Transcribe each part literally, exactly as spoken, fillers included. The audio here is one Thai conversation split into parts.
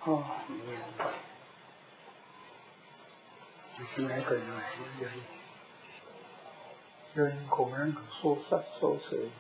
อ๋อที่ไหนก็ยังไงเดินเดินคงนั้นก็โซ่ซัดโซ่เสย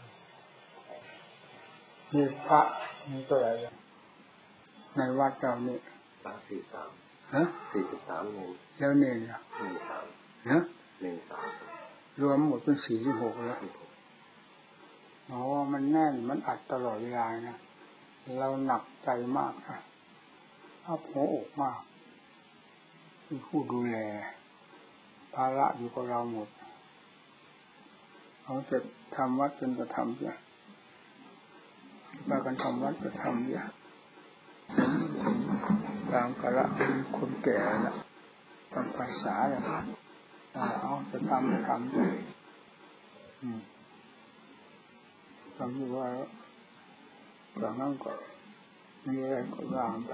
มีพระมีตัวอะไรในวัดเราเนี่ยพระสี่สามฮะสี่สิบสามเองแล้วเนี่ยหนึ่งสามนะหนึ่งสามรวมหมดเป็นสี่สิบหกแล้วอ๋อมันแน่นมันอัดตลอดเวลานะเราหนักใจมากนะอับหัวอกมากที่ผู้ดูแลภาระอยู่กับเราหมดเขาจะทำวัดจนจะทำเนี่ยมากันทำวัดจะทำเนี่ยตามกาละคนแก่ละตามภาษาเลยเอาจะทำจะทำอืมทำอยู่ว่าจากนั้นก็มีอะไรก็ว่างไป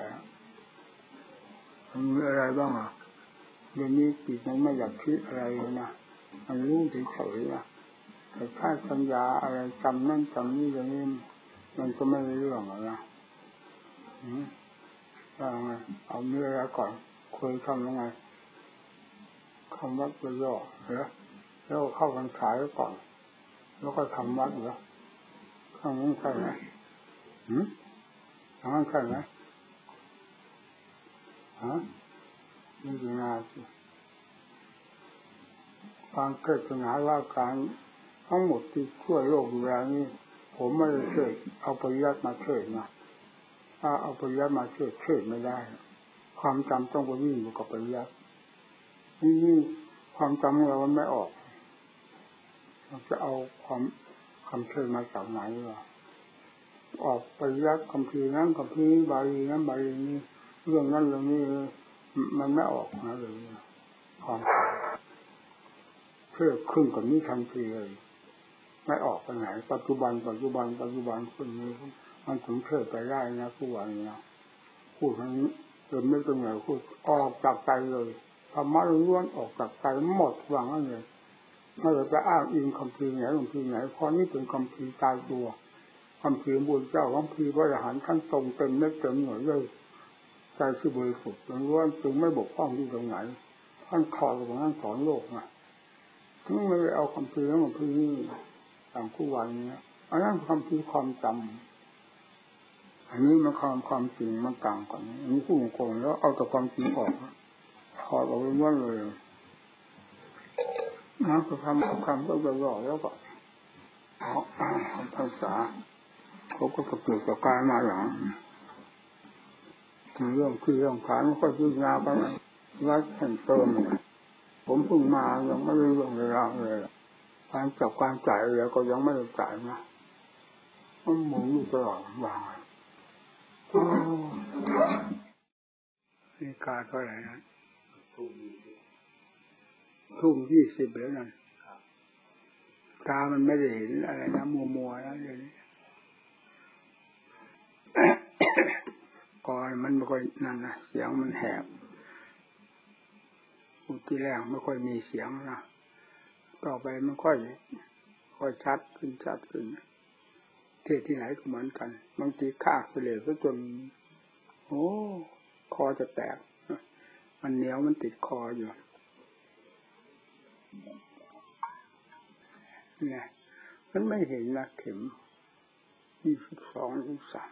มีอะไรบ้างอ่ะเดี๋ยวนี้จิตมันไม่อยากคิดอะไรเลยนะมันรู้เฉยๆนะแต่ถ้าสัญญาอะไรจำนั่นจำนี่อย่างนี้มันก็ไม่เรื่องหรอกนะอืมเอาเนื้อแล้วก่อนเคยทำยังไงคำวัดประโยชน์เหรอแล้วเข้าพรรษาก่อนแล้วก็ทำวัดเหรอข้างนั้นใช่ไหมหืมข้างนั้นใช่ไหมฮะนี่คืองานการเกิดปัญหาว่าการทั้งหมดที่ช่วยโลกอยู่แล้วนี่ผมไม่ได้ช่วยเอาปริยัติมาช่วยนะถ้าเอาปริยัติมาช่วยช่วยไม่ได้ความจำต้องไปวิ่งอยู่กับปริยัตินี่ความจำของเรามันไม่ออกเราจะเอาความคำเชิญมาจากไหนวะออกปริยัติคำพีนั้นคำพีบาลีนั้นบาลีนี้เรื่องนั้นเรื่องนี้มันไม่ออกนะเลยความเพื่อขึ้นกับนี้ทันทีเลยไม่ออกไปไหนปัจจุบันปัจจุบันปัจจุบันคนนี้มันถึงเทิดไปได้นะผู้วันนี้พูดทั้งนี้เดินไม่ตรงไหนพูดออกจากใจเลยธรรมะล้วนออกจากใจหมดวางนั่นเลยไม่ได้ไปอ้างอิงคำพีไหนคำพีไหนเพราะนี่เป็นคำพีตายตัวคำพีบุญเจ้าคำพีพระอรหันต์ท่านทรงเต็มเม็ดเต็มหน่วยเลยใจที่บริสุทธิ์ล้วนจึงไม่บกพร่องที่ตรงไหนท่านขอตรงนั้นสอนโลกนะถึงไม่ไปเอาคำพีแล้วคำพีนี่ต่างคู่วันนี้อันนั้นคำพีความจำอันนี้มันความความจริงมันต่างกันอันนี้พูดโกงแล้วเอาแต่ความจริงออกถอดออกล้วนเลยนะก็ทำคำก็จะหล่อแล้วก็อ๋อภาษาเขาก็กระตือกับการมาหลังเรื่องที่เรื่องฐานก็พิจารณาไปวัดแห่งเติมผมเพิ่งมายังไม่รู้เรื่องเวลาเลยการจับการจ่ายอะไรก็ยังไม่ได้จ่ายนะมันหมุนอยู่ตลอดวางนี่การเท่าไหร่นะทุ่มยี่สิบแล้วนั่นตามันไม่ได้เห็นอะไรนะมัวมัวนะเดี๋ยวนี้ก่อนมันไม่ค่อยนั่นนะเสียงมันแหบที่แรกไม่ค่อยมีเสียงนะต่อไปมันค่อยค่อยชัดขึ้นชัดขึ้นเทศที่ไหนก็เหมือนกันบางทีคากเสลดซะจนโอ้คอจะแตกมันเหนียวมันติดคออยู่เนี่ยมันไม่เห็นนะเข็มยี่สิบสองยี่สิบสาม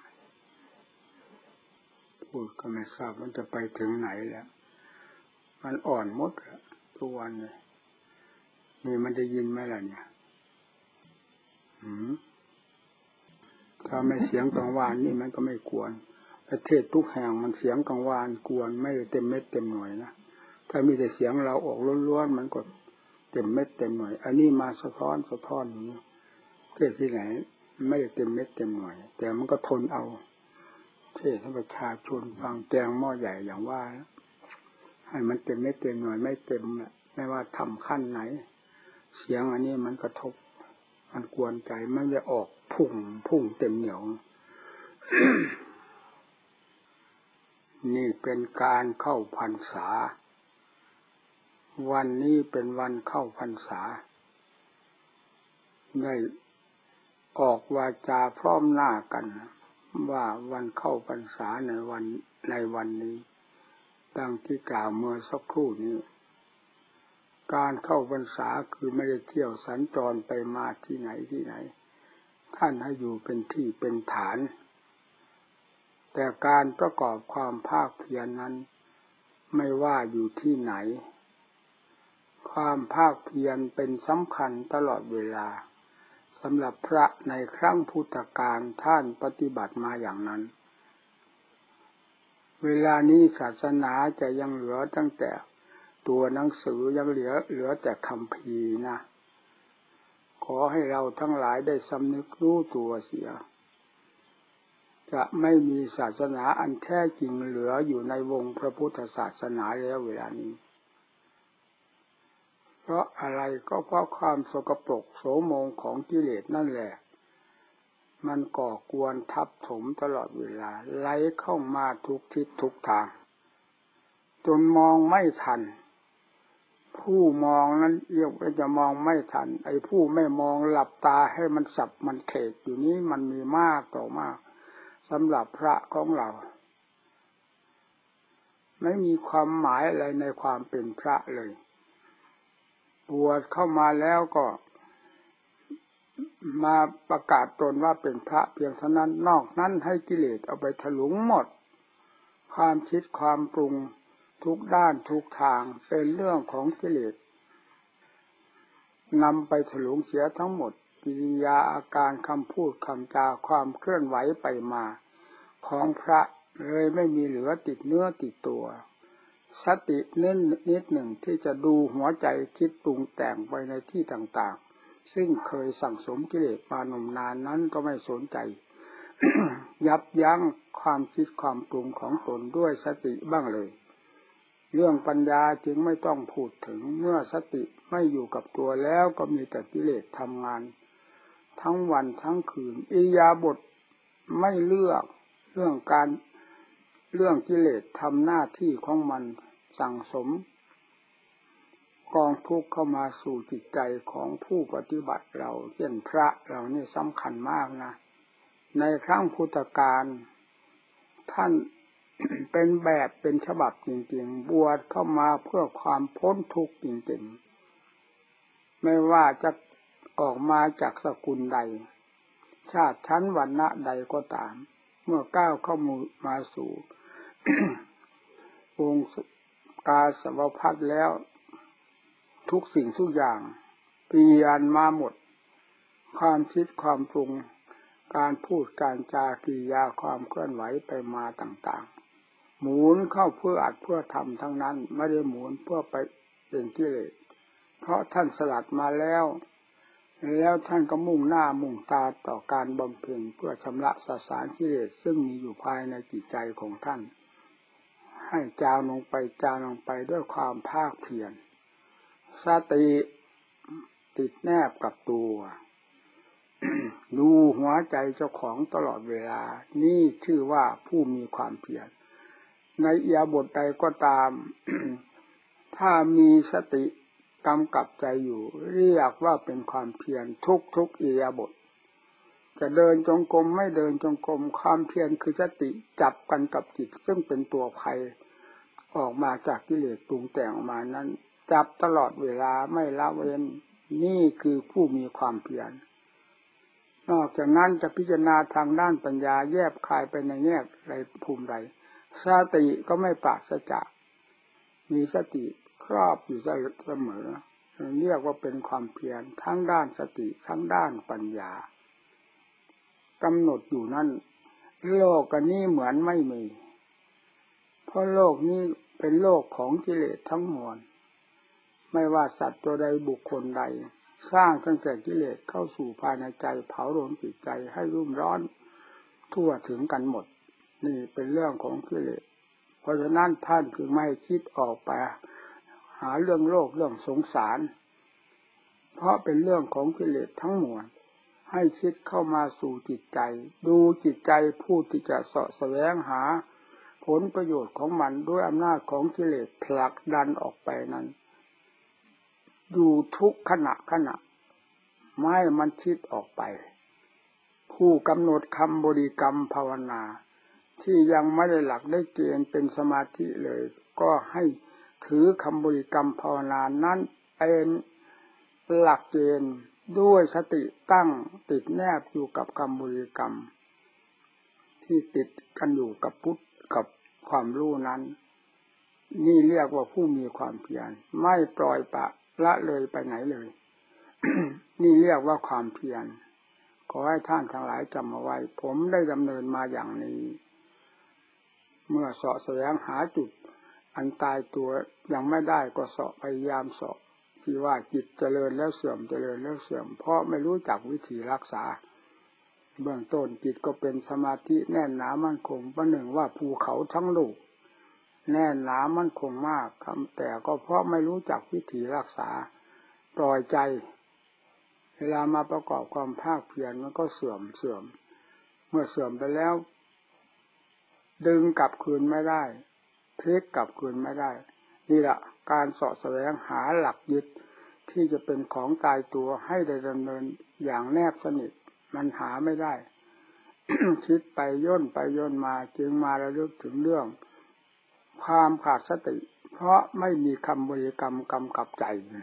พูดก็ไม่ทราบมันจะไปถึงไหนแล้วมันอ่อนหมดทุกวันเลยนี่มันได้ยินไหมล่ะเนี่ยหืมถ้าไม่เสียงกังวานนี่มันก็ไม่กวนประเทศทุกแห่งมันเสียงกังวานกวนไม่เต็มเม็ดเต็มหน่วยนะถ้ามีแต่เสียงเราออกล้วนๆมันก็เต็มเม็ดเต็มหน่วยอันนี้มาสะท้อนสะท้อนอย่างนี้เทศที่ไหนไม่ได้เต็มเม็ดเต็มหน่วยแต่มันก็ทนเอาเทศให้ประชาชนฟังแกงหม้อใหญ่อย่างว่าให้มันเต็มเม็ดเต็มหน่วยไม่เต็มไม่ว่าทำขั้นไหนเสียงอันนี้มันกระทบมันกวนใจมันจะออกพุ่งพุ่งเต็มเหนียว นี่เป็นการเข้าพรรษาวันนี้เป็นวันเข้าพรรษาได้ออกวาจาพร้อมหน้ากันว่าวันเข้าพรรษาในวันในวันนี้ดังที่กล่าวเมื่อสักครู่นี้การเข้าพรรษาคือไม่ได้เที่ยวสัญจรไปมาที่ไหนที่ไหนท่านให้อยู่เป็นที่เป็นฐานแต่การประกอบความภาคเพียรนั้นไม่ว่าอยู่ที่ไหนความภาคเพียรเป็นสำคัญตลอดเวลาสำหรับพระในครั้งพุทธกาลท่านปฏิบัติมาอย่างนั้นเวลานี้ศาสนาจะยังเหลือตั้งแต่ตัวหนังสือยังเหลือเหลือแต่คัมภีร์นะขอให้เราทั้งหลายได้สำนึกรู้ตัวเสียจะไม่มีศาสนาอันแท้จริงเหลืออยู่ในวงพระพุทธศาสนาแล้วเวลานี้เพราะอะไรก็เพราะความสกปรกโสมมของกิเลสนั่นแหละมันก่อกวนทับถมตลอดเวลาไหลเข้ามาทุกทิศทุกทางจนมองไม่ทันผู้มองนั้นเรียกว่าจะมองไม่ทันไอ้ผู้ไม่มองหลับตาให้มันสับมันเขกอยู่นี้มันมีมากต่อมากสำหรับพระของเราไม่มีความหมายอะไรในความเป็นพระเลยบวชเข้ามาแล้วก็มาประกาศตนว่าเป็นพระเพียงเท่านั้นนอกนั้นให้กิเลสเอาไปถลุงหมดความคิดความปรุงทุกด้านทุกทางเป็นเรื่องของกิเลสนำไปถลุงเสียทั้งหมดกิริยาอาการคำพูดคำจาความเคลื่อนไหวไปมาของพระเลยไม่มีเหลือติดเนื้อติดตัวสติเน้นนิดหนึ่งที่จะดูหัวใจคิดปรุงแต่งไปในที่ต่างๆซึ่งเคยสั่งสมกิเลสมานมนานนั้นก็ไม่สนใจ ยับยั้งความคิดความปรุงของตนด้วยสติบ้างเลยเรื่องปัญญาจึงไม่ต้องพูดถึงเมื่อสติไม่อยู่กับตัวแล้วก็มีแต่กิเลสทำงานทั้งวันทั้งคืนอิริยาบถไม่เลือกเรื่องการเรื่องกิเลสทำหน้าที่ของมันสั่งสมกองทุกข์เข้ามาสู่จิตใจของผู้ปฏิบัติเราเช่นพระเรานี่สำคัญมากนะในครั้งพุทธกาลท่าน เป็นแบบเป็นฉบับจริงๆบวชเข้ามาเพื่อความพ้นทุกข์จริงๆไม่ว่าจะออกมาจากสกุลใดชาติชั้นวรรณะใดก็ตามเมื่อก้าวเข้ามาสู่ วงกาสาวพัสแล้วทุกสิ่งทุกอย่างเปลี่ยนมาหมดความคิดความปรุงการพูดการจากิริยาความเคลื่อนไหวไปมาต่างๆหมุนเข้าเพื่ออัดเพื่อทำทั้งนั้นไม่ได้หมุนเพื่อไปเป็นกิเลสเพราะท่านสลัดมาแล้วแล้วท่านก็มุ่งหน้ามุ่งตาต่อการบำเพ็ญเพื่อชำระสสารกิเลสซึ่งมีอยู่ภายในจิตใจของท่านให้จางลงไปจางลงไปด้วยความภาคเพียรสติติดแนบกับตัว ดูหัวใจเจ้าของตลอดเวลานี่ชื่อว่าผู้มีความเพียรในอิริยาบถใดก็ตาม ถ้ามีสติกำกับใจอยู่เรียกว่าเป็นความเพียรทุกๆอิริยาบถจะเดินจงกรมไม่เดินจงกรมความเพียรคือสติจับกันกับจิตซึ่งเป็นตัวภัยออกมาจากกิเลสปรุงแต่งออกมานั้นจับตลอดเวลาไม่ละเว้นนี่คือผู้มีความเพียรนอกจากนั้นจะพิจารณาทางด้านปัญญาแยบคายไปในแง่ใดภูมิใดสติก็ไม่ปราศจากมีสติครอบอยู่เสมอเรียกว่าเป็นความเพียรทั้งด้านสติทั้งด้านปัญญากำหนดอยู่นั่นโลกอันนี้เหมือนไม่มีเพราะโลกนี้เป็นโลกของกิเลสทั้งมวลไม่ว่าสัตว์ตัวใดบุคคลใดสร้างตั้งแต่กิเลสเข้าสู่ภายในใจเผาลนจิตใจให้รุ่มร้อนทั่วถึงกันหมดนี่เป็นเรื่องของกิเลสเพราะฉะนั้นท่านคือไม่คิดออกไปหาเรื่องโลกเรื่องสงสารเพราะเป็นเรื่องของกิเลสทั้งมวลให้คิดเข้ามาสู่จิตใจดูจิตใจผู้ที่จะเสาะแสวงหาผลประโยชน์ของมันด้วยอำนาจของกิเลสผลักดันออกไปนั้นดูทุกขณะขณะไม่มันคิดออกไปผผู้กำหนดคำบริกรรมภาวนาที่ยังไม่ได้หลักได้เกณฑ์เป็นสมาธิเลยก็ให้ถือคำบริกรรมภาวนานั้นเป็นหลักเกณฑ์ด้วยสติตั้งติดแนบอยู่กับคำบริกรรมที่ติดกันอยู่กับพุทธกับความรู้นั้นนี่เรียกว่าผู้มีความเพียรไม่ปล่อยปละละเลยไปไหนเลย นี่เรียกว่าความเพียรขอให้ท่านทั้งหลายจำเอาไว้ผมได้ดำเนินมาอย่างนี้เมื่อเสาะแสวงหาจุดอันตายตัวยังไม่ได้ก็เสาะพยายามเสาะที่ว่าจิตเจริญแล้วเสื่อมเจริญแล้วเสื่อมเพราะไม่รู้จักวิธีรักษาเบื้องต้นจิตก็เป็นสมาธิแน่นหนามั่นคงประหนึ่งว่าภูเขาทั้งลูกแน่นหนามั่นคงมากแต่ก็เพราะไม่รู้จักวิธีรักษาปล่อยใจเวลามาประกอบความภาคเพียรมันก็เสื่อมเสื่อมเมื่อเสื่อมไปแล้วดึงกลับคืนไม่ได้พลิกกลับคืนไม่ได้นี่แหละการเสาะแสวงหาหลักยึดที่จะเป็นของตายตัวให้ได้ดำเนินอย่างแนบสนิทมันหาไม่ได้ คิดไปย่นไปย่นมาจึงมาระลึกถึงเรื่องความขาดสติเพราะไม่มีคำบริกรรมกำกับใจ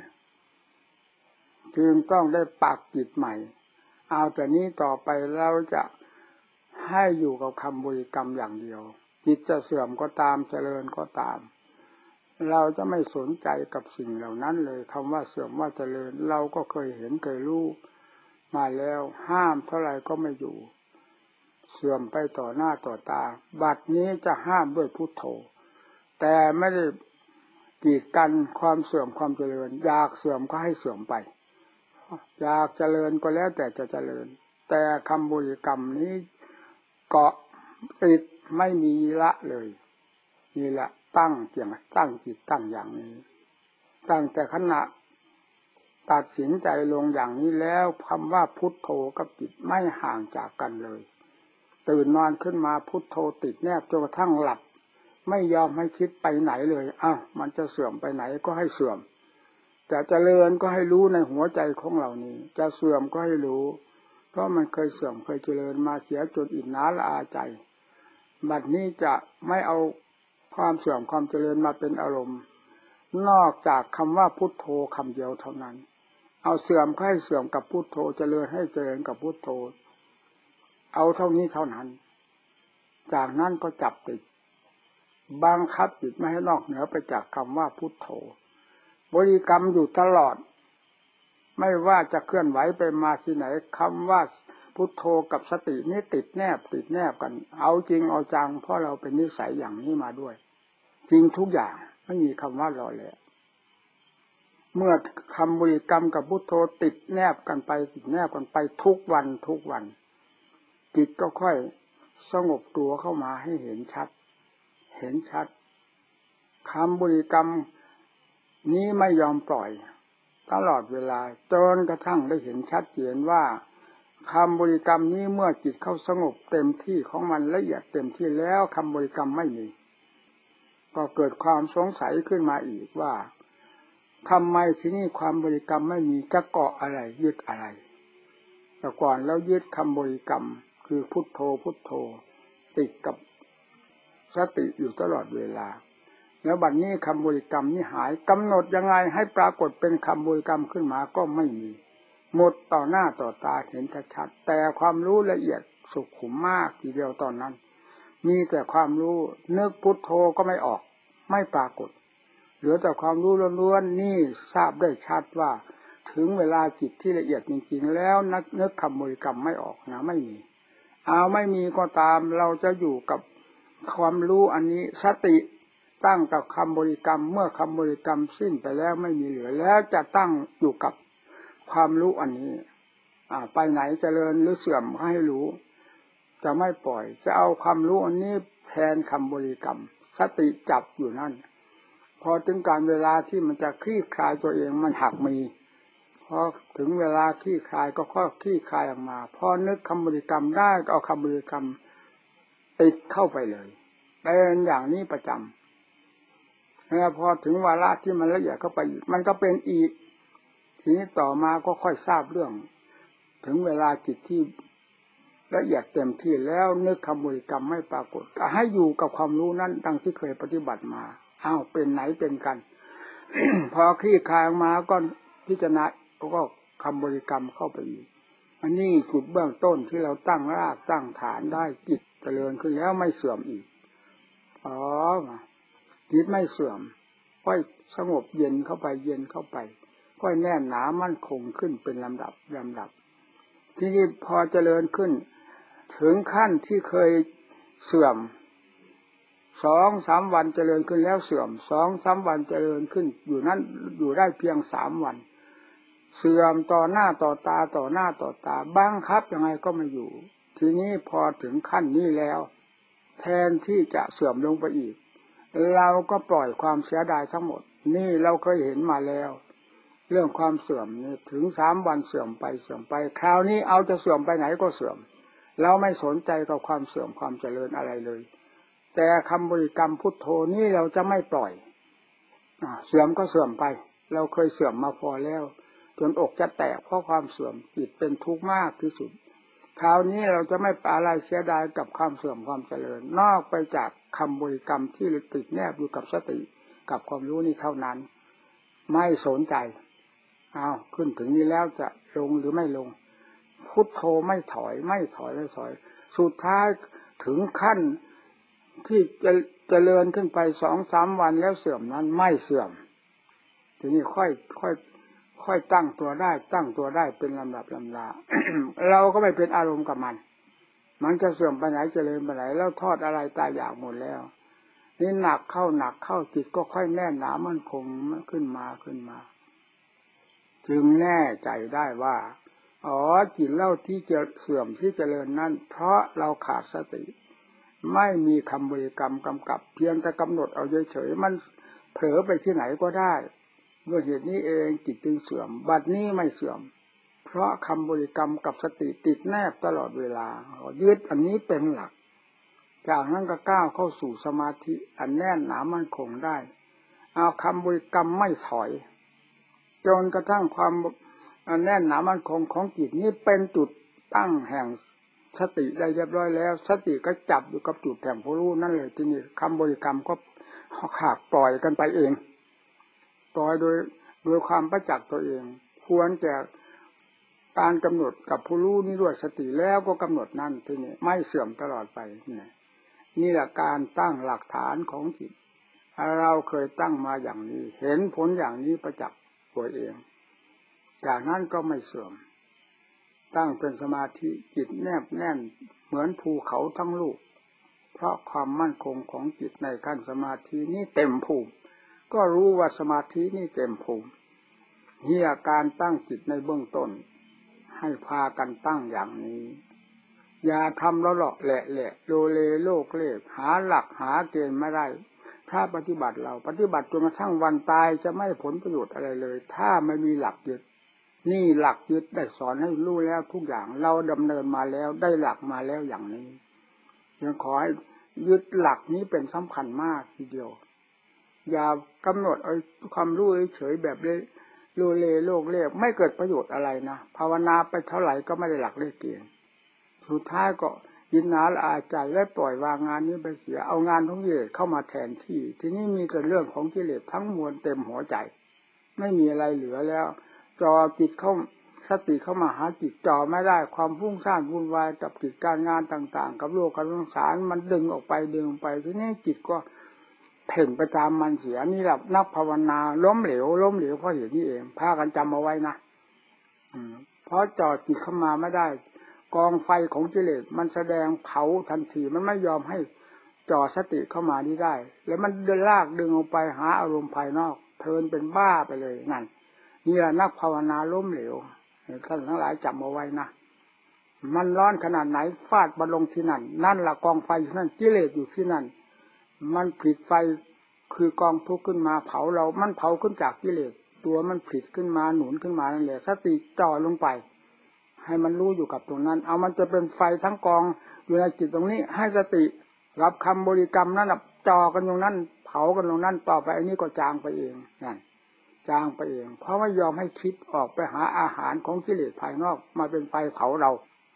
จึงต้องได้ปักจิตใหม่เอาแต่นี้ต่อไปเราจะให้อยู่กับคำบริกรรมอย่างเดียวจิตจะเสื่อมก็ตามเจริญก็ตามเราจะไม่สนใจกับสิ่งเหล่านั้นเลยคำว่าเสื่อมว่าเจริญเราก็เคยเห็นเคยรู้มาแล้วห้ามเท่าไหร่ก็ไม่อยู่เสื่อมไปต่อหน้าต่อตาบัดนี้จะห้ามด้วยพุทโธแต่ไม่ได้กีดกันความเสื่อมความเจริญอยากเสื่อมก็ให้เสื่อมไปอยากเจริญก็แล้วแต่จะเจริญแต่คำบริกรรมนี้เกาะติดไม่มีละเลยนี่แหละตั้งเกี่ยงตั้งจิตตั้งอย่างนี้ตั้งแต่ขณะตัดสินใจลงอย่างนี้แล้วคำว่าพุทโธกับจิตไม่ห่างจากกันเลยตื่นนอนขึ้นมาพุทโธติดแนบจนกระทั่งหลับไม่ยอมให้คิดไปไหนเลยอ้าวมันจะเสื่อมไปไหนก็ให้เสื่อมจะเจริญก็ให้รู้ในหัวใจของเรานี้จะเสื่อมก็ให้รู้เพราะมันเคยเสื่อมเคยเจริญมาเสียจนอิ่มหนาละอาใจบัดนี้จะไม่เอาความเสื่อมความเจริญมาเป็นอารมณ์นอกจากคำว่าพุทโธคำเดียวเท่านั้นเอาเสื่อมก็ให้เสื่อมกับพุทโธเจริญให้เจริญกับพุทโธเอาเท่านี้เท่านั้นจากนั้นก็จับติดบังคับจิตไม่ให้นอกเหนือไปจากคำว่าพุทโธบริกรรมอยู่ตลอดไม่ว่าจะเคลื่อนไหวไปมาที่ไหนคำว่าพุทโธกับสตินี่ติดแนบติดแนบกันเอาจริงเอาจังเพราะเราเป็นนิสัยอย่างนี้มาด้วยจริงทุกอย่างไม่มีคำว่าหล่อแหละเมื่อคำบริกรรมกับพุทโธติดแนบกันไปติดแนบกันไปทุกวันทุกวันจิตก็ค่อยสงบตัวเข้ามาให้เห็นชัดเห็นชัดคำบริกรรมนี้ไม่ยอมปล่อยตลอดเวลาจนกระทั่งได้เห็นชัดเจนว่าคำบริกรรมนี้เมื่อจิตเข้าสงบเต็มที่ของมันละเอียดเต็มที่แล้วคำบริกรรมไม่มีก็เกิดความสงสัยขึ้นมาอีกว่าทำไมที่นี่ความบริกรรมไม่มีจะเกาะอะไรยึดอะไรแต่ก่อนแล้วยึดคำบริกรรมคือพุทโธพุทโธติดกับสติอยู่ตลอดเวลาแล้วบัดนี้คำบริกรรมนี้หายกำหนดยังไงให้ปรากฏเป็นคำบริกรรมขึ้นมาก็ไม่มีหมดต่อหน้าต่อตาเห็นชัดๆแต่ความรู้ละเอียดสุขุมมากทีเดียวตอนนั้นมีแต่ความรู้นึกพุทโธก็ไม่ออกไม่ปรากฏเหลือแต่ความรู้ล้วนๆนี่ทราบได้ชัดว่าถึงเวลาจิตที่ละเอียดจริงๆแล้วนักนึกคำบริกรรมไม่ออกนะไม่มีเอาไม่มีก็ตามเราจะอยู่กับความรู้อันนี้สติตั้งกับคำบริกรรมเมื่อคำบริกรรมสิ้นไปแล้วไม่มีเหลือแล้วจะตั้งอยู่กับความรู้อันนี้อ่าไปไหนเจริญหรือเสื่อมให้รู้จะไม่ปล่อยจะเอาความรู้อันนี้แทนคำบริกรรมสติจับอยู่นั่นพอถึงการเวลาที่มันจะคลี่คลายตัวเองมันหักมีพอถึงเวลาคลี่คลายก็ค่อยคลี่คลายออกมาพอนึกคำบริกรรมได้ก็เอาคำบริกรรมติดเข้าไปเลยเป็นอย่างนี้ประจำแล้วพอถึงวาระที่มันละเอียดเข้าไปมันก็เป็นอีกทีนี้ต่อมาก็ค่อยทราบเรื่องถึงเวลาจิตที่ละเอียดเต็มที่แล้วนึกคำบริกรรมไม่ปรากฏก็ให้อยู่กับความรู้นั้นดังที่เคยปฏิบัติมาอ้าวเป็นไหนเป็นกัน พอคลี่คลายมาก็พิจารณาก็คำบริกรรมเข้าไปอีกอันนี้จุดเบื้องต้นที่เราตั้งรากตั้งฐานได้จิตเจริญขึ้นแล้วไม่เสื่อมอีกอ๋อจิตไม่เสื่อมค่อยสงบเย็นเข้าไปเย็นเข้าไปค่อยแน่นหนามั่นคงขึ้นเป็นลำดับลำดับที่นี่พอเจริญขึ้นถึงขั้นที่เคยเสื่อมสองสามวันเจริญขึ้นแล้วเสื่อมสองสามวันเจริญขึ้นอยู่นั้นอยู่ได้เพียงสามวันเสื่อมต่อหน้าต่อตาต่อหน้าต่อตาบังคับยังไงก็ไม่อยู่ทีนี้พอถึงขั้นนี้แล้วแทนที่จะเสื่อมลงไปอีกเราก็ปล่อยความเสียดายทั้งหมดนี่เราเคยเห็นมาแล้วเรื่องความเสื่อมนี่ถึงสามวันเสื่อมไปเสื่อมไปคราวนี้เอาจะเสื่อมไปไหนก็เสื่อมเราไม่สนใจกับความเสื่อมความเจริญอะไรเลยแต่คำบริกรรมพุทโธนี่เราจะไม่ปล่อยเสื่อมก็เสื่อมไปเราเคยเสื่อมมาพอแล้วจนอกจะแตกเพราะความเสื่อมจิตเป็นทุกข์มากที่สุดคราวนี้เราจะไม่อะไรเสียดายกับความเสื่อมความเจริญนอกไปจากคำบริกรรมที่ติดแนบอยู่กับสติกับความรู้นี้เท่านั้นไม่สนใจเอาขึ้นถึงนี้แล้วจะลงหรือไม่ลงพุทโธไม่ถอยไม่ถอยไม่ถอยสุดท้ายถึงขั้นที่จะเจริญขึ้นไปสองสามวันแล้วเสื่อมนั้นไม่เสื่อมทีนี้ค่อยค่อยค่อยตั้งตัวได้ตั้งตัวได้เป็นลำดับลำดา เราก็ไม่เป็นอารมณ์กับมันมันจะเสื่อมไปไหนเจริญไปไหนแล้วทอดอะไรตายอยากหมดแล้วนี่หนักเข้าหนักเข้าจิตก็ค่อยแน่นหนามั่นคงขึ้นมาขึ้นมาจึงแน่ใจได้ว่าอ๋อจิตเล่าที่จะเสื่อมที่เจริญนั้นเพราะเราขาดสติไม่มีคำบริกรรมกำกับเพียงแต่กำหนดเอาเฉยๆมันเผลอไปที่ไหนก็ได้ด้วยเหตุนี้เองจิตจึงเสื่อมบัดนี้ไม่เสื่อมเพราะคำบริกรรมกับสติติดแนบตลอดเวลายึดอันนี้เป็นหลักจากนั้นก็ก้าวเข้าสู่สมาธิอันแน่นหนามั่นคงได้เอาคำบริกรรมไม่ถอยจนกระทั่งความแน่นหนามั่นคงของจิตนี้เป็นจุดตั้งแห่งสติได้เรียบร้อยแล้วสติก็จับอยู่กับจุดแห่งผู้รู้นั่นเลยทีนี้คำบริกรรมก็ขาดปล่อยกันไปเองปล่อยโดยโดยความประจักษ์ตัวเองควรแก่การกำหนดกับผู้รู้นี้ด้วยสติแล้วก็กำหนดนั่นทีนี้ไม่เสื่อมตลอดไปนี่นี่แหละการตั้งหลักฐานของจิตเราเคยตั้งมาอย่างนี้เห็นผลอย่างนี้ประจักษ์ตัวเองจากนั้นก็ไม่เสื่อมตั้งเป็นสมาธิจิตแนบแน่นเหมือนภูเขาทั้งลูกเพราะความมั่นคงของจิตในขั้นสมาธินี้เต็มภูมิก็รู้ว่าสมาธินี่เต็มภูมินี่อาการตั้งจิตในเบื้องต้นให้พากันตั้งอย่างนี้อย่าทำแล้วหลอกแหละแหละโลเลโลกเล่หาหลักหาเกณฑ์ไม่ได้ถ้าปฏิบัติเราปฏิบัติจนกระทั่งวันตายจะไม่ผลประโยชน์อะไรเลยถ้าไม่มีหลักยึดนี่หลักยึดได้สอนให้รู้แล้วทุกอย่างเราดำเนินมาแล้วได้หลักมาแล้วอย่างนี้ยังขอให้ยึดหลักนี้เป็นสำคัญมากทีเดียวอย่ากำหนดเอาความรู้เฉยแบบเลยโลเลโลกเล่ไม่เกิดประโยชน์อะไรนะภาวนาไปเท่าไหร่ก็ไม่ได้หลักได้เกณฑ์สุดท้ายก็ยินหนาละอาใจและปล่อยวางงานนี้ไปเสียเอางานของกิเลสเข้ามาแทนที่ทีนี้มีแต่เรื่องของกิเลสทั้งมวลเต็มหัวใจไม่มีอะไรเหลือแล้วจอจิตเข้าสติเข้ามาหาจิตจอไม่ได้ความฟุ้งซ่านวุ่นวายกับกิจการงานต่างๆกับโลกกับสงสารมันดึงออกไปดึงออกไปทีนี้จิตก็เพ่งไปตามมันเสียนี่แหละนักภาวนาล้มเหลวล้มเหลวเพราะเหตุนี้เองพากันจำเอาไว้นะอืมเพราะจอจิตเข้ามาไม่ได้กองไฟของกิเลสมันแสดงเผาทันทีมันไม่ยอมให้จ่อสติเข้ามานี่ได้แล้วมันเดินลากดึงออกไปหาอารมณ์ภายนอกเพลินเป็นบ้าไปเลยนั่นนี่แหละนักภาวนาล้มเหลวท่านทั้งหลายจำเอาไว้นะมันร้อนขนาดไหนฟาดมาลงที่นั่นนั่นละกองไฟอยู่นั่นกิเลสอยู่ที่นั่นมันผลิตไฟคือกองทุกข์ขึ้นมาเผาเรามันเผาขึ้นจากกิเลสตัวมันผลิตขึ้นมาหนุนขึ้นมานั่นแหละสติจ่อลงไปให้มันรู้อยู่กับตรงนั้นเอามันจะเป็นไฟทั้งกองอยู่ในจิตตรงนี้ให้สติรับคำบริกรรมนั้นจ่อกันตรงนั้นเผากันตรงนั้นต่อไปอันนี้ก็จางไปเองนั่นจางไปเองเพราะไม่ยอมให้คิดออกไปหาอาหารของกิเลสภายนอกมาเป็นไฟเผาเรา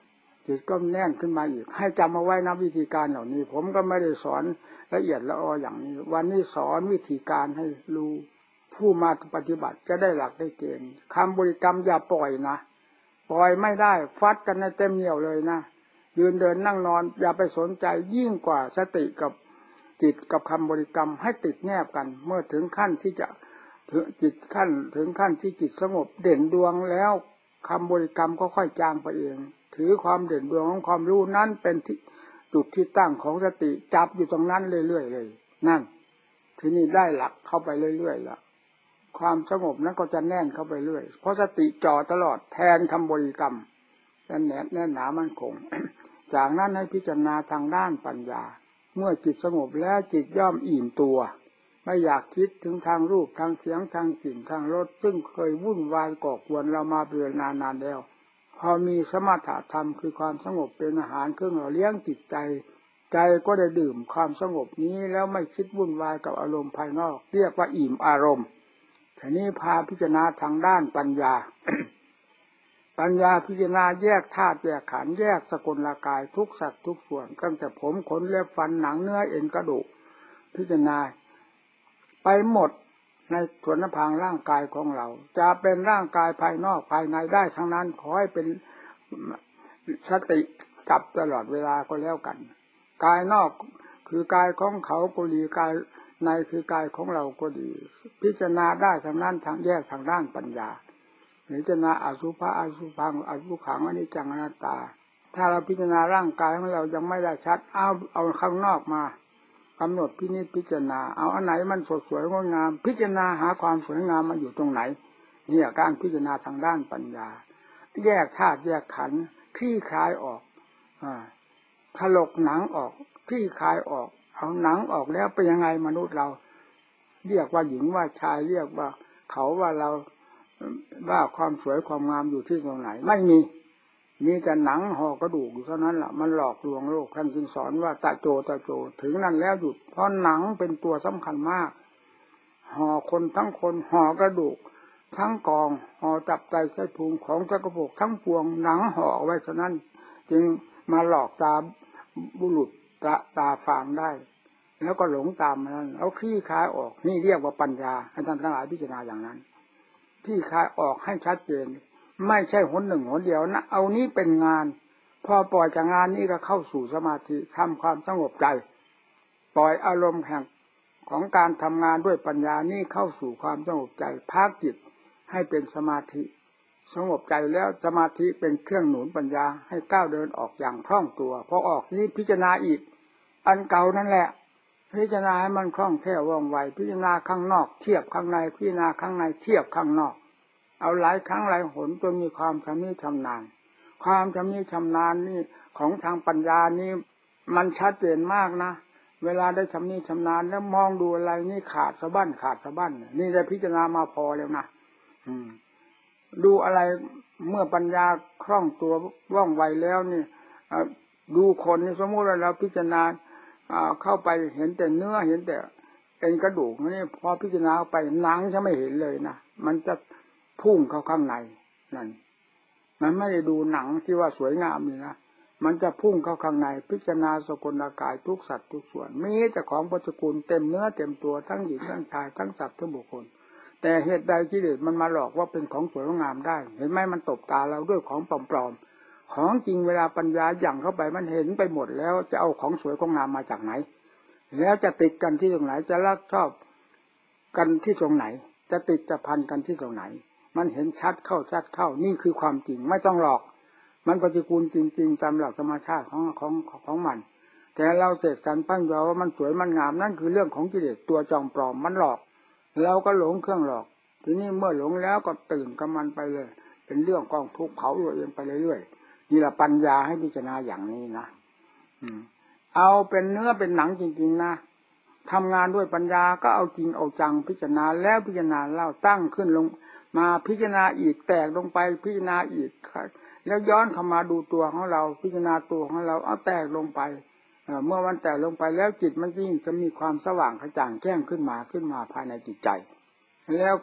จิตก็แน่นขึ้นมาอีกให้จำเอาไว้นะวิธีการเหล่านี้ผมก็ไม่ได้สอนละเอียดละอออย่างนี้วันนี้สอนวิธีการให้รู้ผู้มาปฏิบัติจะได้หลักได้เกณฑ์คำบริกรรมอย่าปล่อยนะปล่อยไม่ได้ฟัดกันในเต็มเหนี่ยวเลยนะยืนเดินนั่งนอนอย่าไปสนใจยิ่งกว่าสติกับจิตกับคำบริกรรมให้ติดแนบกันเมื่อถึงขั้นที่จะถึงจิตขั้นถึงขั้นที่จิตสงบเด่นดวงแล้วคำบริกรรมก็ค่อยจางไปเองถือความเด่นดวงของความรู้นั้นเป็นที่จุดที่ตั้งของสติจับอยู่ตรงนั้นเรื่อยๆเลยนั่นทีนี้ได้หลักเข้าไปเรื่อยๆแล้วความสงบนั้นก็จะแน่นเข้าไปเรื่อยเพราะสติจ่อตลอดแทนคำบริกรรมแน่นแน่นหนามั่นคง จากนั้นให้พิจารณาทางด้านปัญญาเมื่อจิตสงบแล้วจิตย่อมอิ่มตัวไม่อยากคิดถึงทางรูปทางเสียงทางกลิ่นทางรสซึ่งเคยวุ่นวายก่อกวนเรามาเป็นนานๆแล้วพอมีสมถะธรรมคือความสงบเป็นอาหารเครื่องหล่อเลี้ยงจิตใจใจก็ได้ดื่มความสงบนี้แล้วไม่คิดวุ่นวายกับอารมณ์ภายนอกเรียกว่าอิ่มอารมณ์ทีนี้พาพิจารณาทางด้านปัญญา ปัญญาพิจารณาแยกธาตุแยกขันธ์แยกสกุลกายทุกสัตว์ทุกส่วนตั้งแต่ผมขนเล็บฟันหนังเนื้อเอ็นกระดูกพิจารณาไปหมดในส่วนพางร่างกายของเราจะเป็นร่างกายภายนอกภายในได้ทั้งนั้นขอให้เป็นสติจับตลอดเวลาก็แล้วกันกายนอกคือกายของเขาก็ดีกายในคือกายของเราก็ดีพิจารณาได้ทั้งนั้นทางแยกทางด้านปัญญาพิจารณาอสุภะอสุภังอสุขังอนิจจังอนัตตาถ้าเราพิจารณาร่างกายของเรายังไม่ได้ชัดเอาเอาข้างนอกมากำหนดพินิจพิจารณาเอาอันไหนมันสดสวยงดงามพิจารณาหาความสวยงามมันอยู่ตรงไหนเนี่ยการพิจารณาทางด้านปัญญาแยกธาตุแยกขันธ์คลี่คลายออกอ่าถลกหนังออกคลี่คลายออกเอาหนังออกแล้วเป็นยังไงมนุษย์เราเรียกว่าหญิงว่าชายเรียกว่าเขาว่าเราว่าความสวยความงามอยู่ที่ตรงไหนไม่มีมีแต่หนังห่อกระดูกอยู่เท่านั้นแหละมันหลอกลวงโลกท่านจึงสอนว่าตะโจตะโจถึงนั้นแล้วหยุดเพราะหนังเป็นตัวสำคัญมากห่อคนทั้งคนห่อกระดูกทั้งกองห่อจับใจใส่พุงของจักรพรรดิทั้งปวงหนังห่อไว้เท่านั้นจึงมาหลอกตาบุรุษตาตาฟางได้แล้วก็หลงตามมันเอาคลี่คลายออกนี่เรียกว่าปัญญาให้ท่านทั้งหลายพิจารณาอย่างนั้นคลี่คลายออกให้ชัดเจนไม่ใช่หนหนึ่งหนเดียวนะเอานี้เป็นงานพอปล่อยจากงานนี้ก็เข้าสู่สมาธิทำความสงบใจปล่อยอารมณ์แห่งของการทำงานด้วยปัญญานี้เข้าสู่ความสงบใจพักจิตให้เป็นสมาธิสงบใจแล้วสมาธิเป็นเครื่องหนุนปัญญาให้ก้าวเดินออกอย่างคล่องตัวพอออกนี้พิจารณาอีกอันเก่านั่นแหละพิจารณาให้มันคล่องแคล่วว่องไวพิจารณาข้างนอกเทียบข้างในพิจารณาข้างในเทียบข้างนอกเอาหลายครั้งหลายหนจนมีความชำนิชำนาญความชำนิชำนาญนี่ของทางปัญญานี่มันชัดเจนมากนะเวลาได้ชำนิชำนาญแล้วมองดูอะไรนี่ขาดสะบั้นขาดสะบั้นนี่ได้พิจารณามาพอแล้วนะอืมดูอะไรเมื่อปัญญาคล่องตัวว่องไวแล้วนี่ดูคนนี่สมมติว่าเราพิจารณาเข้าไปเห็นแต่เนื้อเห็นแต่เอ็นกระดูกนี่พอพิจารณาไปหนังจะไม่เห็นเลยนะมันจะพุ่งเข้าข้างในนั่นมันไม่ได้ดูหนังที่ว่าสวยงามนี่นะมันจะพุ่งเข้าข้างในพิจารณาสกุลกายทุกสัตว์ทุกส่วนมีแต่ของปัจจุบันเต็มเนื้อเต็มตัวทั้งหญิงทั้งชายทั้งสัตว์ทั้งบุคคลแต่เหตุใดกิเลสมันมาหลอกว่าเป็นของสวยงามได้เห็นไหมมันตบตาเราด้วยของปลอมๆของจริงเวลาปัญญาหยั่งเข้าไปมันเห็นไปหมดแล้วจะเอาของสวยของงามมาจากไหนแล้วจะติดกันที่ตรงไหนจะรักชอบกันที่ตรงไหนจะติดจะพันกันที่ตรงไหนมันเห็นชัดเข้าชัดเข้านี่คือความจริงไม่ต้องหลอกมันปฏิกูลจริงๆตามหลักธรรมชาติของของของมันแต่เราเสกสรรปั้นยอว่ามันสวยมันงามนั่นคือเรื่องของกิเลสตัวจอมปลอมมันหลอกเราก็หลงเครื่องหลอกทีนี้เมื่อหลงแล้วก็ตื่นกับมันไปเลยเป็นเรื่องกองทุกข์เผาตัวเองไปเรื่อยๆนี่แหละปัญญาให้พิจารณาอย่างนี้นะอืมเอาเป็นเนื้อเป็นหนังจริงๆนะทำงานด้วยปัญญาก็เอาจริงเอาจังพิจารณาแล้วพิจารณาเล่าตั้งขึ้นลงมาพิจารณาอีกแตกลงไปพิจารณาอีกแล้วย้อนเข้ามาดูตัวของเราพิจารณาตัวของเราเอาแตกลงไปเมื่อมันแตกลงไปแล้วจิตมันยิ่งจะมีความสว่างกระจ่างแจ้งขึ้นมาขึ้นมาภายในจิตใจแล้ว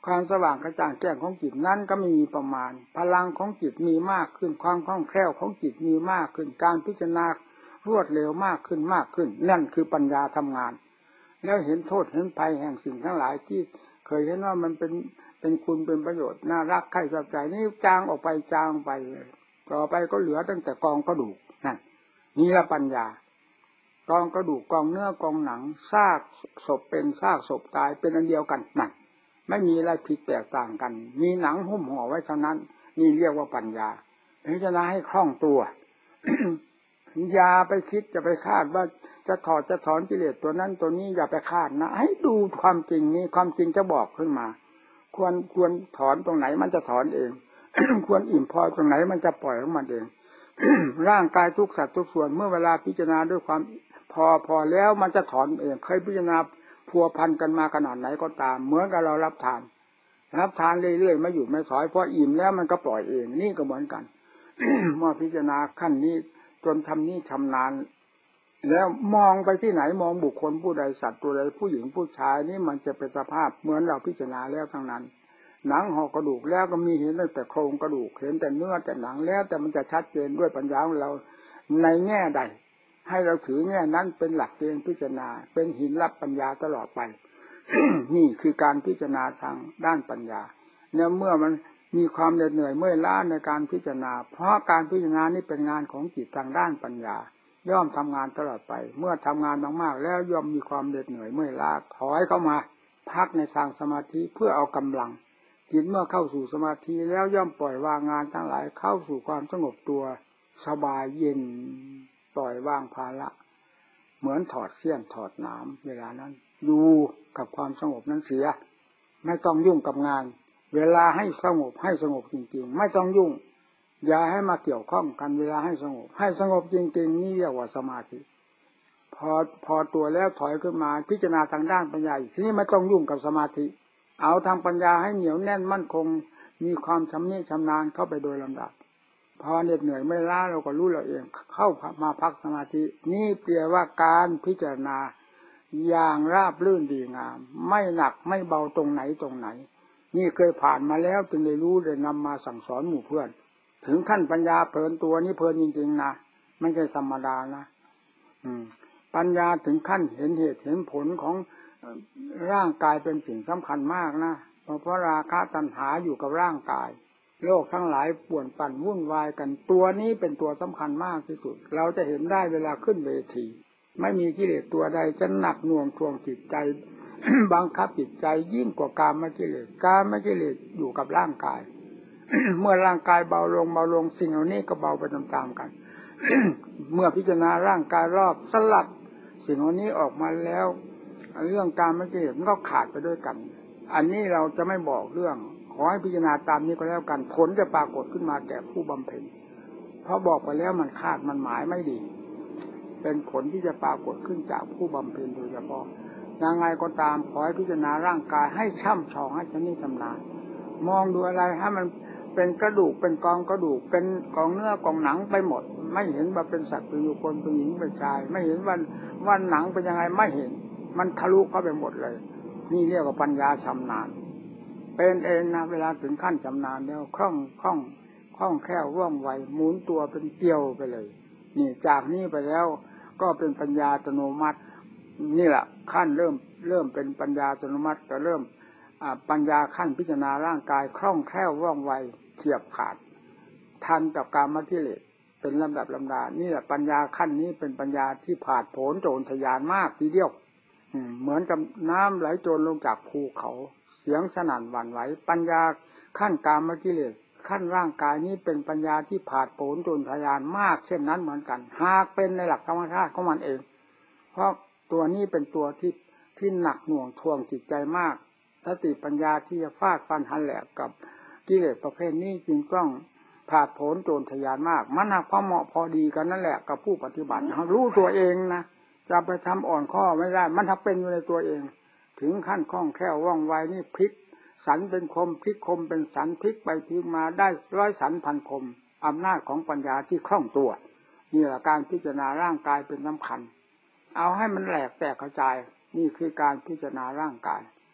ความสว่างกระจ่างแจ้งของจิตนั้นก็ไม่มีประมาณพลังของจิตมีมากขึ้นความคล่องแคล่วของจิตมีมากขึ้นการพิจารณารวดเร็วมากขึ้นมากขึ้นนั่นคือปัญญาทำงานแล้วเห็นโทษเห็นภัยแห่งสิ่งทั้งหลายที่เคยเห็นว่ามันเป็นเป็นคุณเป็นประโยชน์น่ารักใคร่ชอบใจนี่จางออกไปจางไปเลยต่อไปก็เหลือตั้งแต่กองกระดูกนั่นนี่ละปัญญากองกระดูกกองเนื้อกองหนังซากศพเป็นซากศพตายเป็นอันเดียวกันนั่นไม่มีอะไรผิดแตกต่างกันมีหนังหุ้มห่อไว้เท่านั้นนี่เรียกว่าปัญญาพิจารณาให้คล่องตัว อย่าไปคิดจะไปคาดว่าจะถอดจะถอนกิเลสตัวนั้นตัวนี้อย่าไปคาดนะให้ดูความจริงนี้ความจริงจะบอกขึ้นมาควรควรถอนตรงไหนมันจะถอนเอง ควรอิ่มพอตรงไหนมันจะปล่อยของมันเอง ร่างกายทุกสัตว์ทุกส่วนเมื่อเวลาพิจารณาด้วยความพอพอแล้วมันจะถอนเองเคยพิจารณาพัวพันกันมาขนาดไหนก็ตามเหมือนกับเรารับทานรับทานเรื่อยๆไม่หยุดไม่ถอยพออิ่มแล้วมันก็ปล่อยเองนี่ก็เหมือนกัน เมื่อพิจารณาขั้นนี้จนทำนี้ชำนาญแล้วมองไปที่ไหนมองบุคคลผู้ใดสัตว์ตัวใดผู้หญิงผู้ชายนี่มันจะเป็นสภาพเหมือนเราพิจารณาแล้วทั้งนั้นหนังห่อกระดูกแล้วก็มีเห็นตั้งแต่โครงกระดูกเห็นแต่เนื้อแต่หนังแล้วแต่มันจะชัดเจนด้วยปัญญาของเราในแง่ใดให้เราถือแง่นั้นเป็นหลักเกณฑ์พิจารณาเป็นหินรับปัญญาตลอดไป นี่คือการพิจารณาทางด้านปัญญาเนี่ยเมื่อมันมีความเหน็ดเหนื่อยเมื่อยล้าในการพิจารณาเพราะการพิจารณานี่เป็นงานของจิตทางด้านปัญญาย่อมทำงานตลอดไปเมื่อทำงานมากๆแล้วย่อมมีความเหน็ดเหนื่อยเมื่อยล้าถอยเข้ามาพักในทางสมาธิเพื่อเอากำลังจิตเมื่อเข้าสู่สมาธิแล้วย่อมปล่อยวางงานทั้งหลายเข้าสู่ความสงบตัวสบายเย็นปล่อยวางภาระเหมือนถอดเสี้ยนถอดหนามเวลานั้นอยู่กับความสงบนั้นเสียไม่ต้องยุ่งกับงานเวลาให้สงบให้สงบจริงๆไม่ต้องยุ่งอย่าให้มาเกี่ยวข้องกันเวลาให้สงบให้สงบจริงๆนี่เรียกว่าสมาธิพอพอตัวแล้วถอยขึ้นมาพิจารณาทางด้านปัญญาอีกทีนี้ไม่ต้องยุ่งกับสมาธิเอาทางปัญญาให้เหนียวแน่นมั่นคงมีความชำนิชำนาญเข้าไปโดยลำดับพอเหน็ดเหนื่อยไม่ล้าเราก็รู้เราเองเข้ามาพักสมาธินี่แปลว่าการพิจารณาอย่างราบรื่นดีงามไม่หนักไม่เบาตรงไหนตรงไหนนี่เคยผ่านมาแล้วจึงได้รู้ได้นำมาสั่งสอนหมู่เพื่อนถึงขั้นปัญญาเพลินตัวนี้เพลินจริงๆนะไม่ใช่ธรรมดานะอืมปัญญาถึงขั้นเห็นเหตุเห็นผลของร่างกายเป็นสิ่งสำคัญมากนะเพราะเพราะราคะตัณหาอยู่กับร่างกายโลกทั้งหลายป่วนปั่นวุ่นวายกันตัวนี้เป็นตัวสำคัญมากที่สุดเราจะเห็นได้เวลาขึ้นเวทีไม่มีกิเลสตัวใดจะหนักหน่วงทวงจิตใจ บังคับจิตใจยิ่งกว่ากามกิเลสกามกิเลสอยู่กับร่างกาย เมื่อร่างกายเบาลงเบาลงสิ่งเหล่านี้ก็เบาไปตามๆกัน เมื่อพิจารณาร่างกายรอบสลัดสิ่งเหล่านี้ออกมาแล้วเรื่องกามกิเลสมันก็ขาดไปด้วยกันอันนี้เราจะไม่บอกเรื่องขอให้พิจารณาตามนี้ก็แล้วกันผลจะปรากฏขึ้นมาแก่ผู้บำเพ็ญเพราะบอกไปแล้วมันคาดมันหมายไม่ดีเป็นผลที่จะปรากฏขึ้นจากผู้บำเพ็ญโดยเฉพาะยังไงก็ตามขอให้พิจารณาร่างกายให้ช่ำชองให้ชำนิชำนาญมองดูอะไรให้มันเป็นกระดูกเป็นกองกระดูกเป็นกองเนื้อกองหนังไปหมดไม่เห็นว่าเป็นสัตว์เป็นบุคคลเป็นหญิงเป็นชายไม่เห็นว่าว่าหนังเป็นยังไงไม่เห็นมันทะลุเข้าไปหมดเลยนี่เรียกว่าปัญญาชำนาญเป็นเองนะเวลาถึงขั้นชำนาญแล้วคล่องคล่องคล่องแคล่วว่องไวหมุนตัวเป็นเกลียวไปเลยนี่จากนี้ไปแล้วก็เป็นปัญญาอัตโนมัตินี่แหละขั้นเริ่มเริ่มเป็นปัญญาอัตโนมัติก็เริ่มปัญญาขั้นพิจารณาร่างกายคล่องแคล่วว่องไวเฉียบขาดทันกับกามกิเลสเป็นลำดับลำดานี่แหละปัญญาขั้นนี้เป็นปัญญาที่ผาดโผนโจรทะยานมากทีเดียวเหมือนกับน้ำไหลโจรลงจากภูเขาเสียงสนั่นหวั่นไหวปัญญาขั้นกามกิเลสขั้นร่างกายนี้เป็นปัญญาที่ผาดโผนโจรทะยานมากเช่นนั้นเหมือนกันหากเป็นในหลักธรรมชาติของมันเองเพราะตัวนี้เป็นตัวที่ที่หนักหน่วงทวงจิตใจมากสติปัญญาที่จะฟาดฟันหันแหลกกับกิเลสประเภทนี้จึงต้องผาดโผนโจรทะยานมากมันหักพอเหมาะพอดีกันนั่นแหละกับผู้ปฏิบัติรู้ตัวเองนะจะไปทำอ่อนข้อไม่ได้มันทักเป็นอยู่ในตัวเองถึงขั้นคล่องแคล่วว่องไวนี่พลิกสันเป็นคมพลิกคมเป็นสันพลิกไปพลิกมาได้ร้อยสันพันคมอำนาจของปัญญาที่คล่องตัวนี่แหละการพิจารณาร่างกายเป็นสำคัญเอาให้มันแหลกแตกกระจายนี่คือการพิจารณาร่างกาย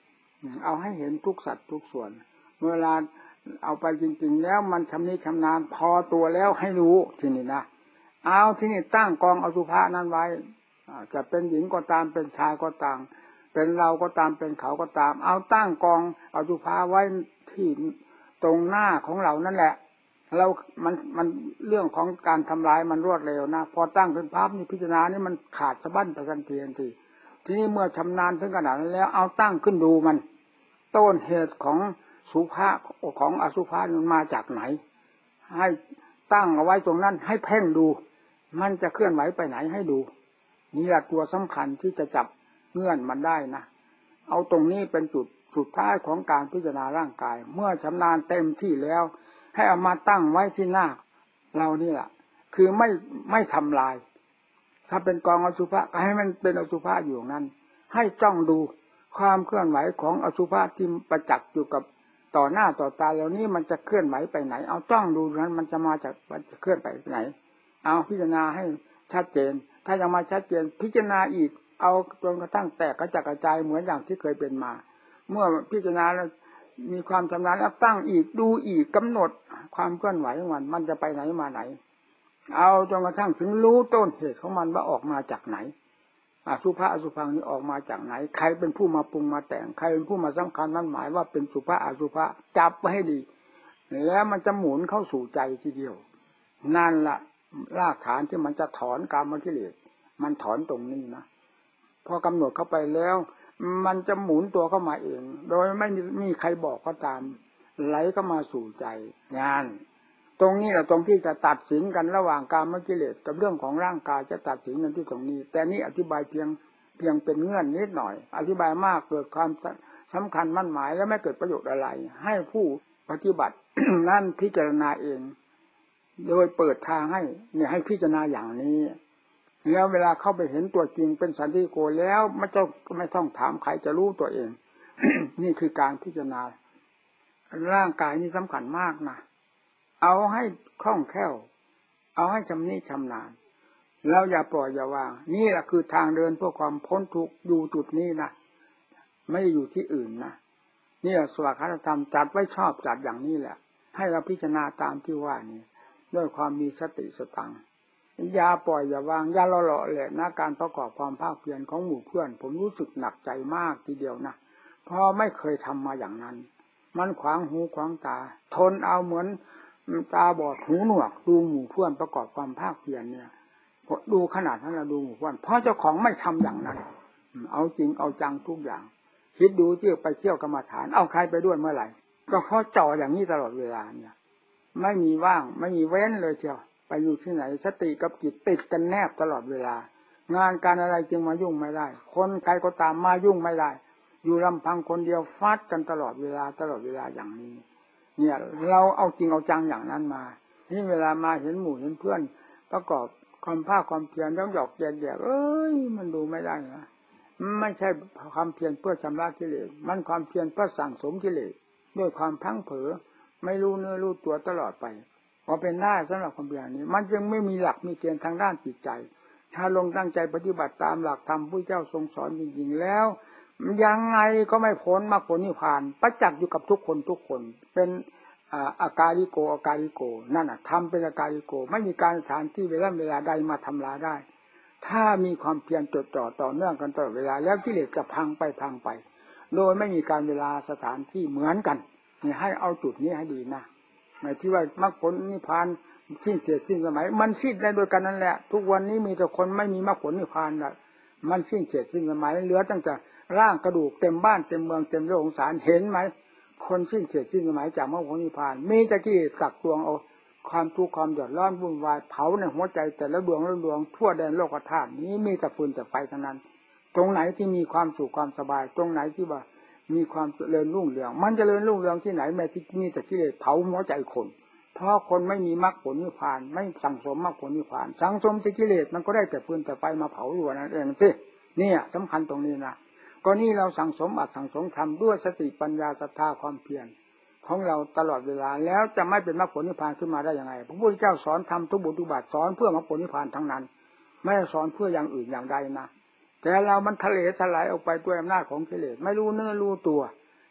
เอาให้เห็นทุกสัตว์ทุกส่วนเวลาเอาไปจริงๆแล้วมันชำนิชำนาญพอตัวแล้วให้รู้ทีนี้นะเอาที่นี่ตั้งกองอสุภะนั้นไว้จะเป็นหญิงก็ตามเป็นชายก็ตามเป็นเราก็ตามเป็นเขาก็ตามเอาตั้งกองอสุภะไว้ที่ตรงหน้าของเรานั่นแหละเรามันมันเรื่องของการทำลายมันรวดเร็วนะพอตั้งขึ้นภาพนี่พิจารณานี่มันขาดสะบั้นไปทันทีทันทีทีนี้เมื่อชำนาญถึงขนาดนั้นแล้วเอาตั้งขึ้นดูมันต้นเหตุของสุภาของอสุภะมันมาจากไหนให้ตั้งเอาไว้ตรงนั้นให้เพ่งดูมันจะเคลื่อนไหวไปไหนให้ดูนี่แหละตัวสำคัญที่จะจับเงื่อนมันได้นะเอาตรงนี้เป็นจุดสุดท้ายของการพิจารณาร่างกายเมื่อชำนาญเต็มที่แล้วให้เอามาตั้งไว้ที่หน้าเรานี่แหละคือไม่ไม่ทำลายถ้าเป็นกองอสุภะก็ให้มันเป็นอสุภะอยู่นั้นให้จ้องดูความเคลื่อนไหวของอสุภะที่ประจักษ์อยู่กับต่อหน้าต่อตาเหล่านี้มันจะเคลื่อนไหวไปไหนเอาจ้องดูนั้นมันจะมาจากมันจะเคลื่อนไปไหนเอาพิจารณาให้ชัดเจนถ้ายังมาชัดเจนพิจารณาอีกเอาจนกระทั่งแตกกระจัดกระจายเหมือนอย่างที่เคยเป็นมาเมื่อพิจารณาแล้วมีความชำนาญแล้วตั้งอีกดูอีกกำหนดความเคลื่อนไหวของมันมันจะไปไหนมาไหนเอาจนกระทั่งถึงรู้ต้นเหตุของมันว่าออกมาจากไหนอสุภะอสุภังนี้ออกมาจากไหนใครเป็นผู้มาปรุงมาแต่งใครเป็นผู้มาสำคัญนั่นหมายว่าเป็นสุภะอสุภะจับไว้ให้ดีแล้วมันจะหมุนเข้าสู่ใจทีเดียวนั่นล่ะรากฐานที่มันจะถอนกามกิเลสมันถอนตรงนี้นะพอกำหนดเข้าไปแล้วมันจะหมุนตัวเข้ามาเองโดยไม่มีมีใครบอกก็ตามไหลเข้ามาสู่ใจงานตรงนี้แหละตรงที่จะตัดสินกันระหว่างกามกิเลสกับเรื่องของร่างกายจะตัดสินกันที่ตรงนี้แต่นี้อธิบายเพียงเพียงเป็นเงื่อนนิดหน่อยอธิบายมากเกิดความสำคัญมั่นหมายและไม่เกิดประโยชน์อะไรให้ผู้ปฏิบัติ นั่นพิจารณาเองโดยเปิดทางให้เนี่ยให้พิจารณาอย่างนี้แล้วเวลาเข้าไปเห็นตัวจริงเป็นสันติโกแล้วไม่ต้องไม่ต้องถามใครจะรู้ตัวเอง นี่คือการพิจารณาร่างกายนี่สำคัญมากนะเอาให้คล่องแคล่วเอาให้ชำนิชำนาญแล้วอย่าปล่อยอย่าวางนี่แหละคือทางเดินเพื่อความพ้นทุกข์อยู่จุดนี้นะไม่อยู่ที่อื่นนะนี่สวากขาธรรมจัดไว้ชอบจัดอย่างนี้แหละให้เราพิจารณาตามที่ว่านี้ด้วยความมีสติสตังอย่าปล่อยอย่าวางอย่าละเลาะแหละนะการประกอบความภาคเพียรของหมู่เพื่อนผมรู้สึกหนักใจมากทีเดียวนะเพราะไม่เคยทำมาอย่างนั้นมันขวางหูขวางตาทนเอาเหมือนตาบอดหูหนวกดูหมู่เพื่อนประกอบความภาคเพียรเนี่ยดูขนาดนั้นเราดูหมู่เพื่อนเพราะเจ้าของไม่ทำอย่างนั้นเอาจริงเอาจังทุกอย่างคิดดูที่ไปเที่ยวกรรมฐานเอาใครไปด้วยเมื่อไหร่ก็เขาจ่ออย่างนี้ตลอดเวลาเนี่ยไม่มีว่างไม่มีเว้นเลยเชียวไปอยู่ที่ไหนสติกับจิตติดกันแนบตลอดเวลางานการอะไรจึงมายุ่งไม่ได้คนใครก็ตามมายุ่งไม่ได้อยู่ลำพังคนเดียวฟาดกันตลอดเวลาตลอดเวลาอย่างนี้เนี่ยเราเอาจริงเอาจังอย่างนั้นมานี่เวลามาเห็นหมู่เห็นเพื่อนประกอบความภาคความเพียรต้องหยอกแยกๆเอ้ยมันดูไม่ได้นะไม่ใช่ความเพียรเพื่อชำระกิเลสมันความเพียรเพื่อสั่งสมกิเลสด้วยความพลั้งเผลอไม่รู้เนื้อรู้ตัวตลอดไปพอเป็นหน้าสำหรับความเพียรนี้มันจึงไม่มีหลักมีเกณฑ์ทางด้านจิตใจถ้าลงตั้งใจปฏิบัติตามหลักธรรมพระเจ้าทรงสอนจริงๆแล้วยังไงก็ไม่พ้นมรรคผลนิพพานประจักษ์อยู่กับทุกคนทุกคนเป็นอากาลิโกอากาลิโกนั่นน่ะทำเป็นอากาลิโกไม่มีการสถานที่เวลาเวลาใดมาทำลายได้ถ้ามีความเพียรจดจ่อต่อเนื่องกันตลอดเวลาแล้วกิเลสจะพังไปพังไปโดยไม่มีการเวลาสถานที่เหมือนกันนี่ให้เอาจุดนี้ให้ดีนะในที่ว่ามรรคผลนิพพานสิ้นเสียสิ้นสมัยมันสิ้นได้โดยกันนั่นแหละทุกวันนี้มีแต่คนไม่มีมรรคผลนิพพานน่ะมันสิ้นเสียสิ้นสมัยเหลือตั้งแต่ร่างกระดูกเต็มบ้านเต็มเมืองเต็มโลกสงสารเห็นไหมคนสิ้นเสียสิ้นสมัยจากมรรคผลนิพพานมีแต่กิเลสกักตวงเอาความทุกข์ความเดือดร้อนวุ่นวายเผาในหัวใจแต่ละดวงละดวงทั่วแดนโลกธาตุนี้มีแต่ฟืนแต่ไฟทั้งนั้นตรงไหนที่มีความสุขความสบายตรงไหนที่ว่ามีความเจริญรุ่งเรืองมันเจริญรุ่งเรืองที่ไหนแม้ที่มีแต่กิเลสเผาหัวใจคนเพราะคนไม่มีมรรคผลนิพพานไม่สั่งสมมรรคผลนิพพานสั่งสมแต่กิเลสมันก็ได้แต่ฟืนแต่ไฟมาเผาอยู่นั่นเองสิเนี่ยสำคัญตรงนี้นะก็นี่เราสั่งสมอัดสั่งสมทำด้วยสติปัญญาศรัทธาความเพียรของเราตลอดเวลาแล้วจะไม่เป็นมรรคผลนิพพานขึ้นมาได้ยังไงพระพุทธเจ้าสอนทำทุกบุญทุกบาทสอนเพื่อมรรคผลนิพพานทั้งนั้นไม่ได้สอนเพื่ออย่างอื่นอย่างใดนะแต่เรามันทะเลทลายออกไปด้วยอำนาจของกิเลสไม่รู้เนื้อรู้ตัว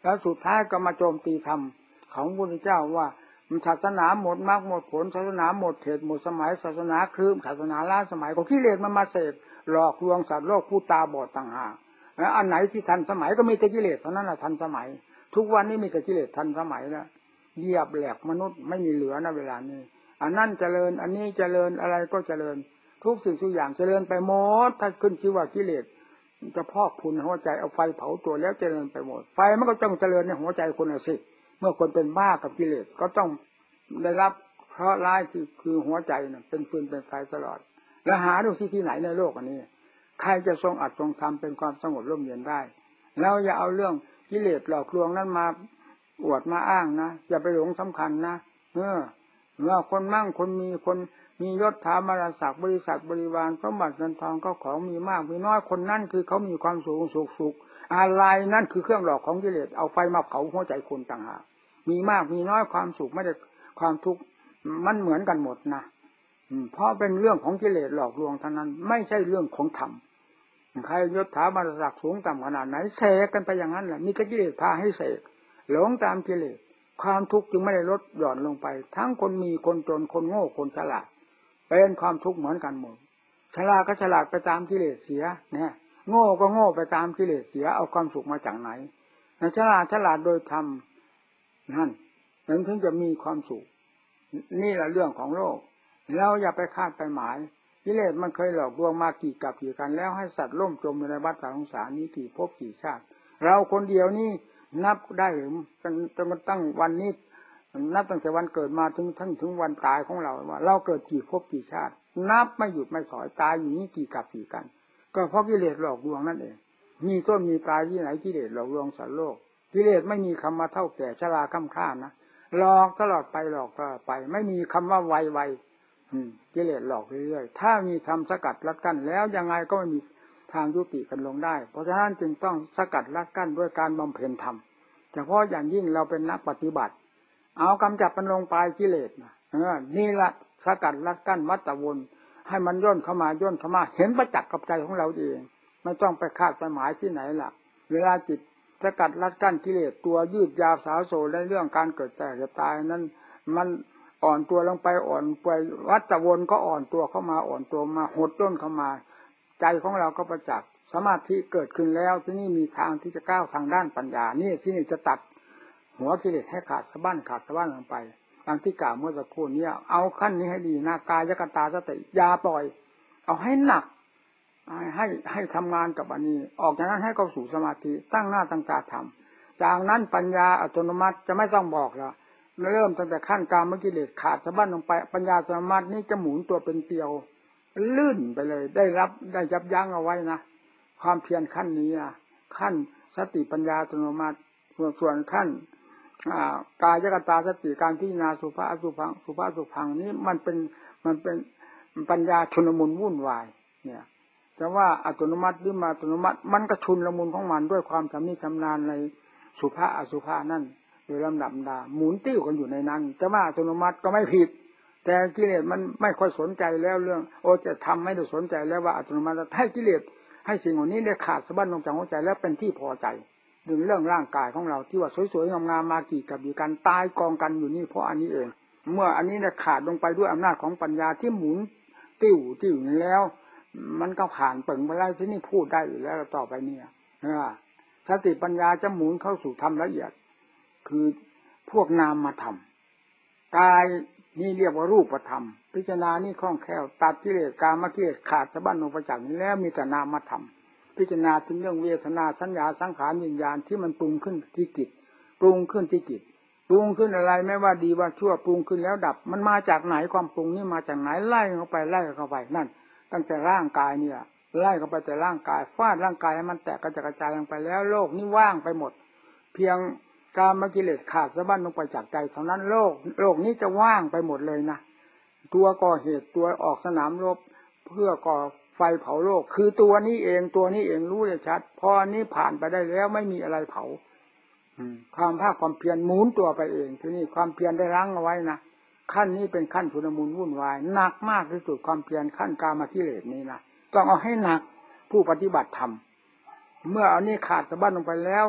แล้วสุดท้ายก็มาโจมตีธรรมของพระพุทธเจ้าว่าศาสนาหมดมรรคหมดผลศาสนาหมดเหตุหมดสมัยศาสนาคลืมศาสนาล้าสมัยก็กิเลสมันมาเสพหลอกลวงสัตว์โลกผู้ตาบอดต่างหากแล้วอันไหนที่ทันสมัยก็มีแต่กิเลสเท่านั้นแหละทันสมัยทุกวันนี้มีแต่กิเลสทันสมัยแล้วเหยียบแหลกมนุษย์ไม่มีเหลือนะเวลานี้อันนั้นเจริญอันนี้เจริญอะไรก็เจริญทุกสิ่งทุกอย่างเจริญไปหมดถ้าขึ้นชื่อว่ากิเลสจะพอกพูนหัวใจเอาไฟเผาตัวแล้วเจริญไปหมดไฟมันก็ต้องเจริญในหัวใจคนน่ะสิเมื่อคนเป็นบ้ากับกิเลสก็ต้องได้รับเคราะห์ร้ายคือคือหัวใจน่ะเป็นฟืนเป็นไฟตลอดแล้วหาดูที่ที่ไหนในโลกอันนี้ใครจะทรงอัดทรงทำเป็นความสงบร่มเย็นได้แล้วอย่าเอาเรื่องกิเลสหลอกลวงนั้นมาอวดมาอ้างนะอย่าไปหลงสำคัญนะเออว่าคนมั่งคนมีคนมียศถาบรรดาศักดิ์บริษัทบริวารสมบัติเงินทองก็ของมีมากมีน้อยคนนั่นคือเขามีความสุขสุขสุขอะไรนั่นคือเครื่องหลอกของกิเลสเอาไฟมาเผาหัวใจคนต่างหากมีมากมีน้อยความสุขไม่ได้ความทุกข์มันเหมือนกันหมดนะเพราะเป็นเรื่องของกิเลสหลอกลวงเท่านั้นไม่ใช่เรื่องของธรรมใครยศถาบรรดาศักดิ์สูงต่ำขนาดไหนเสกกันไปอย่างนั้นแหละมีแต่กิเลสพาให้เสกหลงตามกิเลสความทุกข์จึงไม่ได้ลดหย่อนลงไปทั้งคนมีคนจนคนโง่คนฉลาดเป็นความทุกข์เหมือนกันหมดฉลาดก็ฉลาดไปตามกิเลสเสียเนี่ยโง่ก็โง่ไปตามกิเลสเสียเอาความสุขมาจากไหนฉลาดฉลาดโดยธรรมนั่นนั้นถึงจะมีความสุขนี่แหละเรื่องของโลกเราอย่าไปคาดไปหมายกิเลสมันเคยหลอกลวงมากี่กับกี่กันแล้วให้สัตว์ล่มจมอยู่ในวัฏสงสารนี้กี่ภพกี่ชาติเราคนเดียวนี่นับได้จนจนตั้งวันนี้นับตั้งแต่วันเกิดมาถึงทั้งถึงวันตายของเราว่าเราเกิดกี่ภพกี่ชาตินับไม่หยุดไม่ถอยตายอยู่นี่กี่กับกี่กันก็เพราะกิเลสหลอกลวงนั่นเองมีต้นมีปลายที่ไหนกิเลสหลอกลวงสัตว์โลกกิเลสไม่มีคำว่าเท่าแก่ชราค่ำคร่านะหลอกตลอดไปหลอกตลอดไปไม่มีคำว่าไวไวกิเลสหลอกเรื่อยๆถ้ามีธรรมสกัดรัดกั้นแล้วยังไงก็ไม่มีทางยุติกันลงได้เพราะฉะนั้นจึงต้องสกัดรัดกั้นด้วยการบำเพ็ญธรรมเฉพาะอย่างยิ่งเราเป็นนักปฏิบัติเอากำจัดมันลงไปกิเลสเออนี่ละสกัดรัดกั้นวัฏวนให้มันย่นเข้ามาย่นเข้ามาเห็นประจักษ์กับใจของเราเองไม่ต้องไปคาดไปหมายที่ไหนล่ะเวลาจิตสกัดรัดกั้นกิเลสตัวยืดยาวสาวโซในเรื่องการเกิดแก่เจ็บตายนั้นมันอ่อนตัวลงไปอ่อนไปวัฏวนก็อ่อนตัวเข้ามาอ่อนตัวมาหดย่นเข้ามาใจของเราก็ประจักษ์สมาธิเกิดขึ้นแล้วที่นี่มีทางที่จะก้าวทางด้านปัญญานี่ที่นี่จะตัดหัวกิเลสให้ขาดสะบั้นขาดสะบั้นลงไปดังที่กล่าวเมื่อสักครู่นี้เอาขั้นนี้ให้ดีนะกายกตาสติอย่าปล่อยเอาให้หนักให้ให้ทำงานกับอันนี้ออกจากนั้นให้เข้าสู่สมาธิตั้งหน้าตั้งตาทำจากนั้นปัญญาอัตโนมัติจะไม่ต้องบอกแล้วเริ่มตั้งแต่ขั้นกามกิเลสขาดสะบั้นลงไปปัญญาอัตโนมัตินี้จะหมุนตัวเป็นเกลียวลื่นไปเลยได้รับได้ยับยั้งเอาไว้นะความเพียรขั้นนี้นะขั้นสติปัญญาอัตโนมัติส่วนส่วนขั้นกายกตาสติการพิจารณาสุภาสุพังสุภาสุพังนี้มันเป็นมันเป็นปัญญาชุนมุนวุ่นวายเนี่ยแต่ว่าอัตโนมัติหรือมาอัตโนมัติมันก็ชุนละมุนของมันด้วยความชำนิชำนาญในสุภาอสุภานั่นโดยลำดับดาหมุนติ้วกันอยู่ในนั้นแต่ว่าอัตโนมัติก็ไม่ผิดแต่กิเลสมันไม่ค่อยสนใจแล้วเรื่องโอจะทำไม่ได้สนใจแล้วว่าอัตโนมัติให้กิเลสให้สิ่งเหล่านี้ได้ขาดสะบั้นลงจากหัวใจแล้วเป็นที่พอใจถึงเรื่องร่างกายของเราที่ว่าสวยๆงามๆมากี่กับกี่กันตายกองกันอยู่นี่เพราะอันนี้เองเมื่ออันนี้เนี่ยขาดลงไปด้วยอำนาจของปัญญาที่หมุนติ้วติ้วนี้แล้วมันก็ผ่านเปิ่งไปแล้วที่นี่พูดได้อยู่แล้วต่อไปเนี่ยสติปัญญาจะหมุนเข้าสู่ธรรมละเอียดคือพวกนามธรรมกายนี่เรียกว่ารูปธรรมพิจารณานี่คล่องแคล่วตัดกิเลสกามกิเลสขาดสะบั้นลงไปจากนี้แล้วมีแต่นามธรรมพิจารณาถึงเรื่องเวทนาสัญญาสังขารวิญญาณที่มันปรุงขึ้นที่จิตปรุงขึ้นที่จิตปรุงขึ้นอะไรไม่ว่าดีว่าชั่วปรุงขึ้นแล้วดับมันมาจากไหนความปรุงนี่มาจากไหนไล่เข้าไปไล่เข้าไปนั่นตั้งแต่ร่างกายเนี่ยไล่เข้าไปแต่ร่างกายฟาดร่างกายให้มันแตกกระจายกระจายลงไปแล้วโลกนี่ว่างไปหมดเพียงกามกิเลสขาดสะบั้นลงไปจากใจเท่านั้นโลกโลกนี้จะว่างไปหมดเลยนะตัวก่อเหตุตัวออกสนามรบเพื่อก่อไฟเผาโลกคือตัวนี้เองตัวนี้เองรู้ได้ชัดพอนี้ผ่านไปได้แล้วไม่มีอะไรเผาความภาคความเพียรหมุนตัวไปเองทีนี้ความเพียรได้รั้งเอาไว้นะขั้นนี้เป็นขั้นชุนมุนวุ่นวายหนักมากที่สุดความเพียรขั้นกามกิเลสนี้นะต้องเอาให้หนักผู้ปฏิบัติธรรมเมื่อเอานี้ขาดสะบั้นลงไปแล้ว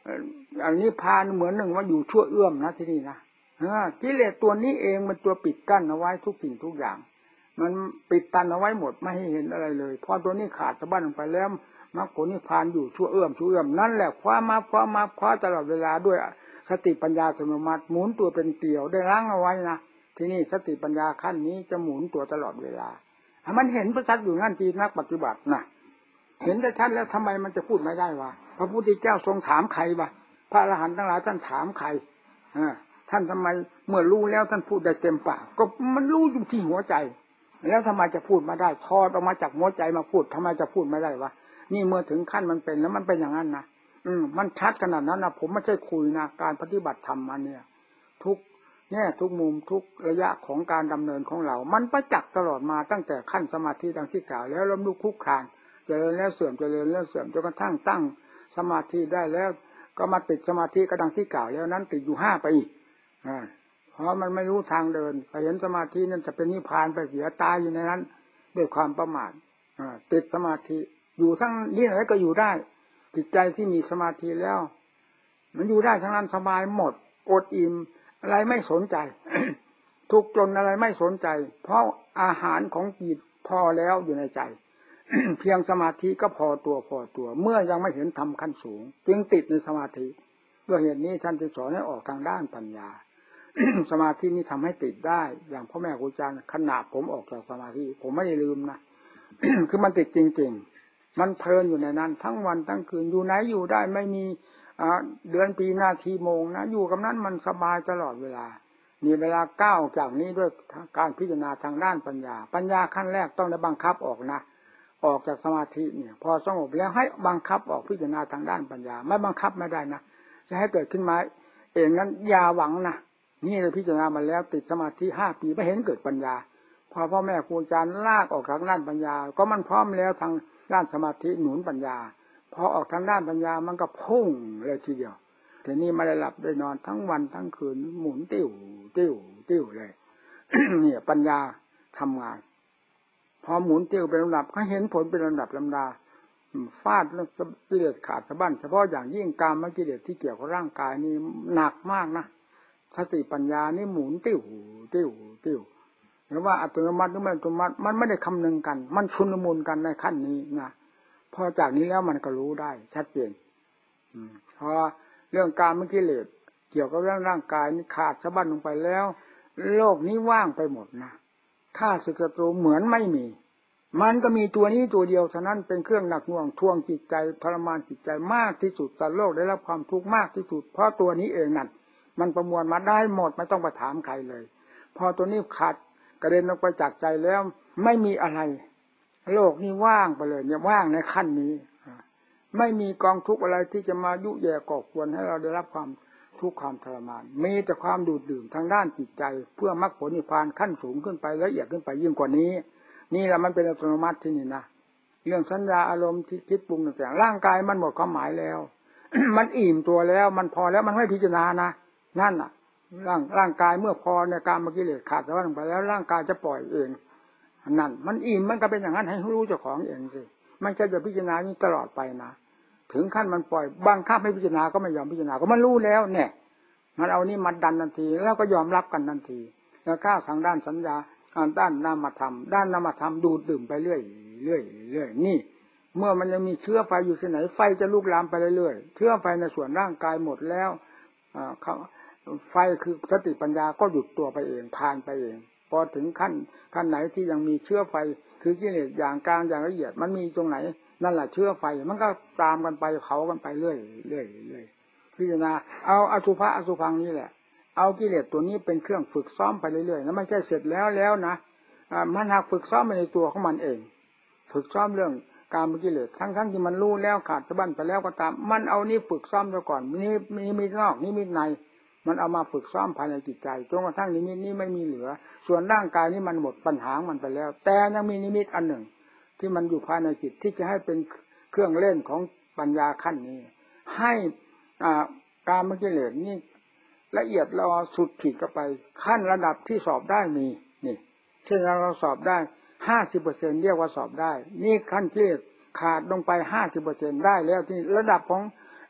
อันนี้พานเหมือนหนึ่งว่าอยู่ชั่วเอื้อมนะที่นี่นะกิเลสตัวนี้เองมันตัวปิดกั้นเอาไว้ทุกสิ่งทุกอย่างมันปิดตันเอาไว้หมดไม่ให้เห็นอะไรเลยพอตัวนี้ขาดสะบั้นลงไปแล้วมรรคผลนิพพานอยู่ชั่วเอื้อมชั่วเอื้อมนั่นแหละคว้ามาคว้ามาคว้าตลอดเวลาด้วยสติปัญญาสมมาตรหมุนตัวเป็นเกลียวได้ล้างเอาไว้นะที่นี่สติปัญญาขั้นนี้จะหมุนตัวตลอดเวลามันเห็นประจักษ์อยู่นั่นทีนักปฏิบัตินะเห็นได้ชัดแล้วทำไมมันจะพูดไม่ได้วะพระพุทธเจ้าทรงถามใครวะพระอรหันต์ทั้งหลายท่านถามใครอ่าท่านทำไมเมื่อรู้แล้วท่านพูดได้เต็มปากก็มันรู้อยู่ที่หัวใจแล้วทำไมจะพูดมาได้ทอดออกมาจากหัวใจมาพูดทำไมจะพูดไม่ได้วะนี่เมื่อถึงขั้นมันเป็นแล้วมันเป็นอย่างนั้นนะอืมมันชัดขนาดนั้นนะผมไม่ใช่คุยนะการปฏิบัติธรรมมาเนี่ยทุกแง่ทุกมุมทุกระยะของการดำเนินของเรามันประจักษ์ตลอดมาตั้งแต่ขั้นสมาธิดังที่กล่าวแล้วล้มลุกคลุกคลานเจริญแล้วเสื่อมเจริญแล้วเสื่อมจนกระทั่งตั้งสมาธิได้แล้วก็มาติดสมาธิก็ดังที่กล่าวแล้วนั้นติดอยู่ห้าปีอ่าเพราะมันไม่รู้ทางเดินไปเห็นสมาธินั่นจะเป็นนิพพานไปเสียตายอยู่ในนั้นด้วยความประมาทอ่าติดสมาธิอยู่ทั้งนี้อะไรก็อยู่ได้จิตใจที่มีสมาธิแล้วมันอยู่ได้ทั้งนั้นสบายหมดอดอิ่มอะไรไม่สนใจ ทุกข์จนอะไรไม่สนใจเพราะอาหารของจิตพอแล้วอยู่ในใจ เพียงสมาธิก็พอตัวพอตัวเมื่อยังไม่เห็นธรรมขั้นสูงจึงติดในสมาธิด้วยเหตุนี้ท่านจึงสอนให้ออกทางด้านปัญญา สมาธินี้ทำให้ติดได้อย่างพ่อแม่ครูอาจารย์ขนาดผมออกจากสมาธิผมไม่ได้ลืมนะ คือมันติดจริงๆมันเพลินอยู่ในนั้นทั้งวันทั้งคืนอยู่ไหนอยู่ได้ไม่มีเดือนปีนาทีโมงนะอยู่กับนั้นมันสบายตลอดเวลามีเวลาก้าวจากนี้ด้วยการพิจารณาทางด้านปัญญาปัญญาขั้นแรกต้องได้บังคับออกนะออกจากสมาธิเนี่ยพอสงบแล้วให้บังคับออกพิจารณาทางด้านปัญญาไม่บังคับไม่ได้นะจะให้เกิดขึ้นมาเองนั้นอย่าหวังนะนี่เราพิจารณามาแล้วติดสมาธิห้าปีไม่เห็นเกิดปัญญาพอพ่อแม่ครูอาจารย์ลากออกทางด้านปัญญาก็มันพร้อมแล้วทางด้านสมาธิหนุนปัญญาพอออกทางด้านปัญญามันก็พุ่งเลยทีเดียวแต่นี่ไม่ได้หลับได้นอนทั้งวันทั้งคืนหมุนติ้วติ้วติ้วเลย เนี่ยปัญญาทำงานพอหมุนติ้วเป็นลำดับเขาเห็นผลเป็นลำดับลำดาฟาดแล้วกิเลสขาดสะบั้นเฉพาะอย่างยิ่งกามกิเลสที่เกี่ยวกับร่างกายนี่หนักมากนะสติปัญญานี่หมุนติ้วติ้วติ้วหรือว่าอัตโนมัติหรือไม่อัตโนมัติมันไม่ได้คำนึงกันมันชุนมุนกันในขั้นนี้นะพอจากนี้แล้วมันก็รู้ได้ชัดเจนพอเรื่องกามกิเลสเกี่ยวกับเรื่องร่างกายนี่ขาดสะบั้นลงไปแล้วโลกนี้ว่างไปหมดนะข้าศึกศัตรูเหมือนไม่มีมันก็มีตัวนี้ตัวเดียวเท่านั้นเป็นเครื่องหนักหน่วงทวงจิตใจทรมานจิตใจมากที่สุดสัตว์โลกได้รับความทุกข์มากที่สุดเพราะตัวนี้เองนั่นมันประมวลมาได้หมดไม่ต้องไปถามใครเลยพอตัวนี้ขาดกระเด็นออกไปจากใจแล้วไม่มีอะไรโลกนี้ว่างไปเลยเนี่ยว่างในขั้นนี้ไม่มีกองทุกข์อะไรที่จะมายุแย่ก่อควรให้เราได้รับความทุกข์ความทรมานมีแต่ความดูดดื่มทางด้านจิตใจเพื่อมรรคผลนิพพานขั้นสูงขึ้นไปละเอียดขึ้นไปยิ่งกว่านี้นี่แหละมันเป็นอัตโนมัติที่นี่นะเรื่องสัญญาอารมณ์ที่คิดปรุงต่างๆร่างกายมันหมดความหมายแล้ว มันอิ่มตัวแล้วมันพอแล้วมันไม่พิจารณานะนั่นน่ะร่างร่างกายเมื่อพอในการมกิเลสขาดสะบั้นลงไปแล้วร่างกายจะปล่อยเองนั่นมันอิ่มมันก็เป็นอย่างนั้นให้รู้เจ้าของเองสิไม่ใช่จะพิจารณานี้ตลอดไปนะถึงขั้นมันปล่อยบังคับให้พิจารณาก็ไม่ยอมพิจารณาก็มันรู้แล้วเนี่ยมันเอานี่มาดันทันทีแล้วก็ยอมรับกันทันทีแล้วก้าวทางด้านสัญญาด้านนามธรรมด้านนามธรรมดูดดื่มไปเรื่อยเรื่อยเรื่อยนี่เมื่อมันยังมีเชื้อไฟอยู่ที่ไหนไฟจะลุกลามไปเรื่อยๆเชื้อไฟในส่วนร่างกายหมดแล้วไฟคือสติปัญญาก็หยุดตัวไปเองผ่านไปเองพอถึงขั้นขั้นไหนที่ยังมีเชื้อไฟคือกิเลสอย่างกลางอย่างละเอียดมันมีตรงไหนนั่นแหละเชื้อไฟมันก็ตามกันไปเผากันไปเรื่อยเรื่อยเรื่อยพิจารณาเอาอสุภะอสุภังนี่แหละเอากิเลสตัวนี้เป็นเครื่องฝึกซ้อมไปเรื่อยๆนะไม่ใช่เสร็จแล้วแล้วนะมันหากฝึกซ้อมไปในตัวของมันเองฝึกซ้อมเรื่องการมกิเลสทั้งๆที่มันรู้แล้วขาดสะบั้นไปแล้วก็ตามมันเอานี่ฝึกซ้อมซะก่อนนี่มีมิตรนอกนี่มิตรในมันเอามาฝึกซ้อมภายในจิตใจจนกระทั่งนิมิตนี้ไม่มีเหลือส่วนร่างกายนี้มันหมดปัญหามันไปแล้วแต่ยังมีนิมิตอันหนึ่งที่มันอยู่ภายในจิตที่จะให้เป็นเครื่องเล่นของปัญญาขั้นนี้ให้การมกิเลสนี่ละเอียดเราสุดขีดเข้าไปขั้นระดับที่สอบได้มีนี่เช่นเราสอบได้ ห้าสิบเปอร์เซ็นต์ เรียกว่าสอบได้นี่ขั้นที่ขาดลงไป ห้าสิบเปอร์เซ็นต์ ได้แล้วที่ระดับของ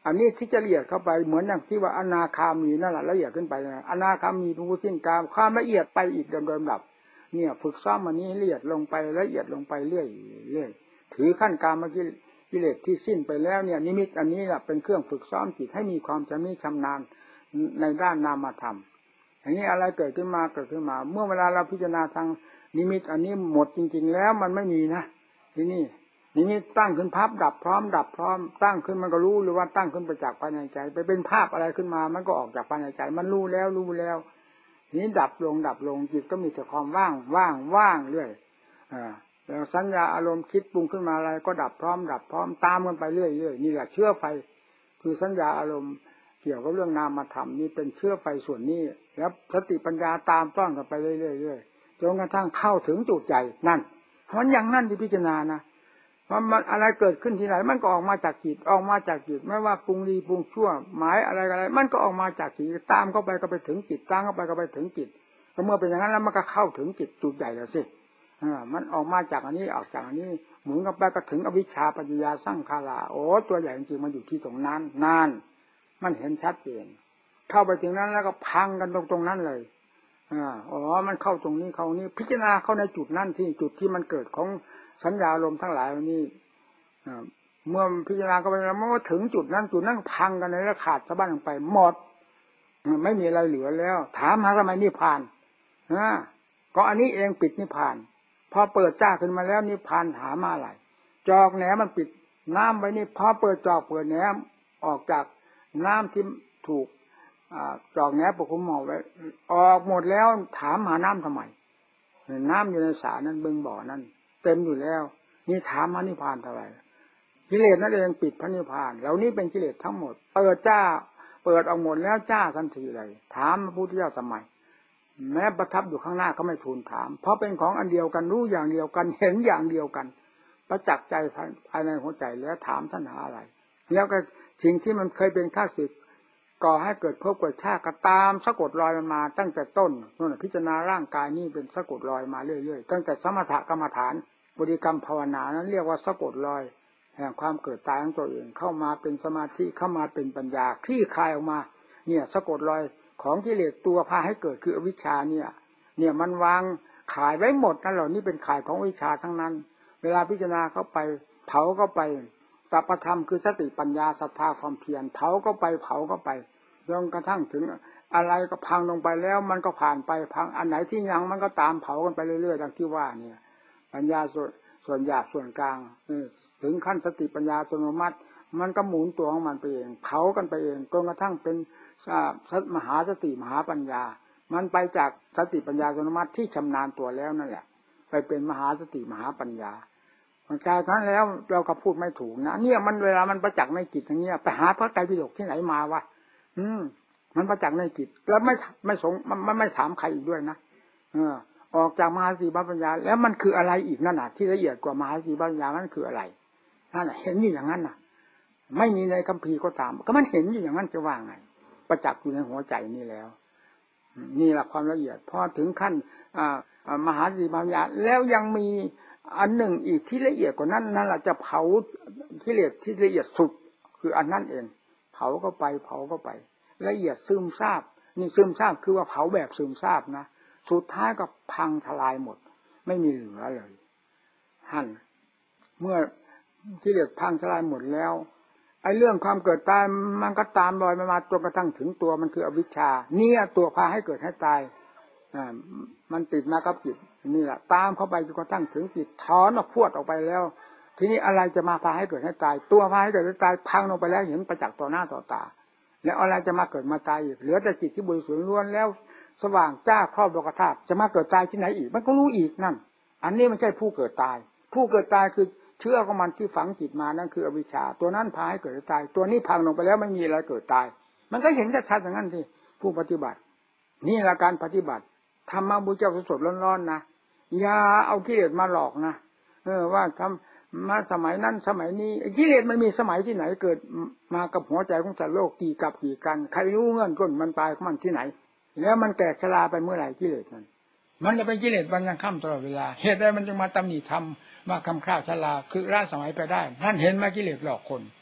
อันนี้ที่จะละเอียดเข้าไปเหมือนอย่างที่ว่าอนาคามีนั่นแหละละเอียดขึ้นไปนะอนาคามีผู้สิ้นกามความละเอียดไปอีกเดิมๆดับเนี่ยฝึกซ้อมอันนี้ละเอียดลงไปละเอียดลงไปเรื่อยเรื่อยถือขั้นกามกิเลสที่สิ้นไปแล้วเนี่ยนิมิตอันนี้แหละเป็นเครื่องฝึกซ้อมจิตให้มีความชำนิชำนาญในด้านนามธรรมอย่างนี้อะไรเกิดขึ้นมาเกิดขึ้นมาเมื่อเวลาเราพิจารณาทางนิมิตอันนี้หมดจริงๆแล้วมันไม่มีนะที่นี่นิมิตตั้งขึ้นพับดับพร้อมดับพร้อมตั้งขึ้นมันก็รู้หรือว่าตั้งขึ้นไปจากภายในใจไปเป็นภาพอะไรขึ้นมามันก็ออกจากภายในใจมันรู้แล้วรู้แล้วนี้ดับลงดับลงจิตก็มีแต่ความว่างว่างว่างเรื่อยอ่าแล้วสัญญาอารมณ์คิดปรุงขึ้นมาอะไรก็ดับพร้อมดับพร้อมตามกันไปเรื่อยๆนี่แหละเชื้อไฟคือสัญญาอารมณ์เกี่ยวกับเรื่องนามธรรมนี่เป็นเชื้อไฟส่วนนี้แล้วสติปัญญาตามต้อนกันไปเรื่อยๆจนกระทั่งเข้าถึงจุดใจนั่นมันอย่างนั้นที่พิจารณานะเพราะมันอะไรเกิดขึ้นที่ไหนมันก็ออกมาจากจิตออกมาจากจิตไม่ว่าปรุงดีปรุงชั่วหมายอะไรอะไรมันก็ออกมาจากจิตตามเข้าไปก็ไปถึงจิตตามเข้าไปก็ไปถึงจิตก็เมื่อเป็นอย่างนั้นแล้วมันก็เข้าถึงจิตจุดใหญ่แล้วสิอ่ามันออกมาจากอันนี้ออกจากอันนี้หมุนกันไปก็ถึงอวิชชาปัญญาสร้างคาราโอ้ตัวใหญ่จริงๆมันอยู่ที่ตรงนั้นนั่นมันเห็นชัดเจนเข้าไปถึงนั้นแล้วก็พังกันตรงตรงนั้นเลยอ่าอ๋อมันเข้าตรงนี้เข้านี้พิจารณาเข้าในจุดนั้นที่จุดที่มันเกิดของสัญญาลมทั้งหลายนี่เมื่อพิจารณาเข้าไปแล้วมันก็ถึงจุดนั้นจุดนั้นพังกันเลยแล้วขาดสะบั้นลงไปหมดไม่มีอะไรเหลือแล้วถามหาทำไมนิพพานนะก็อันนี้เองปิดนิพพานพอเปิดจ้าขึ้นมาแล้วนิพพานหามาอะไรจอกแหนมันปิดน้ำไว้นี่พอเปิดจอกเปิดแหนออกจากน้ำที่ถูกจอกแหนปกคลุมหม้อไว้ออกหมดแล้วถามหาน้ำทำไมน้ำอยู่ในสระนั้นบึงบ่อนั้นเต็มอยู่แล้วนี่ถามหานิพพานเท่าไหร่กิเลสนั่นเองปิดพระนิพพานเหล่านี้เป็นกิเลสทั้งหมดเปิดจ้าเปิดออกหมดแล้วจ้าทันทีเลยถามพระพุทธเจ้าทำไมแม้ประทับอยู่ข้างหน้าก็ไม่ทูลถามเพราะเป็นของอันเดียวกันรู้อย่างเดียวกันเห็นอย่างเดียวกันประจักษ์ใจภายในหัวใจแล้วถามท่านหาอะไรแล้วก็สิ่งที่มันเคยเป็นข้าศึกก่อให้เกิดภพเกิดชาติก็ตามสะกดรอยมันมาตั้งแต่ต้นนั่นพิจารณาร่างกายนี่เป็นสะกดรอยมาเรื่อยๆตั้งแต่สมถกรรมฐานบริกรรมภาวนานั้นเรียกว่าสะกดรอยแห่งความเกิดตายของตัวเองเข้ามาเป็นสมาธิเข้ามาเป็นปัญญาคลี่คลายออกมาเนี่ยสะกดรอยของกิเลสตัวพาให้เกิดคืออวิชชาเนี่ยเนี่ยมันวางขายไว้หมดนั่นเหล่านี้เป็นขายของวิชาทั้งนั้นเวลาพิจารณาเข้าไปเผาเข้าไปตปธรรมคือสติปัญญาศรัทธาความเพียรเผาเข้าไปเผาเข้าไปจนกระทั่งถึงอะไรก็พังลงไปแล้วมันก็ผ่านไปพังอันไหนที่ยังมันก็ตามเผากันไปเรื่อยๆดังที่ว่าเนี่ยปัญญาส่วนส่วนหยาบส่วนกลางถึงขั้นสติปัญญาอัตโนมัติมันก็หมุนตัวของมันไปเองเผากันไปเองจนกระทั่งเป็นมหาสติมหาปัญญามันไปจากสติปัญญาอัตโนมัติที่ชำนาญตัวแล้วนั่นแหละไปเป็นมหาสติมหาปัญญามันกลายนั้นแล้วเราก็พูดไม่ถูกนะเนี่ยมันเวลามันประจักษ์ในจิตอย่างเงี้ยไปหาพระไตรปิฎกที่ไหนมาวะอืมมันประจักษ์ในจิตแล้วไม่ไม่สงมันไม่ถามใครอีกด้วยนะเออออกจากมหาสติปัญญาแล้วมันคืออะไรอีกนั่นน่ะที่ละเอียดกว่ามหาสติปัญญามันคืออะไรนั่นน่ะเห็นอยู่อย่างนั้นน่ะไม่มีในคัมภีร์ก็ตามก็มันเห็นอยู่อย่างนั้นจะว่าไงประจักษ์อยู่ในหัวใจนี่แล้วนี่แหละความละเอียดพอถึงขั้นอ่ามหาสติปัญญาแล้วยังมีอันหนึ่งอีกที่ละเอียดกว่านั้นนั่นแหละจะเผากิเลสที่ละเอียดสุดคืออันนั้นเองเผาเข้าไปเผาเข้าไปละเอียดซึมซาบนี่ซึมซาบคือว่าเผาแบบซึมซาบนะสุดท้ายก็พังทลายหมดไม่มีเหลือเลยหั่นเมื่อกิเลสพังทลายหมดแล้วไอ้เรื่องความเกิดตายมันก็ตามรอยมาจนกระทั่งถึงตัวมันคืออวิชชาเนี่ยตัวพาให้เกิดให้ตายอ่ามันติดมากับจิตนี่แหละตามเข้าไปจนกระทั่งถึงจิตถอนออกพวดออกไปแล้วทีนี้อะไรจะมาพาให้เกิดให้ตายตัวพาให้เกิดให้ตายพังลงไปแล้วเห็นประจักษ์ต่อหน้าต่อตาแล้วอะไรจะมาเกิดมาตายอีกเหลือแต่จิตที่บริสุทธิ์ล้วนแล้วสว่างจ้าครอบโลกธาตุจะมาเกิดตายที่ไหนอีกมันก็รู้อีกนั่นอันนี้ไม่ใช่ผู้เกิดตายผู้เกิดตายคือเชื่อของมันที่ฝังจิตมานั่นคืออวิชชาตัวนั้นพาให้เกิดตายตัวนี้พังลงไปแล้วไม่มีอะไรเกิดตายมันก็เห็นชัดๆอย่างนั้นสิผู้ปฏิบัตินี่แหละการปฏิบัติธรรมะบุญเจ้าสดๆร้อนๆนะอย่าเอากิเลสมาหลอกนะเออว่าทำมาสมัยนั้นสมัยนี้กิเลสมันมีสมัยที่ไหนเกิดมากับหัวใจของสัตว์โลกกี่กับกี่กันใครรู้เงื่อนก้นมันตายของมันที่ไหนแล้วมันแตกชราไปเมื่อไหร่กิเลสมันมันจะเป็นกิเลสวันยังค่ำตลอดเวลาเหตุใดมันจึงมาตำหนิธรรมมาคำคร่าชราคือล่าสมัยไปได้นั่นเห็นไหมกิเลสหลอกคน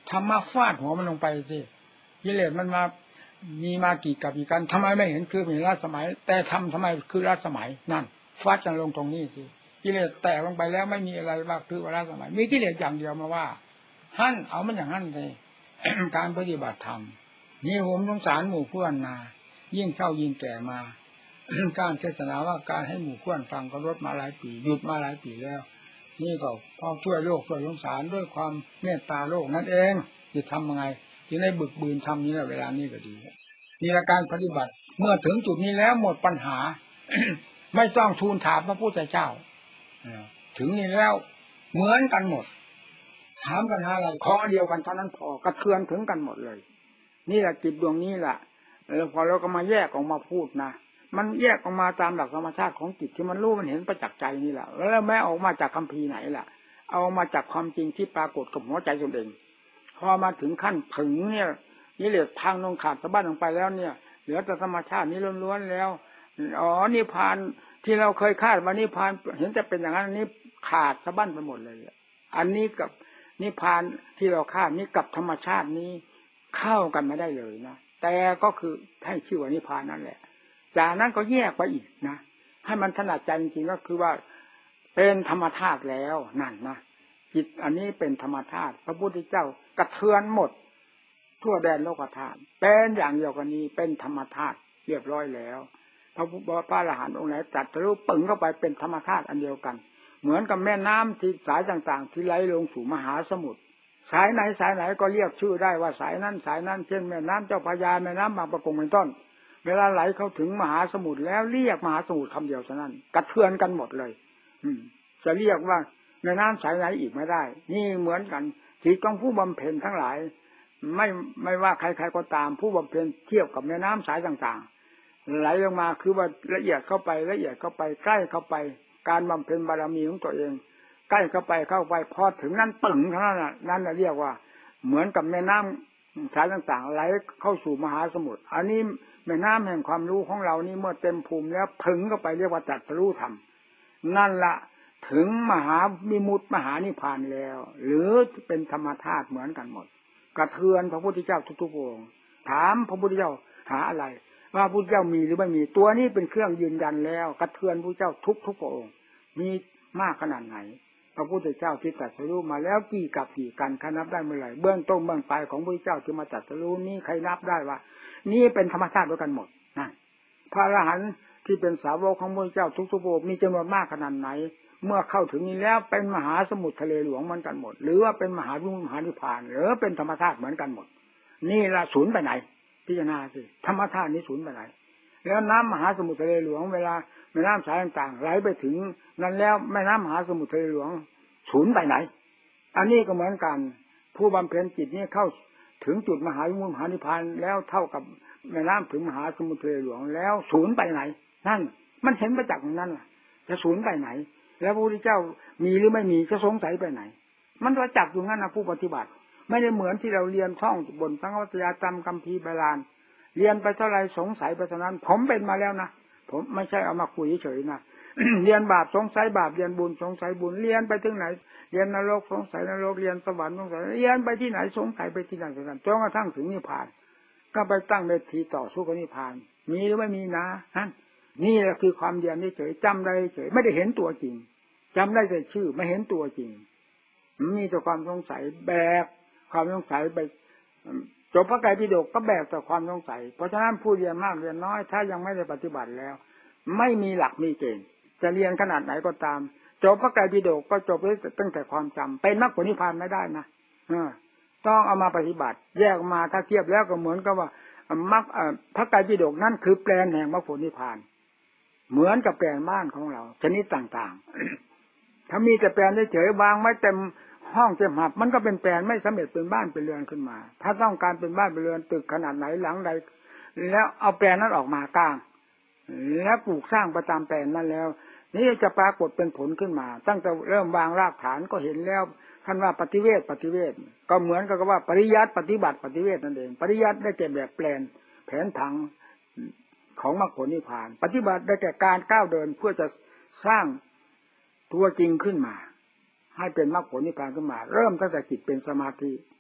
ธรรมะฟาดหัวมันลงไปสิกิเลสมันมามีมากี่กับกี่กันทำไมไม่เห็นคือเห็นรัสมัยแต่ทำทำไมคือรัสมัยนั่นฟาดกันลงตรงนี้สิกิเลสแตกลงไปแล้วไม่มีอะไรว่าคือรัสมัยมีกิเลสอย่างเดียวมาว่าหั่นเอามันอย่างนั้นเลย การปฏิบัติธรรมนี่ผมสงสารหมู่เพื่อนนายิ่งเข้ายิ่งแก่มา การเทศนาว่าการให้หมู่เพื่อนฟังก็ลดมาหลายปีหยุดมาหลายปีแล้วนี่ก็พอช่วยโลกช่วยสงสารด้วยความเมตตาโลกนั่นเองจะทำยังไงที่ได้บึกบืนทำนี้แล้วเวลานี้ก็ดีนี่ละการปฏิบัติเมื่อถึงจุดนี้แล้วหมดปัญหา ไม่ต้องทูลถามพระพุทธเจ้าถึงนี้แล้วเหมือนกันหมดถามกันอะไรข้อเดียวกันเท่านั้นพอกระเทือนถึงกันหมดเลยนี่แหละจิตดวงนี้แหละแล้วพอเราก็มาแยกออกมาพูดนะมันแยกออกมาตามหลักธรรมชาติของจิตที่มันรู้มันเห็นประจักษ์ใจนี่แหละแล้วแม้ออกมาจากคัมภีร์ไหนล่ะเอามาจากความจริงที่ปรากฏกับหัวใจตนเองพอมาถึงขั้นถึงเนี่ยนี่เหลือพังลงขาดสะบั้นลงไปแล้วเนี่ยเหลือแต่ธรรมชาตินี้ล้วนๆแล้วอ๋อนิพพานที่เราเคยคาดว่านิพพานเห็นแต่เป็นอย่างนั้นนี้ขาดสะบั้นไปหมดเลยอันนี้กับนิพพานที่เราคาดนี้กับธรรมชาตินี้เข้ากันไม่ได้เลยนะแต่ก็คือให้ชื่อว่านิพพานนั่นแหละจากนั้นก็แยกไปอีกนะให้มันถนัดใจจริงๆก็คือว่าเป็นธรรมธาตุแล้วนั่นนะจิตอันนี้เป็นธรรมธาตุพระพุทธเจ้ากระเทือนหมดทั่วแดนโลกธาตุเป็นอย่างเดียวกันนี้เป็นธรรมธาตุเรียบร้อยแล้วพระพุทธพระอรหันต์องค์ไหนจัดรู้ปึงเข้าไปเป็นธรรมธาตุอันเดียวกันเหมือนกับแม่น้ำที่สายต่างๆที่ไหลลงสู่มหาสมุทรสายไหนสายไหนก็เรียกชื่อได้ว่าสายนั้นสายนั้นเช่นแม่น้ำเจ้าพระยาแม่น้ำบางประกงเป็นต้นเวลาไหลเข้าถึงมหาสมุทรแล้วเรียกมหาสมุทรคำเดียวเท่านั้นกระเทือนกันหมดเลยอืมจะเรียกว่าแม่น้ำสายไหนอีกไม่ได้นี่เหมือนกันจิตของผู้บำเพ็ญทั้งหลายไม่ไม่ว่าใครๆก็ตามผู้บำเพ็ญเทียบกับแม่น้ำสายต่างๆไหลลงมาคือว่าละเอียดเข้าไปละเอียดเข้าไปใกล้เข้าไปการบำเพ็ญบารมีของตัวเองใกล้เข้าไปเข้าไปพอถึงนั้นปึ๋งเท่านั้นน่ะนั่นเรียกว่าเหมือนกับแม่น้ำสายต่างๆไหลเข้าสู่มหาสมุทรอันนี้แม่น้ำแห่งความรู้ของเรานี่เมื่อเต็มภูมิแล้วถึงเข้าไปเรียกว่าตรัสรู้ธรรมนั่นละถึงมหาวิมุตติมหานิพพานแล้วหรือเป็นธรรมธาตุเหมือนกันหมดกระเทือนพระพุทธเจ้าทุกๆองค์ถามพระพุทธเจ้าหาอะไรว่าพระพุทธเจ้ามีหรือไม่มีตัวนี้เป็นเครื่องยืนยันแล้วกระเทือนพระเจ้าทุกๆองค์มีมากขนาดไหนพระพุทธเจ้าที่ตรัสรู้มาแล้วกี่กับกี่กันใครนับได้เมื่อไหร่เบื้องต้นเบื้องปลายของพระพุทธเจ้าที่มาตรัสรู้นี้ใครนับได้ว่านี่เป็นธรรมชาติด้วยกันหมดนั่นพระอรหันต์ที่เป็นสาวกของพระพุทธเจ้าทุกๆองค์มีจำนวนมากขนาดไหนเมื่อเข้าถึงนี้แล้วเป็นมหาสมุทรทะเลหลวงเหมือนกันหมดหรือว่าเป็นมหาวิมุตติมหานิพพานหรือเป็นธรรมชาติเหมือนกันหมดนี่ละศูนย์ไปไหนพิจารณาสิธรรมชาตินี้ศูนย์ไปไหนแล้วน้ำมหาสมุทรทะเลหลวงเวลาแม่น้ำสายต่างๆไหลไปถึงนั้นแล้วแม่น้ำมหาสมุทรทะเลหลวงศูนย์ไปไหนอันนี้ก็เหมือนกันผู้บำเพ็ญจิตนี้เข้าถึงจุดมหาวิมุตติมหานิพพานแล้วเท่ากับแม่น้ำถึงมหาสมุทรทะเลหลวงแล้วศูนย์ไปไหนนั่นมันเห็นประจักษ์นั้นล่ะจะศูนย์ไปไหนแล้วพระพุทธเจ้ามีหรือไม่มีจะสงสัยไปไหนมันประจักษ์อยู่งั้นนะผู้ปฏิบัติไม่ได้เหมือนที่เราเรียนท่องบนสังฆวัตยาจำคัมภีร์โบราณเรียนไปเท่าไรสงสัยไปเท่านั้นผมเป็นมาแล้วนะผมไม่ใช่เอามาคุยเฉยๆนะ เรียนบาปสงสัยบาปเรียนบุญสงสัยบุญเรียนไปถึงไหนเรียนนรกสงสัยนรกเรียนสวรรค์สงสัยเรียนไปที่ไหนสงสัยไปที่นั่นที่นั่นจนกระทั่งถึงนิพพานก็ไปตั้งเวทีต่อสู้กับนิพพานมีหรือไม่มีนะฮะนี่แหละคือความเรียนเฉยๆจำได้เฉยไม่ได้เห็นตัวจริงจำได้แต่ชื่อไม่เห็นตัวจริงมีแต่ความสงสัยแบกความสงสัยไปจบพระไตรปิฎกก็แบกแต่ความสงสัยเพราะฉะนั้นผู้เรียนมากเรียนน้อยถ้ายังไม่ได้ปฏิบัติแล้วไม่มีหลักมีเกณฑ์จะเรียนขนาดไหนก็ตามจบพระไตรปิฎกก็จบตั้งแต่ความจำเป็นมรรคผลนิพพานไม่ได้นะต้องเอามาปฏิบัติแยกมาถ้าเทียบแล้วก็เหมือนกับว่ามรรคพระไตรปิฎกนั่นคือแปลนแห่งมรรคผลนิพพานเหมือนกับแปลนบ้านของเราชนิดต่างๆถ้ามีแต่แปลนเฉยๆวางไว้เต็มห้องเต็มหับมันก็เป็นแปลนไม่สำเร็จเป็นบ้านเป็นเรือนขึ้นมาถ้าต้องการเป็นบ้านเป็นเรือนตึกขนาดไหนหลังใดแล้วเอาแปลนนั้นออกมากลางแล้วปลูกสร้างประจำแปลนนั้นแล้วนี่จะปรากฏเป็นผลขึ้นมาตั้งแต่เริ่มวางรากฐานก็เห็นแล้วท่านว่าปฏิเวทปฏิเวทก็เหมือนกับว่าปริยัติปฏิบัติปฏิเวทนั่นเองปริยัติได้แก่แบบแปลนแผนผังของมรรคผลนิพพานปฏิบัติได้แก่การก้าวเดินเพื่อจะสร้างตัวจริงขึ้นมาให้เป็นมรรคผลนิพพานขึ้นมาเริ่มตั้งแต่จิตเป็นสมาธิ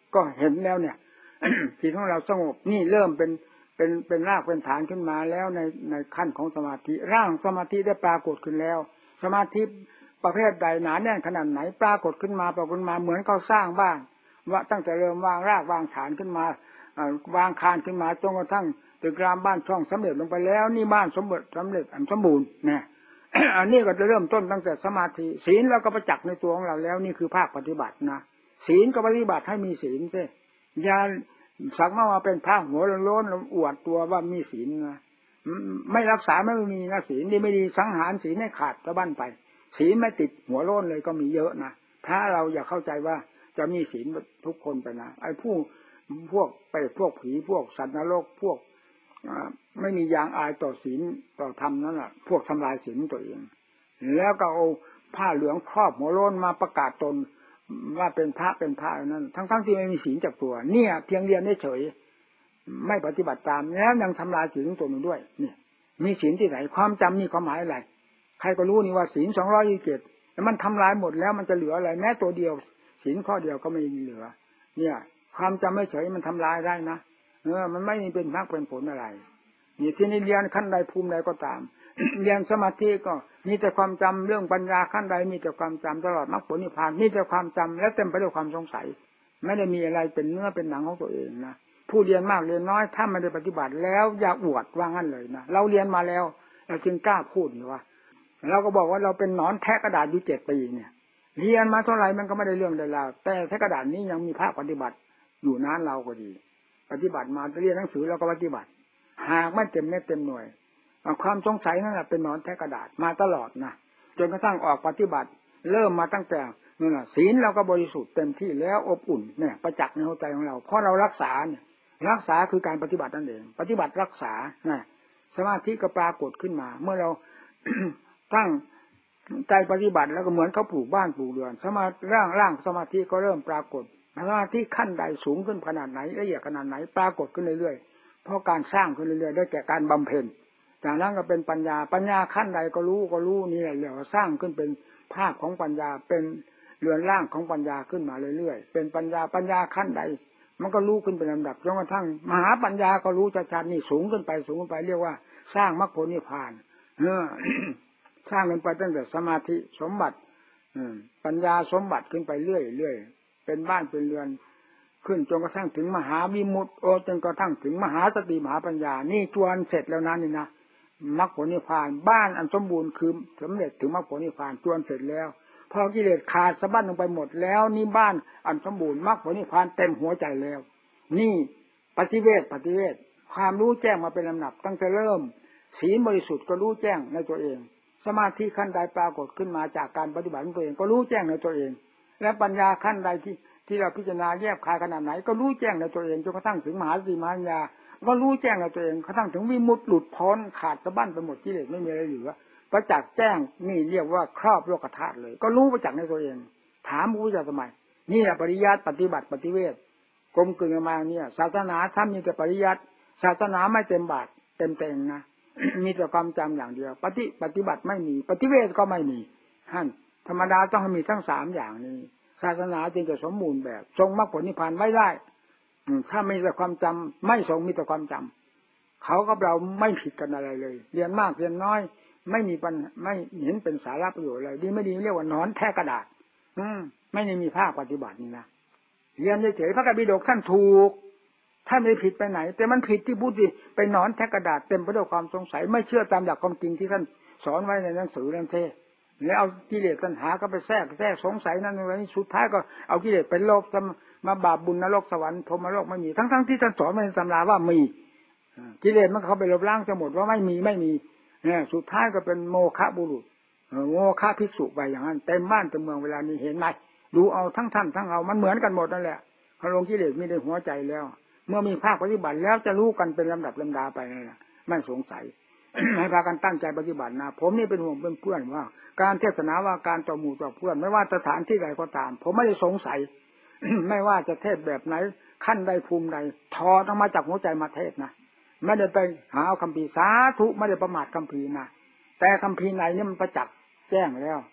ก็เห็นแล้วเนี่ย จิตของเราสงบนี่เริ่มเป็นเป็นเป็นรากเป็นฐานขึ้นมาแล้วในในขั้นของสมาธิร่างสมาธิได้ปรากฏขึ้นแล้วสมาธิประเภทใดหนาแน่นขนาดไหนปรากฏขึ้นมาปรากฏมาเหมือนเขาสร้างบ้านว่าตั้งแต่เริ่มวางรากวางฐานขึ้นมาวางคานขึ้นมาจนกระทั่งตึกรามบ้านช่องสำเร็จลงไปแล้วนี่บ้านสมบูรณ์สำเร็จอันสมบูรณ์เนี่ย อันนี้ก็จะเริ่มต้นตั้งแต่สมาธิศีลเราก็ประจักษ์ในตัวของเราแล้วนี่คือภาคปฏิบัตินะศีลก็ปฏิบัติให้มีศีลสิอย่าสักมาเป็นพระหัวโล้นๆอวดตัวว่ามีศีลนะไม่รักษาไม่มีนะศีลนี่ไม่ดีสังหารศีลให้ขาดตะบั้นไปศีลไม่ติดหัวโล้นเลยก็มีเยอะนะพระเราอย่าเข้าใจว่าจะมีศีลทุกคนไปนะไอ้ผู้พวกไปพวกผีพวกสัตว์นรกพวกไม่มียางอายต่อศีลต่อธรรมนั่นแหละพวกทำลายศีลตัวเองแล้วก็เอาผ้าเหลืองครอบหัวโล้นมาประกาศตนว่าเป็นพระเป็นพระนั้นทั้งๆที่ไม่มีศีลจากตัวเนี่ยเพียงเรียนเฉยไม่ปฏิบัติตามแล้วยังทำลายศีลตัวมันด้วยนี่มีศีลที่ไหนความจำมีความหมายอะไรใครก็รู้นี่ว่าศีลสองร้อยยี่สิบเจ็ดแต่มันทำลายหมดแล้วมันจะเหลืออะไรแม้ตัวเดียวศีลข้อเดียวก็ไม่มีเหลือเนี่ยความจำไม่เฉยมันทำลายได้นะเออมันไม่เป็นมรรคเป็นผลอะไรนี่ที่นี่เรียนขั้นใดภูมิใดก็ตาม เรียนสมาธิก็มีแต่ความจำเรื่องปัญญาขั้นใดมีแต่ความจำตลอดมรรคผลนิพพานมีแต่ความจำและเต็มไปด้วยความสงสัยไม่ได้มีอะไรเป็นเนื้อเป็นหนังของตัวเองนะผู้เรียนมากเรียนน้อยถ้าไม่ได้ปฏิบัติแล้วอย่าอวดว่างั้นเลยนะเราเรียนมาแล้วเราจึงกล้าพูดนี่ว่าเราก็บอกว่าเราเป็นหนอนแทะกระดาษอยู่เจ็ดปีเนี่ยเรียนมาเท่าไหร่มันก็ไม่ได้เรื่องใดแล้วแต่แทะกระดาษนี้ยังมีภาคปฏิบัติอยู่นานเราก็ดีปฏิบัติมาเรียนหนังสือเราก็ปฏิบัติหากไม่เต็มเม็ดเต็มหน่วยความสงสัยนั่นแหละเป็นหนอนแทะกระดาษมาตลอดนะจนกระทั่งออกปฏิบัติเริ่มมาตั้งแต่นั่นแหละศีลเราก็บริสุทธิ์เต็มที่แล้วอบอุ่นเนี่ยประจักษ์ในหัวใจของเราเพราะเรารักษาเนี่ยรักษาคือการปฏิบัตินั่นเองปฏิบัติรักษานะสมาธิก็ปรากฏขึ้นมาเมื่อเรา ตั้งใจปฏิบัติแล้วก็เหมือนเขาปลูกบ้านปลูกเรือนสมาร่างร่างสมาธิก็เริ่มปรากฏสมาธิขั้นใดสูงขึ้นขนาดไหนละเอียดขนาดไหนปรากฏขึ้นเรื่อยๆเพราะการสร้างขึ้นเรื่อยๆได้แก่การบำเพ็ญจากนั้นก็เป็นปัญญาปัญญาขั้นใดก็รู้ก็รู้นี่แหละเรียกว่าสร้างขึ้นเป็นภาพของปัญญาเป็นเรือนร่างของปัญญาขึ้นมาเรื่อยๆเป็นปัญญาปัญญาขั้นใดมันก็รู้ขึ้นเป็นลำดับจนกระทั่งมหาปัญญาก็รู้ชัดๆนี่สูงขึ้นไปสูงขึ้นไปเรียกว่าสร้างมรรคผลนิพพานเออ สร้างกันไปตั้งแต่สมาธิสมบัติปัญญาสมบัติขึ้นไปเรื่อยๆเป็นบ้านเป็นเรือนขึ้นจนกระทั่งถึงมหาวิมุตติโอจนกระทั่งถึงมหาสติมหาปัญญานี่จวนเสร็จแล้วนั้นนี่นะมรรคผลนิพพานบ้านอันสมบูรณ์คือสำเร็จถึงมรรคผลนิพพานจวนเสร็จแล้วพอกิเลสขาดสะบั้นลงไปหมดแล้วนี่บ้านอันสมบูรณ์มรรคผลนิพพานเต็มหัวใจแล้วนี่ปฏิเวทปฏิเวทความรู้แจ้งมาเป็นลำดับตั้งแต่เริ่มศีลบริสุทธิ์ก็รู้แจ้งในตัวเองสมาธิขั้นใดปรากฏขึ้นมาจากการปฏิบัติของตัวเองก็รู้แจ้งในตัวเองและปัญญาขั้นใดที่ที่เราพิจารณาแยบคายขนาดไหนก็รู้แจ้งในตัวเองจนกระทั่งถึงมหาสติมหาปัญญาก็รู้แจ้งในตัวเองกระทั่งถึงวิมุตติหลุดพ้นขาดสะบั้นไปหมดกิเลสไม่มีอะไรเหลือประจักษ์แจ้งนี่เรียกว่าครอบโลกธาตุเลยก็รู้ประจักษ์ในตัวเองถามผู้จะทำไมนี่แหละปริยัติปฏิบัติปฏิเวทกลมกลืนกันมาเนี่ยศาสนาถ้ามีแต่ปริยัติศาสนาไม่เต็มบาทเต็มเต็งนะ มีแต่ความจำอย่างเดียวปฏิปฏิบัติไม่มีปฏิเวทก็ไม่มีท่านธรรมดาต้องมีทั้งสามอย่างนี้ศาสนาจึงจะสมบูรณ์แบบทรงมรรคผลนิพพานไว้ได้ถ้ามีแต่ความจำไม่ทรงมีแต่ความจำเขากับเราไม่ผิดกันอะไรเลยเรียนมากเรียนน้อยไม่มีปัญไม่เห็นเป็นสาระประโยชน์อะไรดีไม่ดีเรียกว่าหนอนแทะกระดาษอืมไม่ได้มีภาคปฏิบัตินี่นะเรียนเฉยๆพระกัปปิฎกท่านถูกท่านไม่ผิดไปไหนแต่มันผิดที่พูดที่ไปหนอนแทะกระดาษเต็มไปด้วยความสงสัยไม่เชื่อตามหลักความจริงที่ท่านสอนไว้ในหนังสือนั่นเองแล้วเอากิเลสตัณหาก็ไปแทรกแทรกสงสัยนั่นนี่สุดท้ายก็เอากิเลสไปโลภจะมาบาปบุญนรกสวรรค์พรหมโลกไม่มีทั้งๆที่ท่านสอนในตำราว่ามีกิเลสมันเข้าไปลบล้างจะหมดว่าไม่มีไม่มีเนี่ยสุดท้ายก็เป็นโมฆะบุรุษโมฆะภิกษุไปอย่างนั้นเต็มบ้านเต็มเมืองเวลานี้เห็นไหมดูเอาทั้งท่านทั้งเอามันเหมือนกันหมดนั่นแหละพอลงกิเลสมีในหัวใจแล้วเมื่อมีภาคปฏิบัติแล้วจะรู้กันเป็นลำดับลำดาไปนั่นแหละไม่สงสัย ให้พากันตั้งใจปฏิบัตินะผมนี่เป็นห่วงเป็นเพื่อนว่าการเทศนาว่าการต่อหมู่ต่อเพื่อนไม่ว่าสถานที่ใดก็ตามผมไม่ได้สงสัย ไม่ว่าจะเทศแบบไหนขั้นใดภูมิใดถอดออกมาจากหัวใจมาเทศนะไม่ได้ไปหาเอาคัมภีร์สาธุไม่ได้ประมาทคัมภีร์นะแต่คัมภีร์ไหนนี่มันประจักษ์แจ้งแล้ว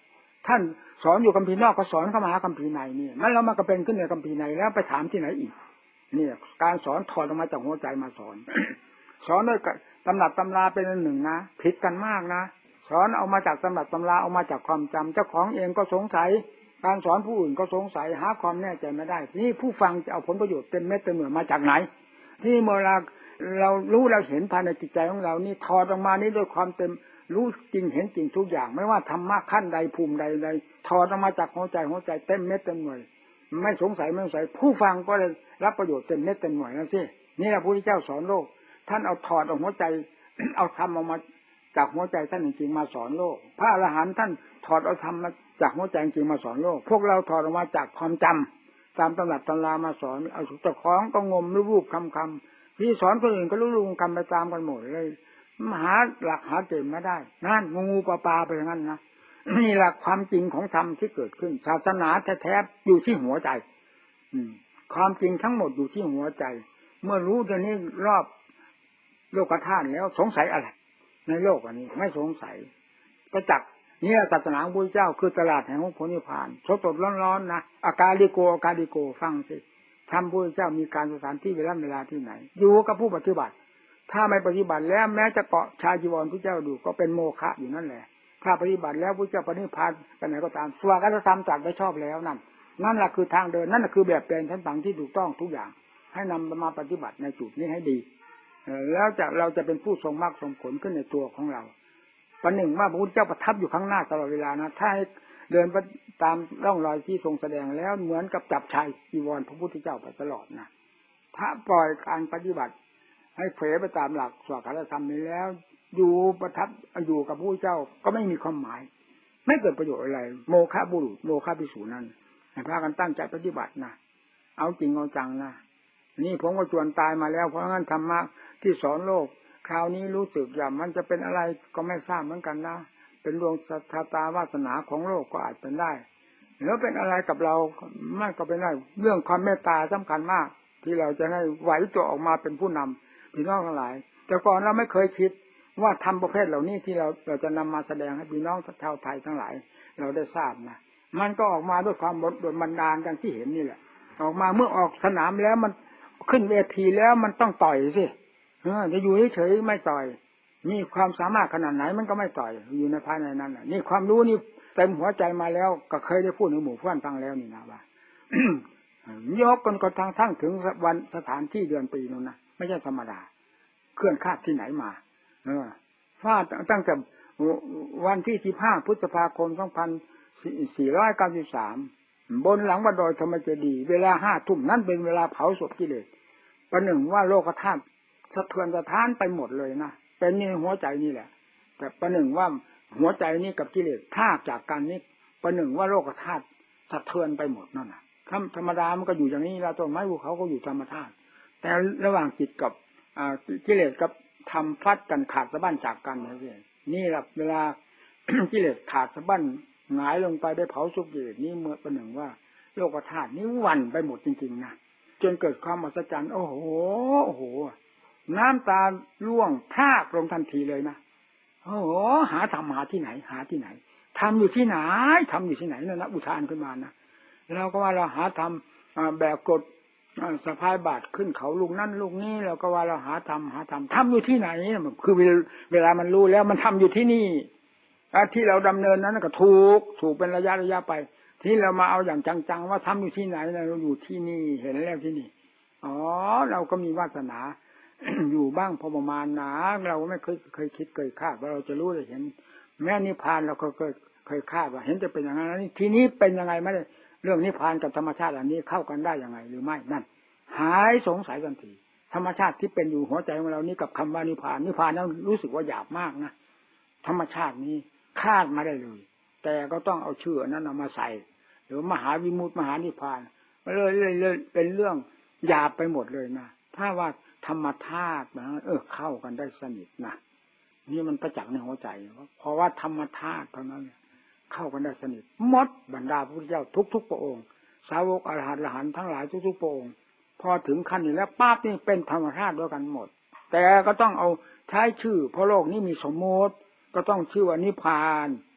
ท่านสอนอยู่คัมภีร์นอกก็สอนเข้ามาคัมภีร์ในนี่มันเรามาก็เป็นขึ้นในคัมภีร์ในแล้วไปถามที่ไหนอีกนี่การสอนถอดออกมาจากหัวใจมาสอน สอนด้วยตำรับตำราเป็นอันหนึ่งนะผิดกันมากนะสอนเอามาจากตำรับตำราเอามาจากความจำเจ้าของเองก็สงสัยการสอนผู้อื่นก็สงสัยหาความแน่ใจไม่ได้นี่ผู้ฟังจะเอาผลประโยชน์เต็มเม็ดเต็มหน่วยมาจากไหนที่เมื่อเราเรารู้เราเห็นภายในจิตใจของเรานี่ถอดออกมานี่ด้วยความเต็มรู้จริงเห็นจริงทุกอย่างไม่ว่าธรรมะขั้นใดภูมิใดใดถอดออกมาจากหัวใจหัวใจเต็มเม็ดเต็มหน่วยไม่สงสัยไม่สงสัยผู้ฟังก็ได้รับประโยชน์เต็มเม็ดเต็มหน่วยแล้วสินี่แหละพระพุทธเจ้าสอนโลกท่านเอาถอดออกหัวใจ เอาธรรมออกมาจากหัวใจท่านจริงๆมาสอนโลกพระอรหันต์ท่านถอดเอาธรรมมาจากหัวใจจริงมาสอนโลกพวกเราถอดออกมาจากความจำตามตำรับตำรามาสอนเอาเจ้าของก็งมรูปคำคำที่สอนคนอื่นก็รู้ๆคำไปตามกันหมดเลยหาหลักหาเกณฑ์ไม่ได้นั่นงูปลาปลาไปอย่างนั้นนะนี่หลักความจริงของธรรมที่เกิดขึ้นศาสนาแท้ๆอยู่ที่หัวใจความจริงทั้งหมดอยู่ที่หัวใจเมื่อรู้ตรงนี้รอบโลกธาตุแล้วสงสัยอะไรในโลกอันนี้ไม่สงสัยประจักษ์เนี่ยศาสนาของพระเจ้าคือตลาดแห่งผลนิพพานสดๆร้อนๆนะอากาลิโกอากาลิโกฟังสิธรรมพระเจ้ามีการสถานที่เวลาเวลาที่ไหนอยู่กับผู้ปฏิบัติถ้าไม่ปฏิบัติแล้วแม้จะเกาะชายจีวรพระเจ้าดูก็เป็นโมฆะอยู่นั่นแหละถ้าปฏิบัติแล้วพระเจ้าปณิพพานไปไหนก็ตามสวากาธรรมจัดไว้ชอบแล้วนั่นนั่นแหละคือทางเดินนั่นแหละคือแบบเป็นชั้นฝังที่ถูกต้องทุกอย่างให้นำมาปฏิบัติในจุดนี้ให้ดีแล้วจะเราจะเป็นผู้ทรงมรรคทรงผลขึ้นในตัวของเราประหนึ่งว่าพระพุทธเจ้าประทับอยู่ข้างหน้าตลอดเวลานะถ้าให้เดินไปตามร่องรอยที่ทรงแสดงแล้วเหมือนกับจับชายจีวรพระพุทธเจ้าไปตลอดนะถ้าปล่อยการปฏิบัติให้เผยไปตามหลักสวากาธรรมนี้แล้วอยู่ประทับอยู่กับพระพุทธเจ้าก็ไม่มีความหมายไม่เกิดประโยชน์อะไรโมฆะบุรุษโมฆะภิกษุนั้นให้พากันตั้งใจปฏิบัตินะเอาจริงเอาจังนะนี่ผมก็จวนตายมาแล้วเพราะงั้นธรรมะที่สอนโลกคราวนี้รู้สึกอย่างมันจะเป็นอะไรก็ไม่ทราบเหมือนกันนะเป็นดวงชะตาวาสนาของโลกก็อาจเป็นได้แล้วเป็นอะไรกับเราไม่ก็เป็นได้เรื่องความเมตตาสำคัญมากที่เราจะได้ไหวตัวออกมาเป็นผู้นำพี่น้องทั้งหลายแต่ก่อนเราไม่เคยคิดว่าธรรมประเภทเหล่านี้ที่เราเราจะนำมาแสดงให้พี่น้องชาวไทยทั้งหลายเราได้ทราบนะมันก็ออกมาด้วยความโดนบันดาลอย่างที่เห็นนี่แหละออกมาเมื่อออกสนามแล้วมันขึ้นเวทีแล้วมันต้องต่อยสิเออจะอยู่เฉยๆไม่ต่อยนี่ความสามารถขนาดไหนมันก็ไม่ต่อยอยู่ในภายในนั้นน่ะนี่ความรู้นี่เต็มหัวใจมาแล้วก็เคยได้พูดในหมู่เพื่อนฟังแล้วนี่นะว่า ยกกันก็ทางทั้งถึงวันสถานที่เดือนปีนู้นนะไม่ใช่ธรรมดาเคลื่อนคาดที่ไหนมาเออฟาดตั้งแต่วันที่สิบห้าพฤษภาคมสองพันสี่ร้อยเก้าสิบสามบนหลังวัดดอยธรรมเจดีย์เวลาห้าทุ่มนั่นเป็นเวลาเผาศพกิเลสประหนึ่งว่าโลกธาตุสะเทือนสะท้านไปหมดเลยนะเป็นนี่หัวใจนี่แหละแต่ประหนึ่งว่าหัวใจนี่กับกิเลสธาตุจากกันนี่ประหนึ่งว่าโลกธาตุสะเทือนไปหมดนั่นน่ะธรรมดามันก็อยู่อย่างนี้แล้วต้นไม้ภูเขาก็อยู่ธรรมชาติแต่ระหว่างจิตกับกิเลสกับธรรมฟัดกันขาดสะบั้นจากกันนี่นี่แหละเวลา กิเลสขาดสะบั้นหงายลงไปได้เผาสุกิเลสนี่เมื่อประหนึ่งว่าโลกธาตุนี้วันไปหมดจริงๆนะจนเกิดความมหัศจรรย์โอ้โหโอ้โหน้ำตาร่วงพรากลงทันทีเลยนะโอ้โหหาธรรมหาที่ไหนหาที่ไหนทำอยู่ที่ไหนทำอยู่ที่ไหนนั่นนะอุทานขึ้นมานะเราก็ว่าเราหาทำแบบกดสะพายบาทขึ้นเขาลูกนั่นลูกนี้เราก็ว่าเราหาทำหาทำทำอยู่ที่ไหนคือเวลามันรู้แล้วมันทำอยู่ที่นี่ที่เราดำเนินนั้นก็ถูกถูกเป็นระยะระยะไปที่เรามาเอาอย่างจังๆว่าทำอยู่ที่ไหนเราอยู่ที่นี่เห็นแล้วที่นี่อ๋อเราก็มีวาสนา อยู่บ้างพอประมาณนะเราไม่เคยเคยคิดเคยคาดว่าเราจะรู้เลยเห็นแม้นิพพานเราก็เคยเคยคาดว่าเห็นจะเป็นอย่างนั้นทีนี้เป็นยังไงไม่ได้เรื่องนิพพานกับธรรมชาติอันนี้เข้ากันได้ยังไงหรือไม่นั่นหายสงสัยทันทีธรรมชาติที่เป็นอยู่หัวใจของเรานี้กับคำว่านิพพานนิพพานนั้นรู้สึกว่าหยาบมากนะธรรมชาตินี้คาดมาได้เลยแต่ก็ต้องเอาชื่อนั้นเอามาใส่หรือมหาวิมุตติมหานิพพานเลยเลยเลยเป็นเรื่องหยาบไปหมดเลยนะถ้าว่าธรรมธาตุนะเออเข้ากันได้สนิทนะนี่มันประจักษ์ในหัวใจเพราะว่าธรรมธาตุเท่านั้นเข้ากันได้สนิทหมดบรรดาพระพุทธเจ้าทุกๆพระองค์สาวกอรหันต์อรหันต์ทั้งหลายทุกๆพระองค์พอถึงขั้นนี้แล้วปั๊บนี่เป็นธรรมธาตุด้วยกันหมดแต่ก็ต้องเอาใช้ชื่อเพราะโลกนี้มีสมมติก็ต้องชื่อว่านิพพาน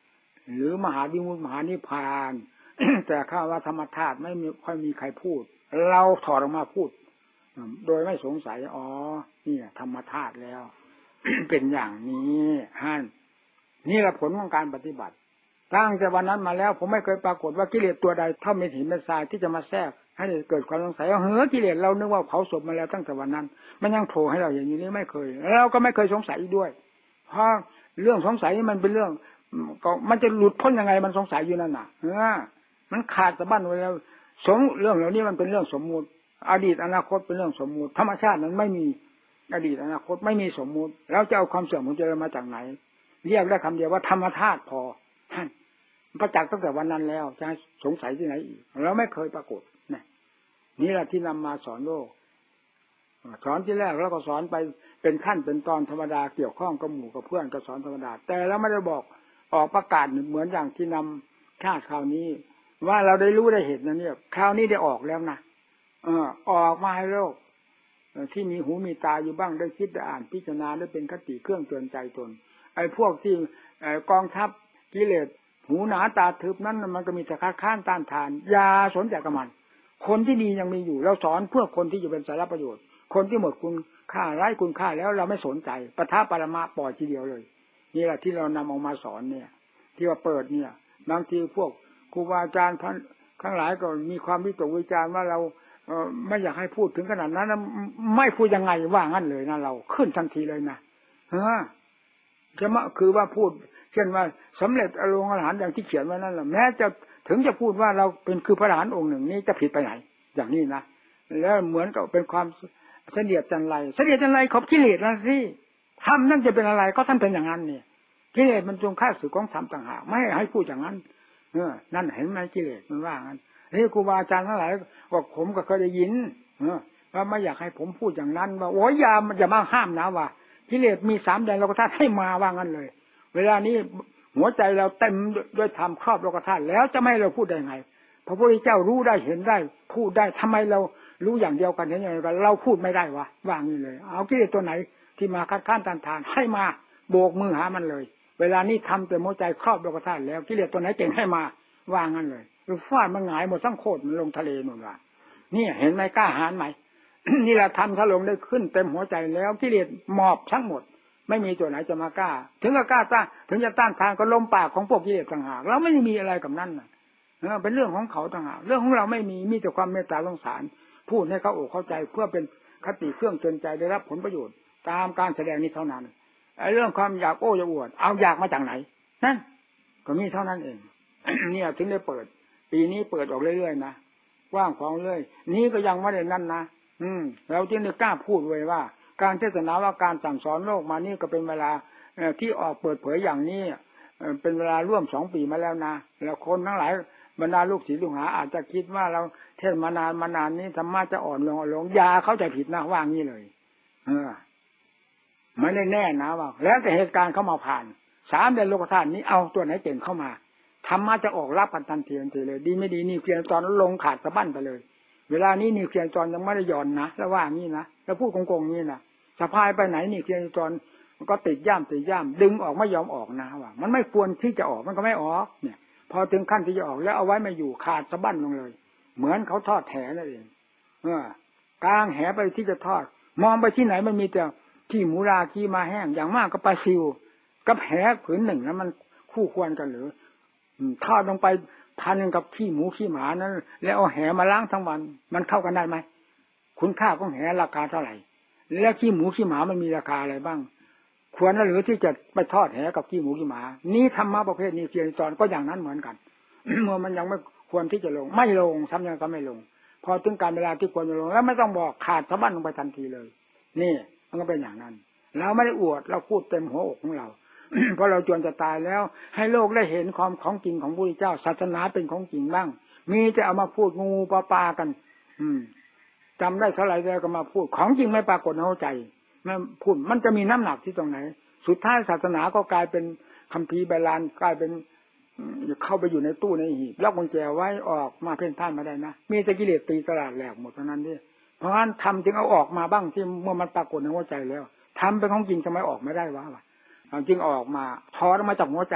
หรือมหาวิมุตติมหานิพพาน แต่ข้าว่าธรรมธาตุไม่มีค่อยมีใครพูดเราถอดออกมาพูดโดยไม่สงสัยอ๋อนี่ธรรมธาตุแล้ว เป็นอย่างนี้ฮั่นนี่แหละผลของการปฏิบัติตั้งแต่วันนั้นมาแล้วผมไม่เคยปรากฏว่ากิเลสตัวใดเท่าเม็ดหินเม็ดทรายที่จะมาแทรกให้เกิดความสงสัยว่าเฮ้อกิเลสเรานึกว่าเผาศพมาแล้วตั้งแต่วันนั้นมันยังโผล่ให้เราอย่างนี้ไม่เคยเราก็ไม่เคยสงสัยด้วยเพราะเรื่องสงสัยมันเป็นเรื่องก็มันจะหลุดพ้นยังไงมันสงสัยอยู่นั่นน่ะเออมันขาดสะบั้นไว้แล้วสมเรื่องเหล่านี้มันเป็นเรื่องสมมุติอดีตอนาคตเป็นเรื่องสมมุติธรรมชาตินั้นไม่มีอดีตอนาคตไม่มีสมมุติแล้วจะเอาความเสื่อมของเจริญมาจากไหนเรียกได้คำเดียวว่าธรรมธาตุพอประจักษ์ตั้งแต่วันนั้นแล้วจะสงสัยที่ไหนอีกเราไม่เคยปรากฏนี่นี่แหละที่นำมาสอนโลกสอนที่แรกแล้วก็สอนไปเป็นขั้นเป็นตอนธรรมดาเกี่ยวข้องกับหมู่กับเพื่อนก็สอนธรรมดาแต่แล้วไม่ได้บอกออกประกาศเหมือนอย่างที่นำชาติคราวนี้ว่าเราได้รู้ได้เห็นนะเนี่ยคราวนี้ได้ออกแล้วนะเออออกมาให้โลกที่มีหูมีตาอยู่บ้างได้คิดได้อ่านพิจารณาได้เป็นคติเครื่องเตือนใจตนไอ้พวกที่กองทัพกิเลสหูหนาตาทึบนั้นมันก็มีแต่คัดค้านต้านทานอย่าสนใจกับมันคนที่ดียังมีอยู่เราสอนเพื่อคนที่จะเป็นสาระประโยชน์คนที่หมดคุณค่าไร้คุณค่าแล้วเราไม่สนใจปะทะปรมาปล่อยทีเดียวเลยนี่แหละที่เรานำออกมาสอนเนี่ยที่ว่าเปิดเนี่ยบางทีพวกครูบาอาจารย์ท่านทั้งหลายก็มีความวิตกวิจารณ์ว่าเราเออไม่อยากให้พูดถึงขนาดนั้นไม่พูดยังไงว่างั้นเลยนะเราขึ้นทันทีเลยนะเออจะมาคือว่าพูดเช่นว่าสำเร็จอรหันต์อย่างที่เขียนไว้นั่นแหละแม้จะถึงจะพูดว่าเราเป็นคือพระอรหันต์องค์หนึ่งนี้จะผิดไปไหนอย่างนี้นะแล้วเหมือนกับเป็นความเสนียดจันไรเสนียดจันไรขอบกิเลสนั่นสิทำนั่นจะเป็นอะไรก็ท่านเป็นอย่างนั้นเนี่ยกิเลสมันจงฆ่าศึกของธรรมต่างหากไม่ให้พูดอย่างนั้นเออนั่นเห็นไหมกิเลสมันว่างั้นนี่ครูบาอาจารย์ทั้งหลายบอกผมก็เคยได้ยินเออว่าไม่อยากให้ผมพูดอย่างนั้นว่าโอ้ยอย่าอย่ามาห้ามนะว่ากิเลสมีสามแดนโลกธาตุให้มาว่างั้นเลยเวลานี้หัวใจเราเต็มด้วยธรรมครอบโลกธาตุแล้วจะไม่ให้เราพูดได้ไงพระพุทธเจ้ารู้ได้เห็นได้พูดได้ทำไมเรารู้อย่างเดียวกันเห็นอย่างเดียวกันเราพูดไม่ได้วะว่างี้เลยเอากิเลสตัวไหนที่มาคัดค้านต้านทานให้มาโบกมือหามันเลยเวลานี้ทำแต่หัวใจครอบโลกธาตุแล้วกิเลสตัวไหนเก่งให้มาว่างั้นเลยฟาดมันหงายหมดทั้งโคตรมันลงทะเลนู่นว่ะนี่เห็นไหมกล้าหาญไหม นี่แหละทำถ้าลงได้ขึ้นเต็มหัวใจแล้วกิเลสหมอบทั้งหมดไม่มีตัวไหนจะมากล้าถึงจะกล้าต้านถึงจะต้านทานก็ลมปากของพวกกิเลสต่างหากเราไม่ได้มีอะไรกับนั่นน่ะเออเป็นเรื่องของเขาต่างหากเรื่องของเราไม่มีมีแต่ความเมตตาสงสารพูดให้เขาอกเข้าใจเพื่อเป็นคติเครื่องเตือนใจได้รับผลประโยชน์ตามการแสดงนี้เท่านั้นไอ้เรื่องความอยากโอ้อยากอวดเอาอยากมาจากไหนนั่นก็มีเท่านั้นเอง เนี่ยถึงได้เปิดปีนี้เปิดออกเรื่อยๆนะว่างของเรื่อยนี้ก็ยังไม่ได้นั่นนะอืมเราจึงได้กล้าพูดไว้ว่าการเทศนาว่าการสั่งสอนโลกมานี่ก็เป็นเวลาที่ออกเปิดเผยอย่างนี้เป็นเวลาร่วมสองปีมาแล้วนะแล้วคนทั้งหลายบรรดาลูกศิษย์ลูกหาอาจจะคิดว่าเราเทศมานานมานานนี้ธรรมะจะอ่อนลงอ่อนลงยาเข้าใจผิดนะว่างี้เลยเออไม่ได้แน่นะว่าแล้วแต่เหตุการณ์เข้ามาผ่านสามเดือนโลกธาตุนี้เอาตัวไหนเก่งเข้ามาธรรมะจะออกรับกันทันทีทันทีเลยดีไม่ดีนี่เพียงตอนลงขาดสะบั้นไปเลยเวลานี้นี่เพียงตอนยังไม่ได้ย่อนนะแล้วว่างี้นะแล้วพูดโกงๆนี่นะสะพายไปไหนนี่เพียงตอนมันก็ติดย่ามติดย่ามดึงออกไม่ยอมออกนะว่ามันไม่ควรที่จะออกมันก็ไม่ออกเนี่ยพอถึงขั้นที่จะออกแล้วเอาไว้ไม่อยู่ขาดสะบั้นลงเลยเหมือนเขาทอดแหนั่นเองเออกลางแหไปที่จะทอดมองไปที่ไหนมันมีแต่ขี้หมูราขี้มาแห้งอย่างมากก็ปลาซิวกับแหผืนหนึ่งนั้นมันคู่ควรกันหรือทอดลงไปพันกับขี้หมูขี้หมานั้นแล้วเอาแหมาล้างทั้งวันมันเข้ากันได้ไหมคุณค่าของแหราคาเท่าไหร่แล้วขี้หมูขี้หมามันมีราคาอะไรบ้างควรหรือที่จะไปทอดแหกับขี้หมูขี้หมานี่ธรรมะประเภทนี้เพียงตอนก็อย่างนั้นเหมือนกัน เมื่อมันยังไม่ควรที่จะลงไม่ลงทำยังก็ไม่ลงพอถึงการเวลาที่ควรจะลงแล้วไม่ต้องบอกขาดสะบั้นลงไปทันทีเลยนี่มันก็เป็นอย่างนั้นเราไม่ได้อวดเราพูดเต็มหัวอกของเรา เพราะเราจวนจะตายแล้วให้โลกได้เห็นความของจริงของพระพุทธเจ้าศาสนาเป็นของจริงบ้างมีจะเอามาพูดงูปลาปากันอืมจำได้เท่าไหร่แล้วก็มาพูดของจริงไม่ปรากฏในหัวใจมันพูดมันจะมีน้ำหนักที่ตรงไหนสุดท้ายศาสนาก็กลายเป็นคัมภีร์โบราณกลายเป็นเข้าไปอยู่ในตู้ในหีบล็อกกุญแจไว้ออกมาเพ่นพ่านมาได้นะมีแต่กิเลสตีตลาดแหลกหมดเท่านั้นดิเพราะฉะนั้นทำจึงเอาออกมาบ้างที่เมื่อมันปรากฏในหัวใจแล้วทำเป็นของจริงทำไมออกไม่ได้วะจึงออกมาถอดออกมาจากหัวใจ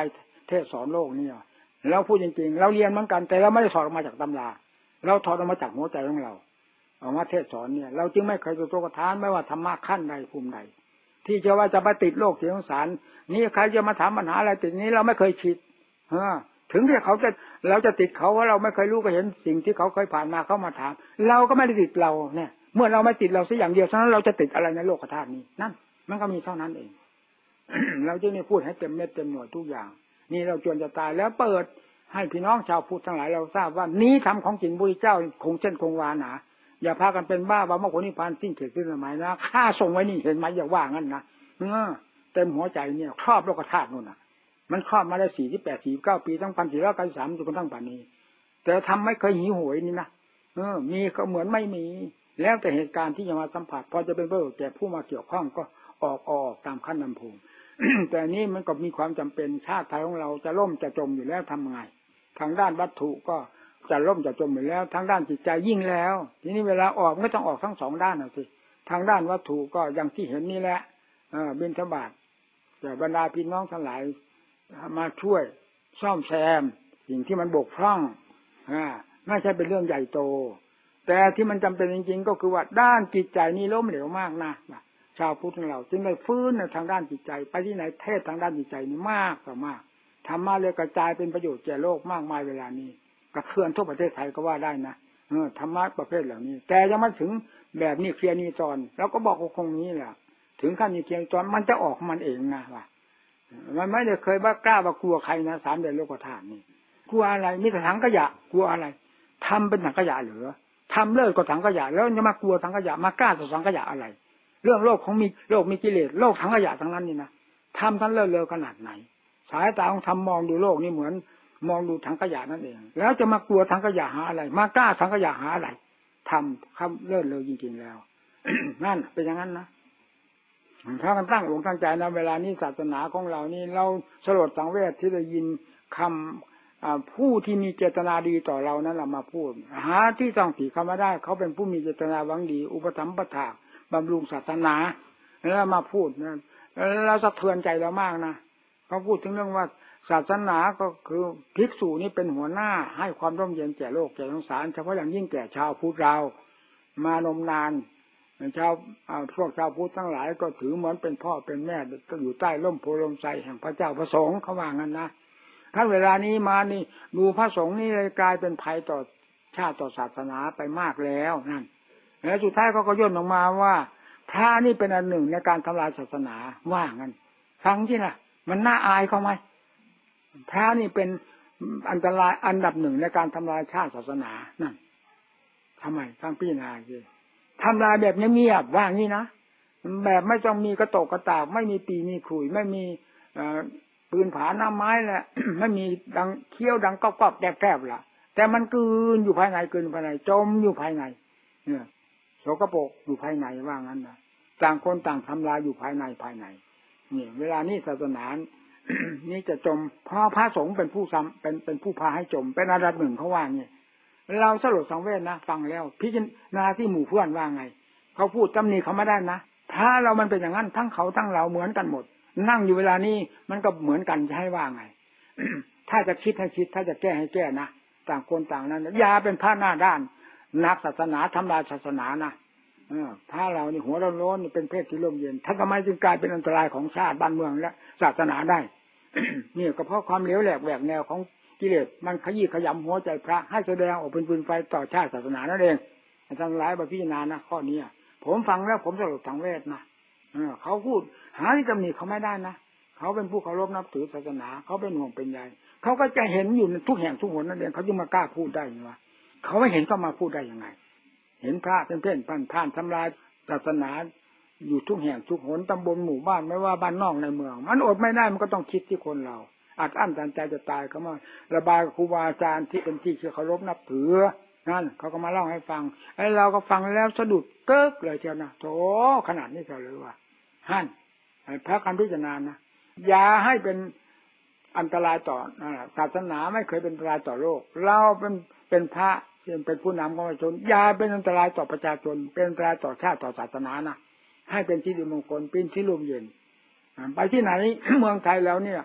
เทศสอนโลกนี่เราพูดจริงๆเราเรียนเหมือนกันแต่เราไม่ได้ถอดออกมาจากตำราเราถอดออกมาจากหัวใจของเราออกมาเทศสอนเนี่ยเราจึงไม่เคยตัวโตกทานไม่ว่าธรรมะขั้นใดภูมิใดที่จะว่าจะไปติดโลกที่สงสารนี่ใครจะมาถามปัญหาอะไรติดนี้เราไม่เคยคิดเออถึงที่เขาจะเราจะติดเขาว่าเราไม่เคยรู้ก็เห็นสิ่งที่เขาเคยผ่านมาเขามาถามเราก็ไม่ได้ติดเราเนี่ยเมื่อเราไม่ติดเราสักอย่างเดียวฉะนั้นเราจะติดอะไรในโลกธาตุนี้นั่นมันก็มีเท่านั้นเอง เราจึงได้พูดให้เต็มเม็ดเต็มหน่วยทุกอย่างนี่เราจวนจะตายแล้วเปิดให้พี่น้องชาวพุทธทั้งหลายเราทราบว่านี้ธรรมของจริงพระพุทธเจ้าคงเช่นคงวาหนาอย่าพากันเป็นบ้าว่ามรรคผลนิพพานสิ้นเขตสิ้นสมัยนะข้าส่งไว้นี่เห็นไหมอย่าว่างั้นนะเออเต็มหัวใจเนี่ยครอบโลกธาตุนู่นน่ะมันครอบมาได้สี่สิบแปดสี่เก้าปีตั้งพันสี่ร้อยเก้าสิบสามจนกระทั่งป่านนี้แต่ทำไม่เคยหิวโหยนี่นะเออมีก็เหมือนไม่มีแล้วแต่เหตุการณ์ที่จะมาสัมผัสพอจะเป็นประโยชน์แก่ผู้มาเกี่ยวข้องก็ออกออกตามขั้นนำภูมิ แต่นี้มันก็มีความจำเป็นชาติไทยของเราจะล่มจะจมอยู่แล้วทำไงทางด้านวัตถุก็จะล่มจะจมอยู่แล้วทางด้านจิตใจยิ่งแล้วทีนี้เวลาออกไม่ต้องออกทั้งสองด้านนะสิทางด้านวัตถุก็อย่างที่เห็นนี่แหละเออบิณฑบาตแต่บรรดาพี่น้องทั้งหลายมาช่วยซ่อมแซมสิ่งที่มันบกพร่องอ่าไม่ใช่เป็นเรื่องใหญ่โตแต่ที่มันจำเป็นจริงๆก็คือว่าด้านจิตใจนี่ล้มเหลวมากนะชาวพุทธของเราจึงได้ฟื้นในทางด้านจิตใจไปที่ไหนเทศทางด้านจิตใจนี่มากต่อมากธรรมะเลยกระจายเป็นประโยชน์แก่โลกมากมายเวลานี้กระเทือนทั่วประเทศไทยก็ว่าได้นะเออธรรมะประเภทเหล่านี้แต่ยังไม่ถึงแบบนี้เคลียร์นีจรแล้วก็บอกว่าคงนี้แหละถึงขั้นนี้เคลียร์นีจรมันจะออกมันเองนะว่ามันไม่ได้เคยว่ากล้าว่ากลัวใครนะสามเดือนโลกธาตุนี่กลัวอะไรมีแต่ถังขยะกลัวอะไรทำเป็นถังขยะเหรือทำเลิศก็ถังขยะแล้วจะมากลัวถังขยะมากล้าต่อถังขยะอะไรเรื่องโลกของมีโลกมีกิเลสโลกถังขยะทั้งนั้นนี่นะทำท่านเลิศเลอขนาดไหนสายตาของทำมองดูโลกนี่เหมือนมองดูถังขยะนั่นเองแล้วจะมากลัวถังขยะหาอะไรมากล้าถังขยะหาอะไรทำคำเลิศเลอจริงๆแล้ว นั่นเป็นอย่างนั้นนะถ้ากันตั้งอกตั้งใจนะเวลานี้ศาสนาของเรานี่เราสลดสังเวชที่ได้ยินคำผู้ที่มีเจตนาดีต่อเรานั้นเรามาพูดหาที่ต้องถีเขามาได้เขาเป็นผู้มีเจตนาหวังดีอุปถัมภ์ประทานบำรุงศาสนาแล้วมาพูดนะเราสะเทือนใจเรามากนะเขาพูดถึงเรื่องว่าศาสนาก็คือภิกษุนี่เป็นหัวหน้าให้ความร่มเย็นแก่โลกแก่สงสารเฉพาะอย่างยิ่งแก่ชาวพุทธเรามานมนานชาวพวกชาวพุทธทั้งหลายก็ถือเหมือนเป็นพ่อเป็นแม่ก็อยู่ใต้ร่มโพลมไทรแห่งพระเจ้าพระสงฆ์เขาว่างั้นนะถ้าเวลานี้มานี่ดูพระสงฆ์นี่เลยกลายเป็นภัยต่อชาติต่อศาสนาไปมากแล้วนั่นแล้วสุดท้ายเขาก็ย่นออกมาว่าพระนี่เป็นอันหนึ่งในการทำลายศาสนาว่างั้นฟังที่น่ะมันน่าอายเขาไหมพระนี่เป็นอันตรายอันดับหนึ่งในการทำลายชาติศาสนานั่นทำไมฟังพี่นาสิทำลายแบบเงียบๆว่างี้นะแบบไม่ต้องมีกระโตกกระตากไม่มีปีมีขลุ่ยไม่มีปืนผาหน้าไม้แหละ ไม่มีดังเคี้ยวดังก๊อบๆแกรบๆล่ะแต่มันกลืนอยู่ภายในกลืนภายในจมอยู่ภายในเนี่ยโสกโปกอยู่ภายในว่างั้นนะต่างคนต่างทำลายอยู่ภายในภายในนี่เวลานี้ศาสนา นี่จะจมเพราะพระสงฆ์เป็นผู้ซ้ำเป็นเป็นผู้พาให้จมเป็นอันดับหนึ่งเขาว่างี้เราสลดสังเวชนะฟังแล้วพิจารณาที่หมู่เพื่อนว่าไงเขาพูดตำหนิเขาไม่ได้นะถ้าเรามันเป็นอย่างนั้นทั้งเขาทั้งเราเหมือนกันหมดนั่งอยู่เวลานี้มันก็เหมือนกันจะให้ว่าไง ถ้าจะคิดให้คิดถ้าจะแก้ให้แก้นะต่างคนต่างนั้นอย่าเป็นพระหน้าด้านนักศาสนาทำลายศาสนานะถ้าเรานี่หัวเราโล้นเป็นเพศที่ร่มเย็นท่านทำไมจึงกลายเป็นอันตรายของชาติบ้านเมืองและศาสนาได้ นี่ก็เพราะความเหลวแหลกแหวกแนวของกิเลสมันขยี้ขยำหัวใจพระให้แสดงออกเป็นปืนไฟต่อชาติศาสนานั่นเองทั้งหลายมาพิจารณานะข้อนี้ผมฟังแล้วผมสลดสังเวชนะเขาพูดหาที่ตำหนิเขาไม่ได้นะเขาเป็นผู้เคารพนับถือศาสนาเขาเป็นห่วงเป็นใยเขาก็จะเห็นอยู่ทุกแห่งทุกหนนั่นเองเขาจึงมากล้าพูดได้ยังไงเขาไม่เห็นก็มาพูดได้ยังไงเห็นพระเป็นเพ่นพันท่านทำลายศาสนาอยู่ทุกแห่งทุกหนตำบลหมู่บ้านไม่ว่าบ้านนอกในเมืองมันอดไม่ได้มันก็ต้องคิดที่คนเราอัดอั้นตันใจจะตายเขามาระบายครูบาอาจารย์ที่เป็นที่เคารพนับถือนั่นเขาก็มาเล่าให้ฟังไอ้เราก็ฟังแล้วสะดุดเกิ๊กเลยเทียวนะโถขนาดนี้เชียวเลยว่าฮั่นพระคำพิจารณานะอย่าให้เป็นอันตรายต่อศาสนาไม่เคยเป็นอันตรายต่อโลกเราเป็นเป็นพระเป็นผู้นำของประชาชนอย่าเป็นอันตรายต่อประชาชนเป็นอันตรายต่อชาติต่อศาสนานะให้เป็นที่ดีมงคลเป็นที่ร่มเย็นไปที่ไหน เมืองไทยแล้วเนี่ย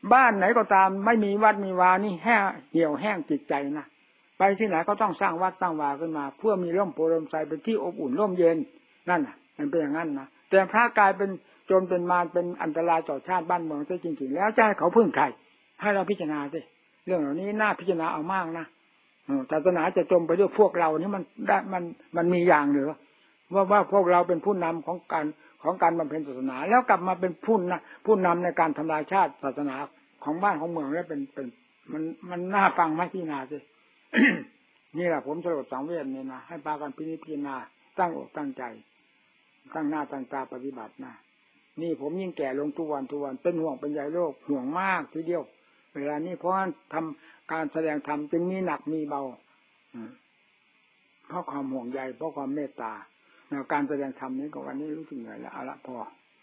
บ้านไหนก็ตามไม่มีวัดมีวานี่แห้เหี่ยวแห้งจิตใจนะไปที่ไหนก็ต้องสร้างวัดสร้างวาขึ้นมาเพื่อมีร่มโพร่มไทรเป็นที่อบอุ่นร่มเย็นนั่นน่ะมันเป็นอย่างนั้นนะแต่พระกลายเป็นโจรเป็นมารเป็นอันตรายต่อชาติบ้านเมืองซะจริงๆแล้วจะให้เขาพึ่งใครให้เราพิจารณาสิเรื่องเหล่านี้น่าพิจารณาเอามากนะศาสนาจะจมไปด้วยพวกเรานี่มันได้มันมันมีอย่างหรือว่าว่าพวกเราเป็นผู้นำของการของการบำเพ็ญศาสนาแล้วกลับมาเป็นผู้นำผู้นำในการทำลายชาติศาสนาของบ้านของเมืองแล้วเป็นเป็นมันมันน่าฟังไหมพิจารณาสิ นี่แหละผมสรุปสังเวชเนี่ยนะให้พากันพิจารณาตั้งอกตั้งใจตั้งหน้าตั้งตาปฏิบัตินะนี่ผมยิ่งแก่ลงทุกวันทุกวันเป็นห่วงเป็นใยโลกห่วงมากทีเดียวเวลานี้เพราะทำการแสดงธรรมจึงมีหนักมีเบาเพราะความห่วงใยเพราะความเมตตาการแสดงธรรมนี้ก็วันนี้รู้สึกเหนื่อยแล้วเอาละพอ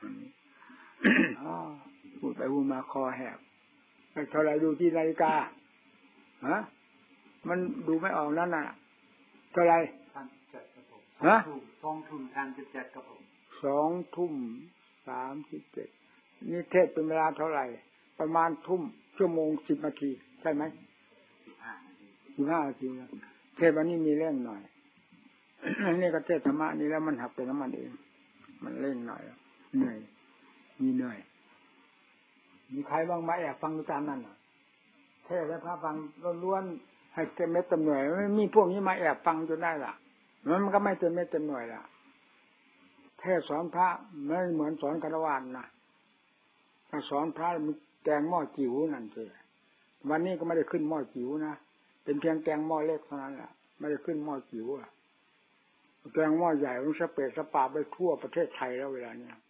พูดไปพูดมาคอแหบไปเท่าไรดูที่นาฬิกาฮะมันดูไม่ออกนั่นน่ะเท่าไรฮะสองทุ่มสามสิบเจ็ดครับผมสองทุ่มสามสิบเจ็ดนี่เทศเป็นเวลาเท่าไหร่ประมาณทุ่มชั่วโมงสิบนาทีใช่ไหมสิบห้านาทีเทศวันนี้มีเร่งหน่อยอันนี้ก็เทศธรรมะนี่แล้วมันหักเป็นน้ำมันเองมันเร่งหน่อยเหนื่อยมีเหนื่อยมีใครบ้างไหมอยากฟังดูตามนั่นน่ะเทศและพระฟังล้วนๆให้เต็มเม็ดเต็มหน่วยไม่มีพวกนี้มาแอบฟังจนได้ล่ะมันก็ไม่เต็มเม็ดเต็มหน่วยล่ะเทศสอนพระไม่เหมือนสอนฆราวาสนะถ้าสอนพระมันแกงหม้อจิ๋วนั่นสิวันนี้ก็ไม่ได้ขึ้นหม้อจิ๋วนะเป็นเพียงแกงหม้อเล็กเท่านั้นแหละไม่ได้ขึ้นหม้อจิ๋วอ่ะแกงหม้อใหญ่มันสเปรสปาไปทั่วประเทศไทยแล้วเวลาเนี้ย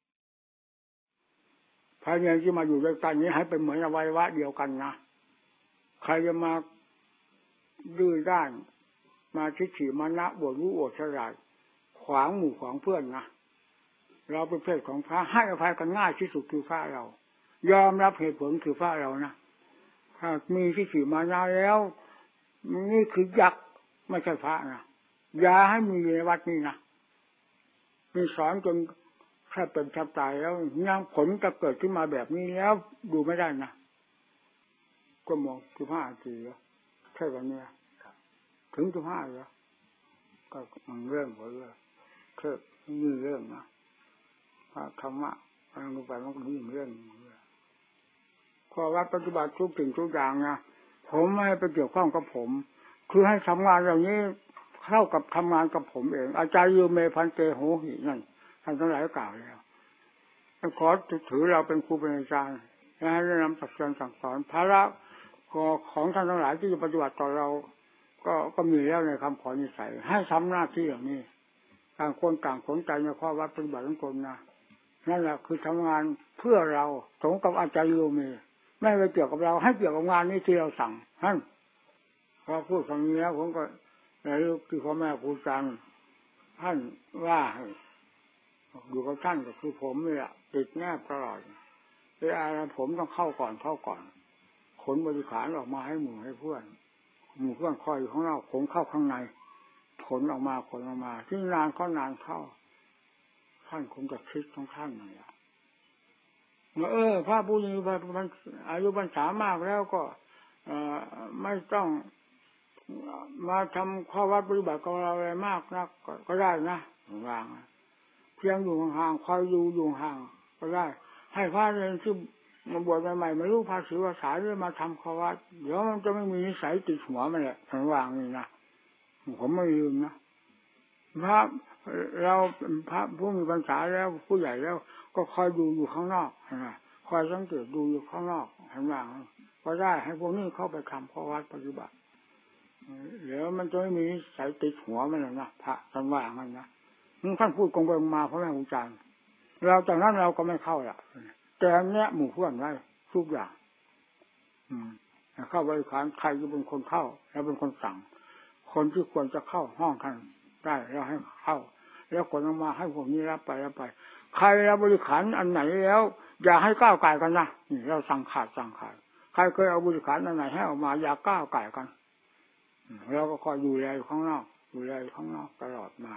พระเนี่ยที่มาอยู่ด้วยกันนี้ให้เป็นเหมือนอวัยวะเดียวกันนะใครจะมาดื้อด้านมาทิฏฐิมานะบวชรู้อวดฉลาดขวางหมู่ขวางเพื่อนนะเราเป็นเพศของพระให้อภัยกันง่ายที่สุดคือพระเรายอมรับเหตุผลคือพระเรานะถ้ามีทิฏฐิมานะแล้วนี่คือยักษ์ไม่ใช่พระนะอย่าให้มีในวัดนี้นะมีสอนจนแทบเป็นแทบตายแล้วยังผลจะเกิดขึ้นมาแบบนี้แล้วดูไม่ได้นะก็มองสิบห้านาทีแล้วใช่วันนี้ถึงสิบห้าแล้วก็มันเรื่องหมดเลยเทิดมีเรื่องนะพระธรรมะฟังลงไปมันก็มีเรื่องข้อวัดปฏิบัติทุกสิ่งทุกอย่างนะผมไม่ให้ไปเกี่ยวข้องกับผมคือให้ทำงานอย่างนี้เข้ากับทำงานกับผมเองอาจารย์ยูเมพันเตโหหินั่นท่านทั้งหลายกล่าวแล้วขอถือเราเป็นครูเป็นอาจารย์และให้แนะนำตักเตือนสั่งสอนภาระของท่านทั้งหลายที่จะปฏิบัติต่อเราก็ก็มีแล้วในคำขอนิสัยให้ทำหน้าที่อย่างนี้ต่างคนต่างสนใจในข้อวัดปฏิบัติของตนนะนั่นแหละคือทำงานเพื่อเราสมกับอาจารย์ยูเมไม่ไปเกี่ยวกับเราให้เกี่ยวกับงานนี้ที่เราสั่งท่านพอพูดคำนี้แล้วผมก็ในลูกที่พ่อแม่ครูอาจารย์ท่านว่าอยู่กับท่านก็คือผมนี่แหละติดแนบตลอดเวลาผมต้องเข้าก่อนเข้าก่อนขนบริขารออกมาให้หมู่ให้เพื่อนหมู่เพื่อนคอยอยู่ข้างนอกผมเข้าข้างในขนออกมาขนออกมาที่นานก็นานเข้าท่านคงจะคิดของท่านนั่นแหละเออพระผู้มีพระอายุพรรษามากแล้วก็ไม่ต้องมาทำข้อวัดปฏิบัติของเราอะไรมากนักก็ได้นะวางเพียงอยู่ห่างๆคอยอยู่อยู่ห่างก็ได้ให้พระเรียนที่มาบวชใหม่ๆไม่รู้ภาษีภาษาหรือมาทำข้อวัดเดี๋ยวมันจะไม่มีนิสัยติดหัวมันแหละผมวางนี่นะผมไม่ลืมนะพระเราพระผู้มีพรรษาแล้วผู้ใหญ่แล้วก็คอยดูอยู่ข้างนอกนะคอยสังเกตดูอยู่ข้างนอกเห็นว่าก็ได้ให้พวกนี้เข้าไปทำข้อวัดปฏิบัติเดี๋ยวมันจะไม่มีสายติดหัวมันเลยนะพระท่านว่างั้นนะท่านพูดกงไปมาเพราะแม่ครูอาจารย์เราจากนั้นเราก็ไม่เข้าละแต่เนี้ยหมู่เพื่อนไว้ทุกอย่างอืมเข้าบริขารใครจะเป็นคนเข้าแล้วเป็นคนสั่งคนที่ควรจะเข้าห้องท่านได้เราให้เข้าแล้วคนเอามาให้พวกนี้รับไปรับไปใครรับบริขารอันไหนแล้วอย่าให้ก้าวไก่กันนะนี่เราสั่งขาดสั่งขาดใครเคยเอาบริขารอันไหนให้ออกมาอย่าก้าวไก่กันเราก็คอยดูแลอยู่ข้างนอกดูแลอยู่ข้างนอกตลอดมา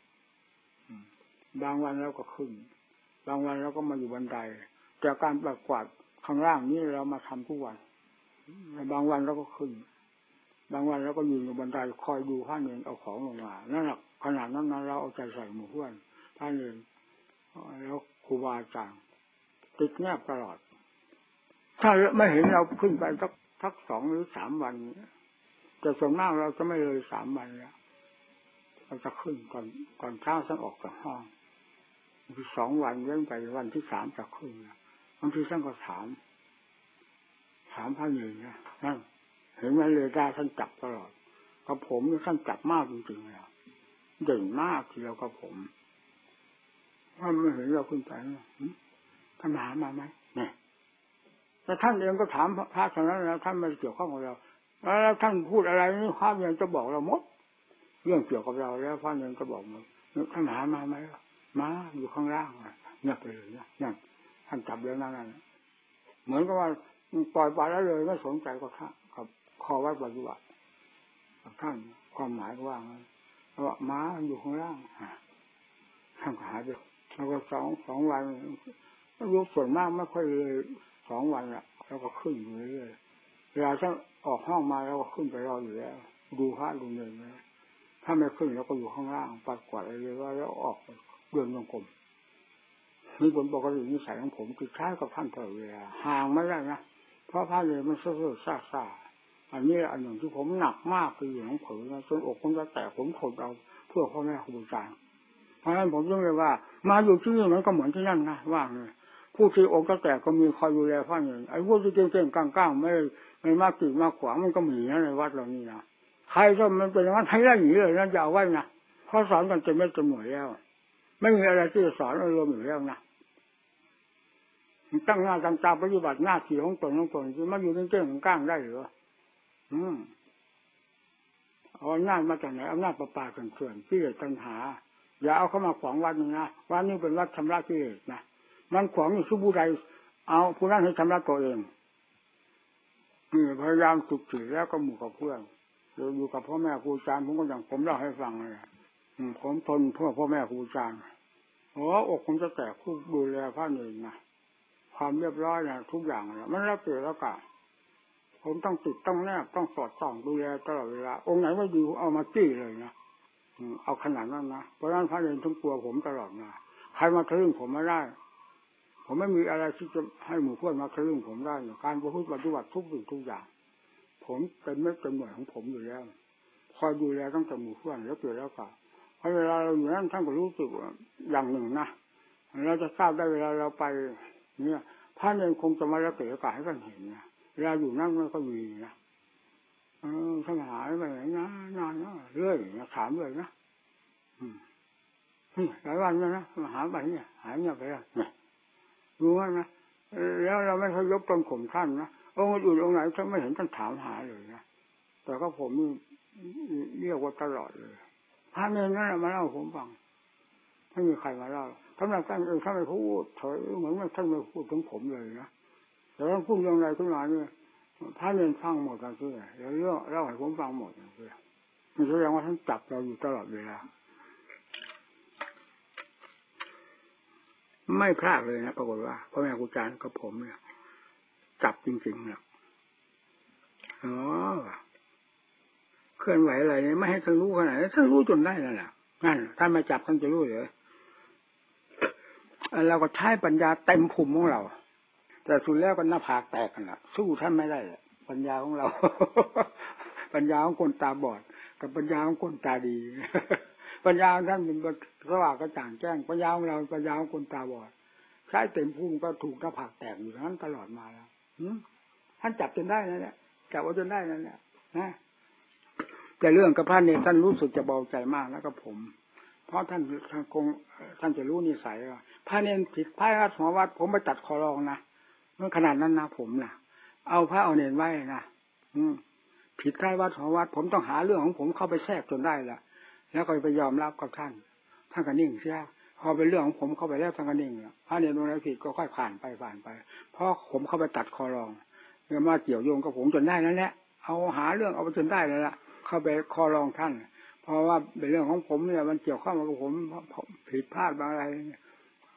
บางวันเราก็ขึ้นบางวันเราก็มาอยู่บันไดแต่การประกวาดข้างล่างนี้เรามาทำทุกวันบางวันเราก็ขึ้นบางวันเราก็ยืนอยู่บันไดคอยดูพระเนรเอาของลงมานั่นแหละขนาดนั้นเราเอาใจใส่หมู่เพื่อนพระเนรแล้วครูบาอาจารย์ติดแนบตลอดถ้าไม่เห็นเราขึ้นไปสักสักสองหรือสามวันแต่ส่วนมากเราจะไม่เลยสามวันแล้วเราจะขึ้นก่อนก่อนเช้าต้องออกจากห้องที่สองวันเว้นไปวันที่สามจะขึ้นบางทีท่านก็ถามถามพระเนรนะนั่นเห็นไหมเลยได้ท่านจับตลอดกับผมนี่ท่านจับมากจริงๆเลยเด่นมากทีเดียวกับผมว่าไม่เห็นเราขึ้นไปท่านหามาไหมเนี่ยแต่ท่านเองก็ถามพระเท่านั้นแล้วท่านไม่เกี่ยวข้องกับเราแล้วท่านพูดอะไรนี่พระยังจะบอกเราหมดเรื่องเกี่ยวกับเราแล้วพระยังจะบอกหมดท่านหามาไหมมาอยู่ข้างล่างเงียบไปเลยนะนั่นท่านจับแล้วนั่นเหมือนกับว่าปล่อยไปแล้วเลยไม่สนใจกับท่านกับข้อวัดปฏิบัติกับท่านความหมายว่าว่าม้าอยู่ข้างล่างท่านก็หายไปแล้วก็สองสองวันรู้ส่วนมากไม่ค่อยเลยสองวันละแล้วก็ขึ้นอยู่เรื่อยๆเวลาถ้าออกห้องมาแล้วก็ขึ้นไปรออยู่แล้วดูพระดูเนรนะถ้าไม่ขึ้นแล้วก็อยู่ข้างล่างปัดกวาดอะไรเลยว่าแล้วออกเดินวงกลมนี่ผลปกตินิสัยของผมคือใช้กับท่านตลอดเวลาห่างไม่ได้นะเพราะพระเลยมันเสื่อซ่าซ่าอันนี้อันหนึ่งที่ผมหนักมากคืออย่างของผมนะจนอกผมจะแตกผมทนเอาเพื่อพ่อแม่ครูอาจารย์เพราะฉะนั้นผมจึงเลยว่ามาอยู่ที่นี่มันก็เหมือนที่นั่นนะว่างเลยผู้ที่อกจะแตกก็มีคอยดูแลพระเองไอ้ผู้ที่เก่งๆกลางๆไม่ไม่มากกีดมากขวางมันก็มีนะในวัดเรานี่นะใครก็มันเป็นอย่างนั้นให้ได้หนีเลยนะอย่าไว้นะเขาสอนกันเต็มเม็ดเต็มหน่วยแล้วไม่มีอะไรที่จะสอนอารมณ์อยู่แล้วนะตั้งหน้าตั้งตาปฏิบัติหน้าที่ของตนของตนที่มาอยู่เก่งๆกลางๆได้หรืออืมเอาอำนาจมาจากไหนอำนาจประปาเขื่อนๆที่ตัณหาอย่าเอาเข้ามาขวางวัดนึงนะวัดนี้เป็นวัดชำระกิเลสนะมันขวางอยู่สู้ผู้ใดเอาผู้นั้นให้ชำระตัวเองพยายามฝึกจิตแล้วก็หมู่กับเพื่อนอยู่กับพ่อแม่ครูอาจารย์ผมก็อย่างผมเล่าให้ฟังเลยผมทนเพื่อพ่อแม่ครูอาจารย์โอ้อกผมจะแตกผู้ดูแลพระเนรนะความเรียบร้อยนะทุกอย่างนะมันรับเปลี่ยนแล้วกะผมต้องติดต้องแนบต้องสอดส่องดูแลตลอดเวลาองค์ไหนไม่ดีเอามาจี้เลยนะเอาขนาดนั้นนะเพราะฉะนั้นพระเนรทั้งกลัวผมตลอดมาใครมาทะลึ่งผมไม่ได้ผมไม่มีอะไรที่จะให้หมู่เพื่อนมาทะลึ่งผมได้การประพฤติปฏิบัติทุกสิ่งทุกอย่างผมเป็นเม็ดเป็นหน่วยของผมอยู่แล้วคอยดูแลตั้งแต่หมู่เพื่อนแล้วเปลี่ยนแล้วกะเพราะเวลาเราอยู่นั้นท่านก็รู้สึกอย่างหนึ่งนะเราจะทราบได้เวลาเราไปเนี่ยพระเนรคงจะมาแล้วเกิดโอกาสให้ท่านเห็นนะเวลาอยู่นั่งมันก็มีนะเออท่านหายไปไหนนะนานนะเรื่อยนะถามเลยนะอืมหลายวันแล้วนะมาหาไปเนี่ยหายเงียบไปแล้วเนี่ยรู้ว่านะแล้วเราไม่เคยยกตนข่มท่านนะองค์อื่นองค์ไหนท่านไม่เห็นท่านถามหาเลยนะแต่ก็ผมเรียกว่าตลอดเลยพระเนรนั่นมาเล่าผมฟังไม่มีใครมาเล่าท่านท่านเองท่านไม่พูดเฉยเหมือนว่าท่านไม่พูดถึงผมเลยนะแต่ว่าพูดเรื่องอะไรขึ้นมาเนี่ยพระเนรฟังหมดกันที่ไหนแล้วเรื่องเล่าให้ผมฟังหมดเลยมันแสดงว่าท่านจับเราอยู่ตลอดเวลาไม่พลาดเลยนะปรากฏว่าพ่อแม่ครูอาจารย์กับผมเนี่ยจับจริงๆเนี่ยอ๋อเคลื่อนไหวอะไรเนี่ยไม่ให้ท่านรู้ขนาดนั้นท่านรู้จนได้นั่นแหละนั่นท่านมาจับท่านจะรู้เลยเราก็ใช้ปัญญาเต็มภูมิของเราแต่สุดแล้วก็หน้าผากแตกกันละสู้ท่านไม่ได้ปัญญาของเราปัญญาของคนตาบอดกับปัญญาของคนตาดีปัญญาของท่านเป็นสว่างกระจ่างแจ้งปัญญาของเราปัญญาของคนตาบอดใช้เต็มภูมิก็ถูกหน้าผากแตกอยู่นั้นตลอดมาแล้วท่านจับจนได้นั่นแหละจับเอาจนได้นั่นแหละนะแต่เรื่องกับพระเนี่ยท่านรู้สึกจะเบาใจมากแล้วกับผมเพราะท่านท่านคงท่านจะรู้นิสัยว่าพระเนี่ยผิดพระวัดหัววัดผมไปตัดคอรองนะเมื่อขนาดนั้นนะผมนะเอาพระเอาเนรไว้นะอืมผิดพระวัดหัววัดผมต้องหาเรื่องของผมเข้าไปแทรกจนได้ละแล้วก็ไปยอมรับกับท่านท่านก็นิ่งเสียพอเป็นเรื่องของผมเข้าไปแล้วท่านก็นิ่งแล้วพระเนรตรงไหนผิดก็ค่อยผ่านไปผ่านไปเพราะผมเข้าไปตัดคอรองเมื่อมาเกี่ยวโยงกับผมจนได้นั่นแหละเอาหาเรื่องเอาไปจนได้แล้วล่ะเข้าไปคอรองท่านเพราะว่าเป็นเรื่องของผมเนี่ยมันเกี่ยวข้องกับผมผิดพลาดบางอะไร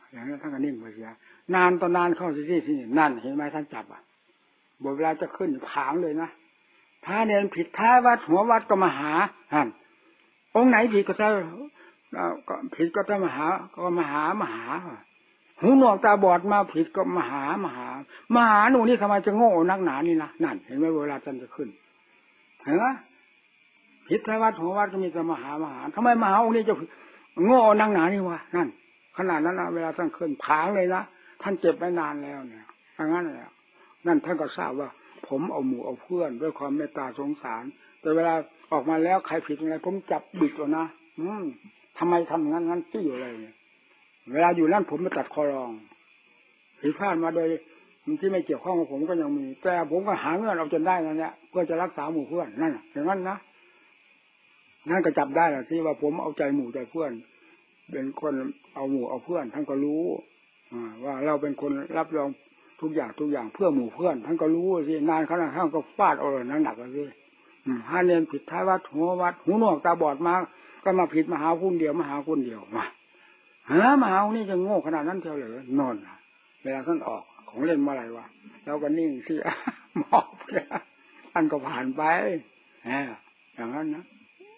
อย่างนั้นท่านก็นิ่งไปเสียนานต่อนานเข้าที่ที่ที่นั่นเห็นไหมท่านจับอ่ะบทเวลาจะขึ้นผางเลยนะพระเนรผิดท้ายวัดหัววัดก็มาหาท่านองค์ไหนผิดก็จะก็ผิดก็จะมาหาก็มาหามาหาหูหนวกตาบอดมาผิดก็มาหามาหามาหาหนูนี่ทำไมจะโง่นักหนานี่นะนั่นเห็นไหมเวลาท่านจะขึ้นเห็นไหมผิดท้ายวัดหัววัดก็มีแต่มาหามาหาทำไมมาหาองค์นี้จะโง่นักหนานี่วะนั่นขนาดนั้นนะเวลาท่านขึ้นผางเลยนะท่านเจ็บไปนานแล้วเนี่ยอย่างนั้นแหละนั่นท่านก็ทราบว่าผมเอาหมู่เอาเพื่อนด้วยความเมตตาสงสารแต่เวลาออกมาแล้วใครผิดอะไรผมจับบิดแล้วนะอืมทำไมทำงั้นงั้นที่อยู่อะไรเนี่ยเวลาอยู่นั่นผมไม่ตัดคอรองผิดพลาดมาโดยที่ไม่เกี่ยวข้องกับผมก็ยังมีแต่ผมก็หาเงื่อนเอาจนได้นั่นแหละเพื่อจะรักษาหมู่เพื่อนนั่นอย่างนั้นนะนั่นก็จับได้แหละที่ว่าผมเอาใจหมู่ใจเพื่อนเป็นคนเอาหมู่เอาเพื่อนท่านก็รู้ว่าเราเป็นคนรับรองทุกอย่างทุกอย่างเพื่อหมู่เพื่อนท่านก็รู้สินานขนาดท่านก็ฟาดเอาเลยหนักๆเลยห้าเรียนผิดท้ายวัดหัววัดหูหนวกตาบอดมาก็มาผิดมาหาคุณเดียวมาหาคุณเดียวมาฮะมาหานี่จะโง่ขนาดนั้นเท่าเหรอนอนเวลาท่านออกของเล่นเมื่อไรวะเราก็นิ่งสิมอบท่านก็ผ่านไปฮะอย่างนั้นนะ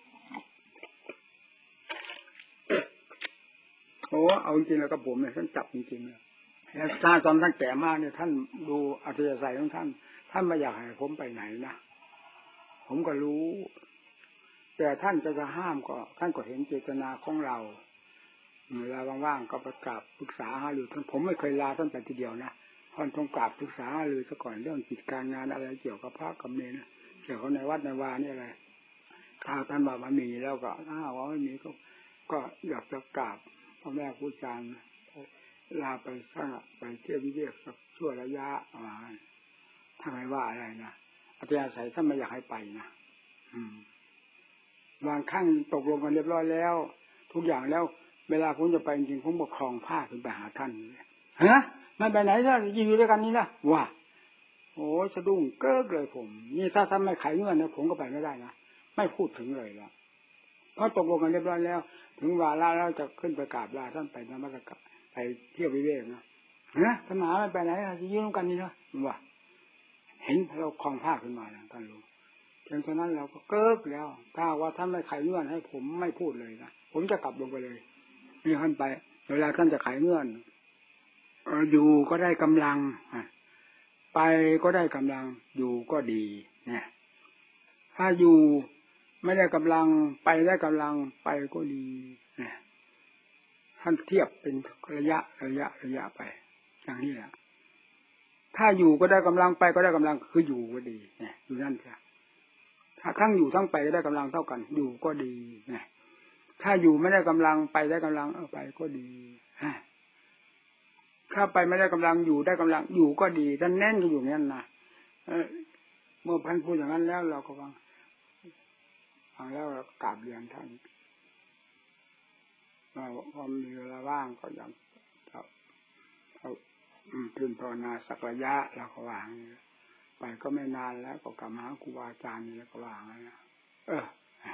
โอ้เอาจริงแล้วกับผมเนี่ยท่านจับจริงๆเลยแล้วถ้าตอนท่านแก่มากเนี่ยท่านดูอัธยาศัยของท่านท่านไม่อยากให้ผมไปไหนนะผมก็รู้แต่ท่านจะจะห้ามก็ท่านก็เห็นเจตนาของเราเวลาว่างๆก็ประกาศปรึกษาหารือท่านผมไม่เคยลาท่านไปทีเดียวนะท่านต้องกราบปรึกษาหารือซะก่อนเรื่องกิจการงานอะไรเกี่ยวกับพระกับเนรเกี่ยวกับในวัดในวานี่อะไรถ้าท่านบอกว่ามีแล้วก็ถ้าว่าไม่มีก็ก็อยากจะกราบพ่อแม่ครูอาจารย์ลาไปสร้างไปเที่ยววิเวกสักชั่วระยะอ่าทำไมว่าอะไรนะอัธยาศัยท่านไม่อยากให้ไปนะอืมบางครั้งตกลงกันเรียบร้อยแล้วทุกอย่างแล้วเวลาผมจะไปจริงๆผมก็คลองผ้าขึ้นไปหาท่านฮะไม่ไปไหนถ้าอยู่ด้วยกันนี่นะว่าโอ้สะดุ้งเก้อเลยผมนี่ถ้าท่านไม่ไขเงื่อนนะผมก็ไปไม่ได้นะไม่พูดถึงเลยละเพราะตกลงกันเรียบร้อยแล้วถึงวาระแล้วจะขึ้นไปกราบลาท่านไปนมัสการไปเที่ยววิเวกนะฮะท่านหาไม่ไปไหนจะยืนกันนี่นะว่าเห็นเราคลองผ้าขึ้นมาท่านรู้เพียงเท่านั้นเราก็เกิกแล้วถ้าว่าท่านไม่ไขเงื่อนให้ผมไม่พูดเลยนะผมจะกลับลงไปเลยนี่ท่านไปเวลาท่านจะไขเงื่อนอยู่ก็ได้กำลังไปก็ได้กำลังอยู่ก็ดีเนี่ยถ้าอยู่ไม่ได้กำลังไปได้กำลังไปก็ดีเนี่ยท่านเทียบเป็นระยะระยะระยะไปอย่างนี้แหละถ้าอยู่ก็ได้กำลังไปก็ได้กำลังคืออยู่ก็ดีเนี่ยอยู่นั่นใช่ถ้าทั้งอยู่ทั้งไปได้กำลังเท่ากันอยู่ก็ดีเนี่ยถ้าอยู่ไม่ได้กำลังไปได้กำลังเออไปก็ดีถ้าไปไม่ได้กำลังอยู่ได้กำลังอยู่ก็ดีท่านแน่นก็อยู่งั้นนะเมื่อพันพูดอย่างนั้นแล้วเราก็ฟังฟังแล้วเรากราบเรียนท่านว่าพอมีเวลาว่างก็ยังเอาเอาตื่นภาวนาสักระยะเราก็วางไปก็ไม่นานแล้วก็กลับมาครูบาอาจารย์นี่แล้วก็วางแล้วเออ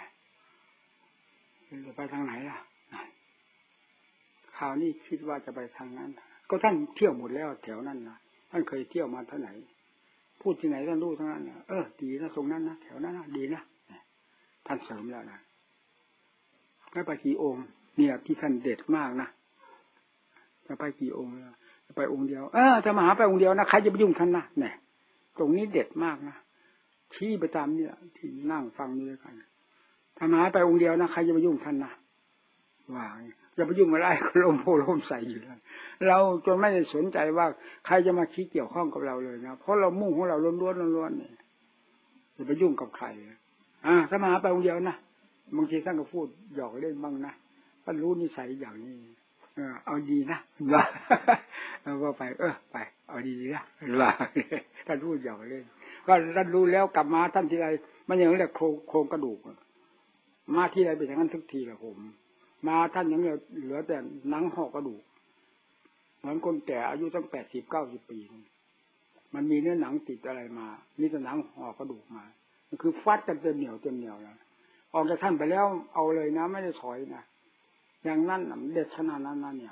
จะไปทางไหนล่ะคราวนี้คิดว่าจะไปทางนั้นก็ท่านเที่ยวหมดแล้วแถวนั้นนะท่านเคยเที่ยวมาเท่าไหนพูดที่ไหนท่านรู้ทั้งนั้นนะเออดีนะตรงนั้นนะแถวนั้นนะดีนะท่านเสริมแล้วนะแล้วไปกี่องค์เนี่ยที่ท่านเด็ดมากนะจะไปกี่องค์จะไปองค์เดียวเออจะมาหาไปองค์เดียวนะใครจะไปยุ่งท่านนะเนี่ยตรงนี้เด็ดมากนะชี้ไปตามเนี่ยที่นั่งฟังด้วยกันถ้ามาหาไปองค์เดียวนะใครจะไปยุ่งท่านนะว่าจะไปยุ่งอะไรก็ลมโพลมใส่อยู่แล้วเราจนไม่ได้สนใจว่าใครจะมาคิดเกี่ยวข้องกับเราเลยนะเพราะเรามุ่งของเราล้วนๆล้วนๆเนี่ยจะไปยุ่งกับใครอ่าถ้ามาหาไปองค์เดียวนะบางทีท่านก็พูดหยอกเล่นบ้างนะท่านรู้นิสัยอย่างนี้เออเอาดีนะว่าแล้วก็ไปเออไปเอาดีๆนะว่าท่านพูดหยอกเล่นก็ท่านรู้แล้วกลับมาท่านทีไรมันอย่างเรียกโครงโครงกระดูกมาที่ไรเป็นอย่างนั้นทุกทีแหละผมมาท่านยังเหลือแต่หนังห่อกระดูกเหมือนคนแก่อายุตั้งแปดสิบเก้าสิบปีมันมีเนื้อหนังติดอะไรมามีแต่หนังห่อกระดูกมามันคือฟัดกันเต็มเหนียวเต็มเหนียวแล้วออกจากท่านไปแล้วเอาเลยนะไม่ได้ถอยนะอย่างนั้นเด็ดขนาดนั้นนั่นเนี่ย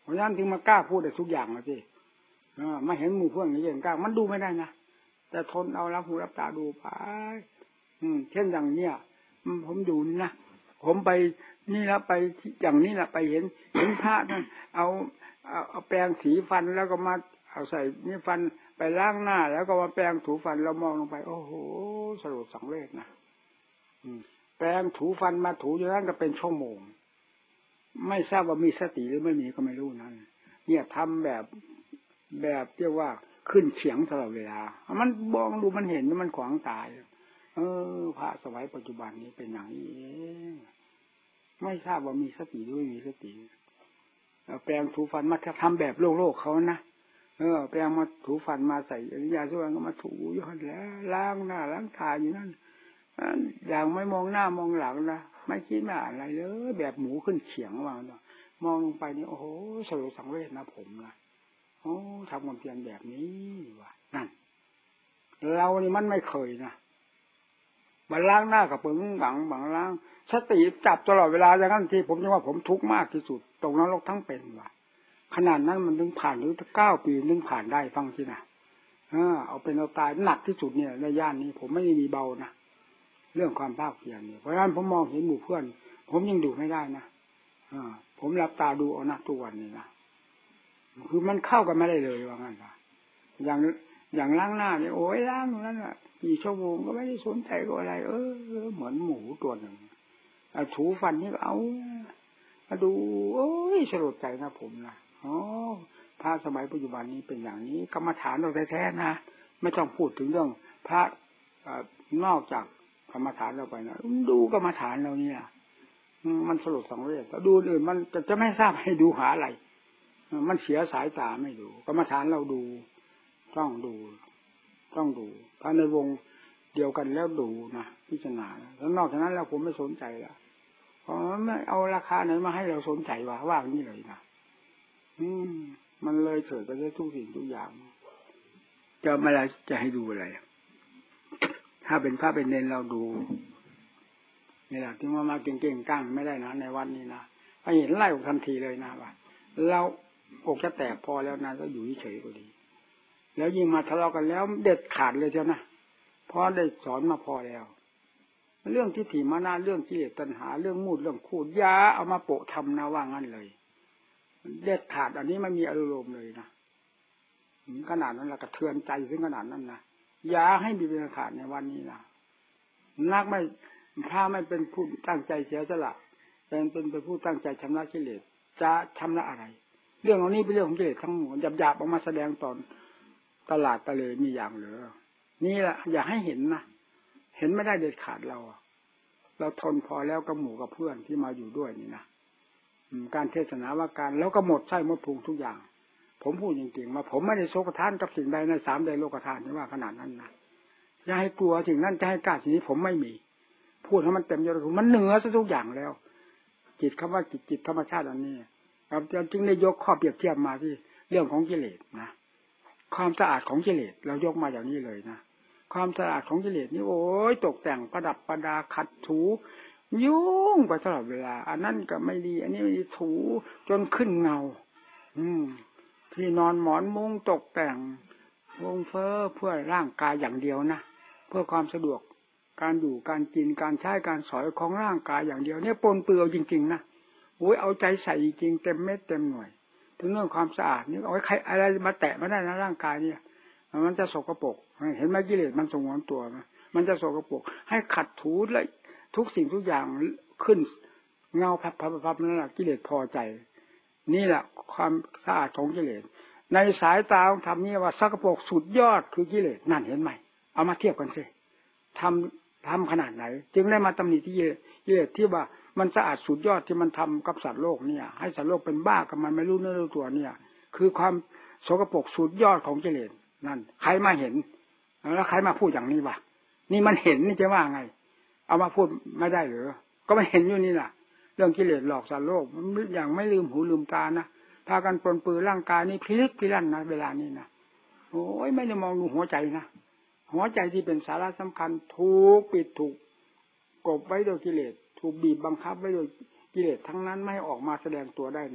เพราะฉะนั้นถึงมากล้าพูดได้ทุกอย่างนะสิมาเห็นหมู่เพื่อนนี่อย่างกล้ามันดูไม่ได้นะแต่ทนเอารับหูรับตาดูไปอืมเช่นอย่างเนี้ยผมดูนี่นะผมไปนี่แล้วไปอย่างนี้แหละไปเห็นเห็นพระนั่นเอาเอาเอาแปรงสีฟันแล้วก็มาเอาใส่นี่ฟันไปล้างหน้าแล้วก็มาแปรงถูฟันเรามองลงไปโอ้โหสลดสังเวชนะแปรงถูฟันมาถูอยู่นั่นก็เป็นชั่วโมงไม่ทราบว่ามีสติหรือไม่มีก็ไม่รู้นั่นเนี่ยทำแบบแบบเรียกว่าขึ้นเฉียงตลอดเวลามันมองดูมันเห็นมันขวางตายเออพระสมัยปัจจุบันนี้เป็นอย่างนี้เองไม่ทราบว่ามีสติหรือไม่มีสติแปรงถูฟันมาทำแบบโลกโลกเขานะเออแปรงมาถูฟันมาใส่ยาสีฟันก็มาถูอยู่นั่นแล้วล้างหน้าล้างตาอยู่นั่นอย่างไม่มองหน้ามองหลังนะไม่คิดไม่อ่านอะไรเลยแบบหมูขึ้นเขียงว่างมองลงไปนี่โอ้โหสลดสังเวชนะผมนะโอ้ทำความเพียรแบบนี้ว่ะนั่นเรานี่มันไม่เคยนะมาล้างหน้ากับเปิงหวังหวังล้างสติจับตลอดเวลาอย่างนั้นที่ผมจะว่าผมทุกข์มากที่สุดตรงนรกทั้งเป็นว่ะขนาดนั้นมันถึงผ่านหรือเก้าปีนึงผ่านได้ฟังสินะเออเอาเป็นเอาตายหนักที่สุดเนี่ยในย่านนี้ผมไม่มีเบานะเรื่องความภาคเพียรเนี่ยเพราะฉะนั้นผมมองเห็นหมู่เพื่อนผมยังดูไม่ได้นะอ่าผมหลับตาดูเอานะทุกวันนี้นะคือมันเข้ากันไม่ได้เลยว่างั้นนะอย่างอย่างล้างหน้าเนี่ยโอ้ยล้างอย่างนั้นอ่ะกี่ชั่วโมงก็ไม่ได้สนใจกับอะไรเออเหมือนหมูตัวหนึ่งถูฟันนี่ก็เอามาดูโอ้ยสลดใจนะผมนะอ๋อพระสมัยปัจจุบันนี้เป็นอย่างนี้กรรมฐานเราแท้ๆนะไม่ต้องพูดถึงเรื่องพระนอกจากกรรมฐานเราไปนะดูกรรมฐานเราเนี่ยมันสลดสังเวชแล้วดูอื่นมันจะจะไม่ทราบให้ดูหาอะไรมันเสียสายตาไม่ดูกรรมฐานเราดูต้องดูต้องดูถ้าในวงเดียวกันแล้วดูนะพิจารณาแล้วนอกจากนั้นแล้วผมไม่สนใจละเพราะไม่เอาราคาไหนมาให้เราสนใจว่าว่านี่เลยนะอืมมันเลยเถิดไปได้ทุกสิ่งทุกอย่างจะไม่ละจะให้ดูอะไรถ้าเป็นพระเป็นเนรเราดูนี่แหละที่ว่ามาเก่งๆกั้งไม่ได้นะในวันนี้นะไปเห็นไล่ออกทันทีเลยนะว่าเราอกจะแตกพอแล้วนะก็อยู่เฉยๆก็ดีแล้วยิ่งมาทะเลาะกันแล้วเด็ดขาดเลยเจ้านะเพราะได้สอนมาพอแล้วเรื่องทิฏฐิมานะเรื่องกิเลสตัณหาเรื่องมูดเรื่องคูดยาเอามาโปะทำนะว่างั้นเลยเด็ดขาดอันนี้ไม่มีอารมณ์เลยนะขนาดนั้นละกระเทือนใจถึงขนาดนั้นนะยาให้มีเป็นขาดในวันนี้นะนักไม่ถ้าไม่เป็นผู้ตั้งใจเสียสละเป็นเป็นเป็นผู้ตั้งใจชำระกิเลสจะชำระอะไรเรื่องเหล่านี้เป็นเรื่องของกิเลสทั้งหมดหยาบๆออกมาแสดงตอนตลาดตะเลมีอย่างเหลือนี่แหละอย่าให้เห็นนะเห็นไม่ได้เด็ดขาดเราเราทนพอแล้วกับหมู่กับเพื่อนที่มาอยู่ด้วยนี่นะการเทศนาว่าการแล้วก็หมดไส้หมดพุงทุกอย่างผมพูดจริงๆมาผมไม่ได้โศกทานกับสิ่งใดในสามใดโลกธาตุนี่ว่าขนาดนั้นนะจะให้กลัวสิ่งนั้นจะให้กล้าสิ่งนี้ผมไม่มีพูดให้มันเต็มยศมันเหนือซะทุกอย่างแล้วจิตคำว่าจิตจิตธรรมชาติอันนี้ครับจึงได้ยกข้อเปรียบเทียบมาที่เรื่องของกิเลสนะความสะอาดของกิเลสเรายกมาอย่างนี้เลยนะความสะอาดของกิเลสนี่โอ้ยตกแต่งประดับประดาขัดถูยุ่งไปตลอดเวลาอันนั้นก็ไม่ดีอันนี้ไม่ดีถูจนขึ้นเงาอืมที่นอนหมอนมุ้งตกแต่งวงเฟ้อเพื่อร่างกายอย่างเดียวนะเพื่อความสะดวกการอยู่การกินการใช้การสอยของร่างกายอย่างเดียวเนี่ยปนเปื้อนจริงๆนะโอ้ยเอาใจใส่จริงเต็มเม็ดเต็มหน่วยถึงเรื่องความสะอาดนี่เอาไว้ใครอะไรมาแตะไม่ได้นะร่างกายเนี่ยมันจะสกปรกเห็นไหมกิเลสมันสงวนตัวมันจะสกปรกให้ขัดถูและทุกสิ่งทุกอย่างขึ้นเงาพับพับพับนั่นแหละกิเลสพอใจนี่แหละความสะอาดของกิเลสในสายตาของธรรมนี่ว่าสกปรกสุดยอดคือกิเลสนั่นเห็นไหมเอามาเทียบกันสิทำทำขนาดไหนจึงได้มาตำหนิที่กิเลสที่ว่ามันสะอาดสุดยอดที่มันทำกับสัตว์โลกเนี่ยให้สัตว์โลกเป็นบ้ากับมันไม่รู้เนื้อรู้ตัวเนี่ยคือความสกปรกสุดยอดของกิเลสนั่นใครมาเห็นแล้วใครมาพูดอย่างนี้วะนี่มันเห็นนี่จะว่าไงเอามาพูดไม่ได้หรือก็ไม่เห็นอยู่นี่แหละเรื่องกิเลสหลอกสัตว์โลกมันอย่างไม่ลืมหูลืมตานะพากันปนปื้อร่างกายนี่พลิกพลั่นนะเวลานี้นะโอ้ยไม่ได้มองดูหัวใจนะหัวใจที่เป็นสาระสำคัญถูกปิดถูกกบไว้โดยกิเลสถูกบีบบังคับไว้โดยกิเลสทั้งนั้นไม่ให้ออกมาแสดงตัวได้นะ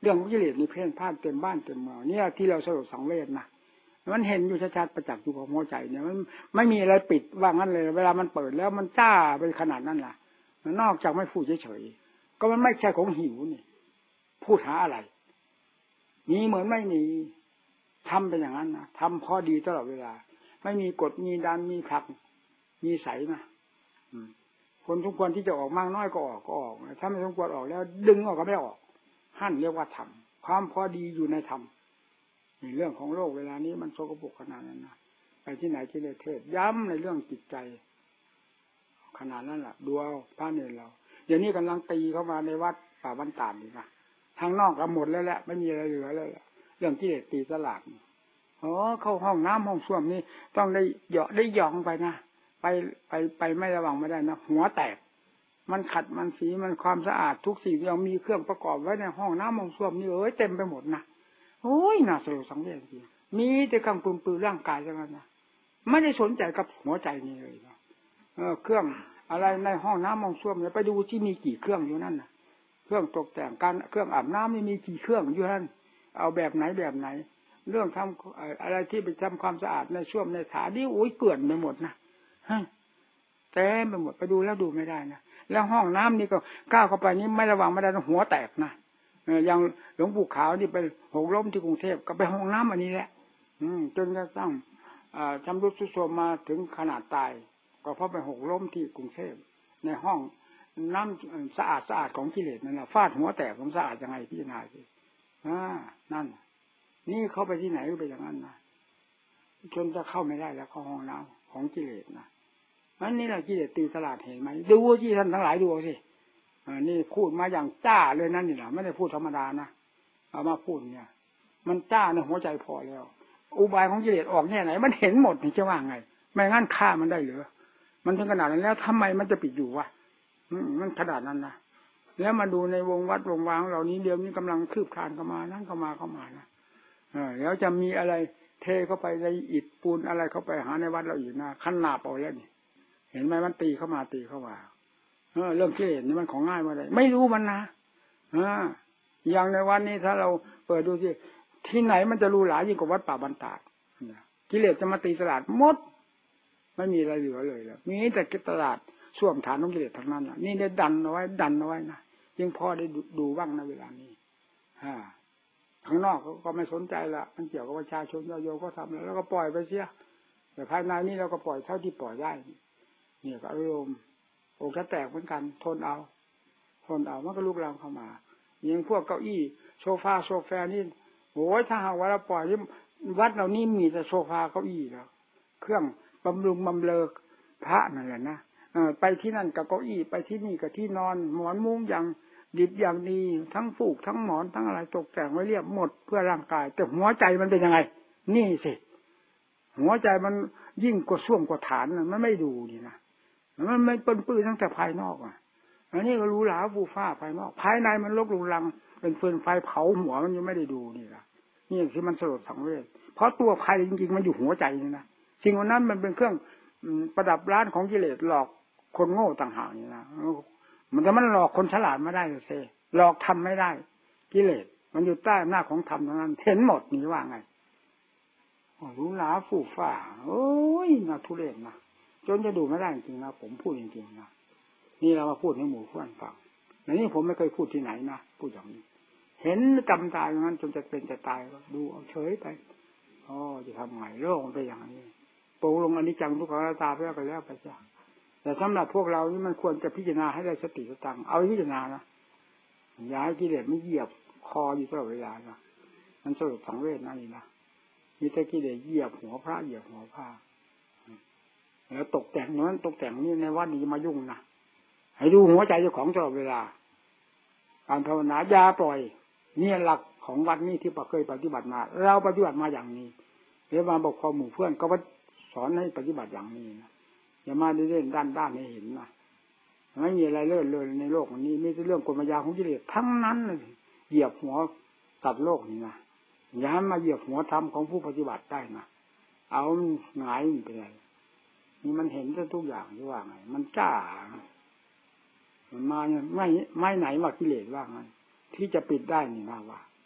เรื่องของกิเลสนี่เพ่นพ่านเต็มบ้านเต็มเมืองเนี่ยที่เราสลดสังเวชนะมันเห็นอยู่ชัดๆประจักษ์อยู่กับหัวใจเนี่ยมันไม่มีอะไรปิดว่างั้นเลยเวลามันเปิดแล้วมันจ้าไปขนาดนั้นล่ะมันนอกจากไม่พูดเฉยๆก็มันไม่ใช่ของหิวนี่พูดหาอะไรมีเหมือนไม่มีทำเป็นอย่างนั้นนะทำพอดีตลอดเวลาไม่มีกฎมีดันมีผลักมีใสนะคนทุกคนที่จะออกมากน้อยก็ออกก็ออกถ้าไม่สมควรออกแล้วดึงออกก็ไม่ออกหั่นเรียกว่าธรรมความพอดีอยู่ในธรรมในเรื่องของโลกเวลานี้มันโสกปรกขนาดนั้นนะไปที่ไหนที่เลยเทศย้ำในเรื่องจิตใจขนาดนั้นแหละดูเอาพระเนรเราเดี๋ยวนี้กำลังตีเข้ามาในวัดป่าบ้านตาดนี่นะทางนอกก็หมดแล้วแหละไม่มีอะไรเหลือแล้วแหละเรื่องกิเลสตีสลากอ๋อเข้าห้องน้ำห้องส้วมนี่ต้องได้เหยาะได้หยองไปนะไปไปไปไม่ระวังไม่ได้นะหัวแตกมันขัดมันสีมันความสะอาดทุกสิ่งยังมีเครื่องประกอบไว้ในห้องน้ำห้องส้วมนี่เอ้ยเต็มไปหมดนะโอ้ยน่าสลดสังเวชจริงมีแต่กำปืนปืนร่างกายเท่านั้นนะไม่ได้สนใจกับหัวใจนี่เลยนะเออเครื่องอะไรในห้องน้ำห้องส้วมเนี่ยไปดูที่มีกี่เครื่องอยู่นั่นนะเครื่องตกแต่งการเครื่องอาบน้ำนี่มีกี่เครื่องอยู่นั่นเอาแบบไหนแบบไหนเรื่องทำอะไรที่ไปทำความสะอาดในส้วมในถานี่โอ้ยเกลื่อนไปหมดนะเต็มไปหมดไปดูแล้วดูไม่ได้นะแล้วห้องน้ำนี่ก็ก้าวเข้าไปนี่ไม่ระวังไม่ได้หัวแตกนะอย่างหลวงปู่ขาวนี่ไปหกล้มที่กรุงเทพก็ไปห้องน้ำอันนี้แหละจนกระทั่งชำรุดทรุดโทรมมาถึงขนาดตายก็เพราะไปหกล้มที่กรุงเทพในห้องน้ำสะอาดสะอาดของกิเลสนั่นแหละฟาดหัวแตกผมสะอาดยังไงพี่นายสิอ่านั่นนี่เข้าไปที่ไหนก็ไปอย่างนั้นนะจนจะเข้าไม่ได้แล้วเข้าห้องน้ำของกิเลสนะนั่นนี่แหละกิเลสตีตลาดเห็นไหมดูที่ท่านทั้งหลายดูสิอ่านี่พูดมาอย่างจ้าเลยนั่นนี่แหละไม่ได้พูดธรรมดานะเอามาพูดเนี่ยมันจ้าในหัวใจพอแล้วอุบายของกิเลสออกแน่ไหนมันเห็นหมดนี่จะว่าไงไม่งั้นฆ่ามันได้หรือมันถึงขนาดนั้นแล้วทำไมมันจะปิดอยู่วะมันขนาดนั้นนะแล้วมาดูในวงวัดวงวางเหล่านี้เดี๋ยวนี้กำลังคืบคลานเข้ามานั่นเข้ามาเข้ามานะเออแล้วจะมีอะไรเทเข้าไปในอิฐปูนอะไรเข้าไปหาในวัดเราอีกนะขั้นหนาปเอาแล้วนี่เห็นไหมมันตีเข้ามาตีเข้ามาเออเรื่องกิเลสนี่มันของง่ายมาเลยไม่รู้มันนะอ่าอย่างในวันนี้ถ้าเราเปิดดูสิที่ไหนมันจะรู้หลายยิ่งกว่าวัดป่าบรรดากิเลสจะมาตีตลาดหมดไม่มีอะไรเหลือเลยแล้วมีแต่ตลาดส่วมฐานของกิเลสทั้งนั้นน่ะนี่ได้ดันเอาไว้ดันเอาไว้นะยังพอได้ดูบ้างในเวลานี้ฮะข้างนอกก็ไม่สนใจละมันเกี่ยวกับประชาชนโยมก็ทำแล้วแล้วก็ปล่อยไปเสียแต่ภายในนี้เราก็ปล่อยเท่าที่ปล่อยได้เนี่ยก็อารมณ์โอ้ก็แตกเหมือนกันทนเอาทนเอามันก็ลุกลามเข้ามาอย่างพวกเก้าอี้โซฟาโซแฟนี่โอ้ยถ้าหากว่าเราปล่อยวัดเรานี่มีแต่โซฟาเก้าอี้แล้วเครื่องบำรุงบำเรอพระนั่นแหละนะไปที่นั่นกับเก้าอี้ไปที่นี่กับที่นอนหมอนมุ้งอย่างดิบอย่างดีทั้งฟูกทั้งหมอนทั้งอะไรตกแต่งไว้เรียบหมดเพื่อร่างกายแต่หัวใจมันเป็นยังไงนี่สิหัวใจมันยิ่งกว่าส้วมกว่าฐานมันไม่ดูนี่นะมันไม่เป็นปื้อตั้งแต่ภายนอกอ่ะอันนี้ก็รู้หลาฟูฟ้าภายนอกภายในมันลกลุงลังเป็นฟืนไฟเผาหัวมันยังไม่ได้ดูนี่ล่ะนี่ที่มันสลดสังเวชเพราะตัวภัยจริงๆมันอยู่หัวใจนี่นะสิ่งนั้นมันเป็นเครื่องประดับร้านของกิเลสหลอกคนโง่ต่างหากนี่นะมันจะมันหลอกคนฉลาดไม่ได้เลยเซ่หลอกทำไม่ได้กิเลสมันอยู่ใต้อำนาจของธรรมทั้งนั้นเห็นหมดนี่ว่าไงรู้หลาฟูฟ้าโอ้ยน่าทุเรศนะจนจะดูไม่ได้จริงๆนะผมพูดจริงๆนะนี่เรามาพูดให้หมู่เพื่อนฟังอย่างนี้ผมไม่เคยพูดที่ไหนนะพูดอย่างนี้เห็นกำตายอย่างนั้นจนจะเป็นจะตายก็ดูเอาเฉยไปอ๋อจะทำไงโลกมันเป็นอย่างนี้โปร่งลงอนิจจังทุกขังอนัตตาไปแล้วไปแล้วไปจ้ะแต่สำหรับพวกเรานี่มันควรจะพิจารณาให้ได้สติสตังเอาพิจารณานะอย่าให้กิเลสมันเหยียบคออยู่ตลอดเวลานะมันสลดสังเวชนั่นนี่นะมีแต่กิเลสเหยียบหัวพระเหยียบหัวพระแล้วตกแต่งนั้นตกแต่งนี่ในวัดนี้มายุ่งนะให้ดูหัวใจเจ้าของตลอดเวลาการภาวนาอย่าปล่อยนี่หลักของวัดนี้ที่เคยปฏิบัติมาเราปฏิบัติมาอย่างนี้เดี๋ยวมาบอกข้อหมู่เพื่อนก็สอนให้ปฏิบัติอย่างนี้นะอย่ามาเล่นด้านด้านให้เห็นนะไม่มีอะไรเลื่อนเลยในโลกนี้มีแต่เรื่องกลมายาของกิเลสทั้งนั้นเลยเหยียบหัวตัดโลกนี่นะอย่าให้มาเหยียบหัวธรรมของผู้ปฏิบัติได้นะเอาหงายไปเลยนี่มันเห็นทุกอย่างที่ว่าไงมันจ้ามันมาไม่ไม่ไหนว่ากิเลสว่าไงที่จะปิดได้นี่นะว่า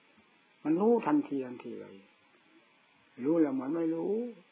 มันรู้ทันทีทันทีเลยรู้แล้วเหมือนไม่รู้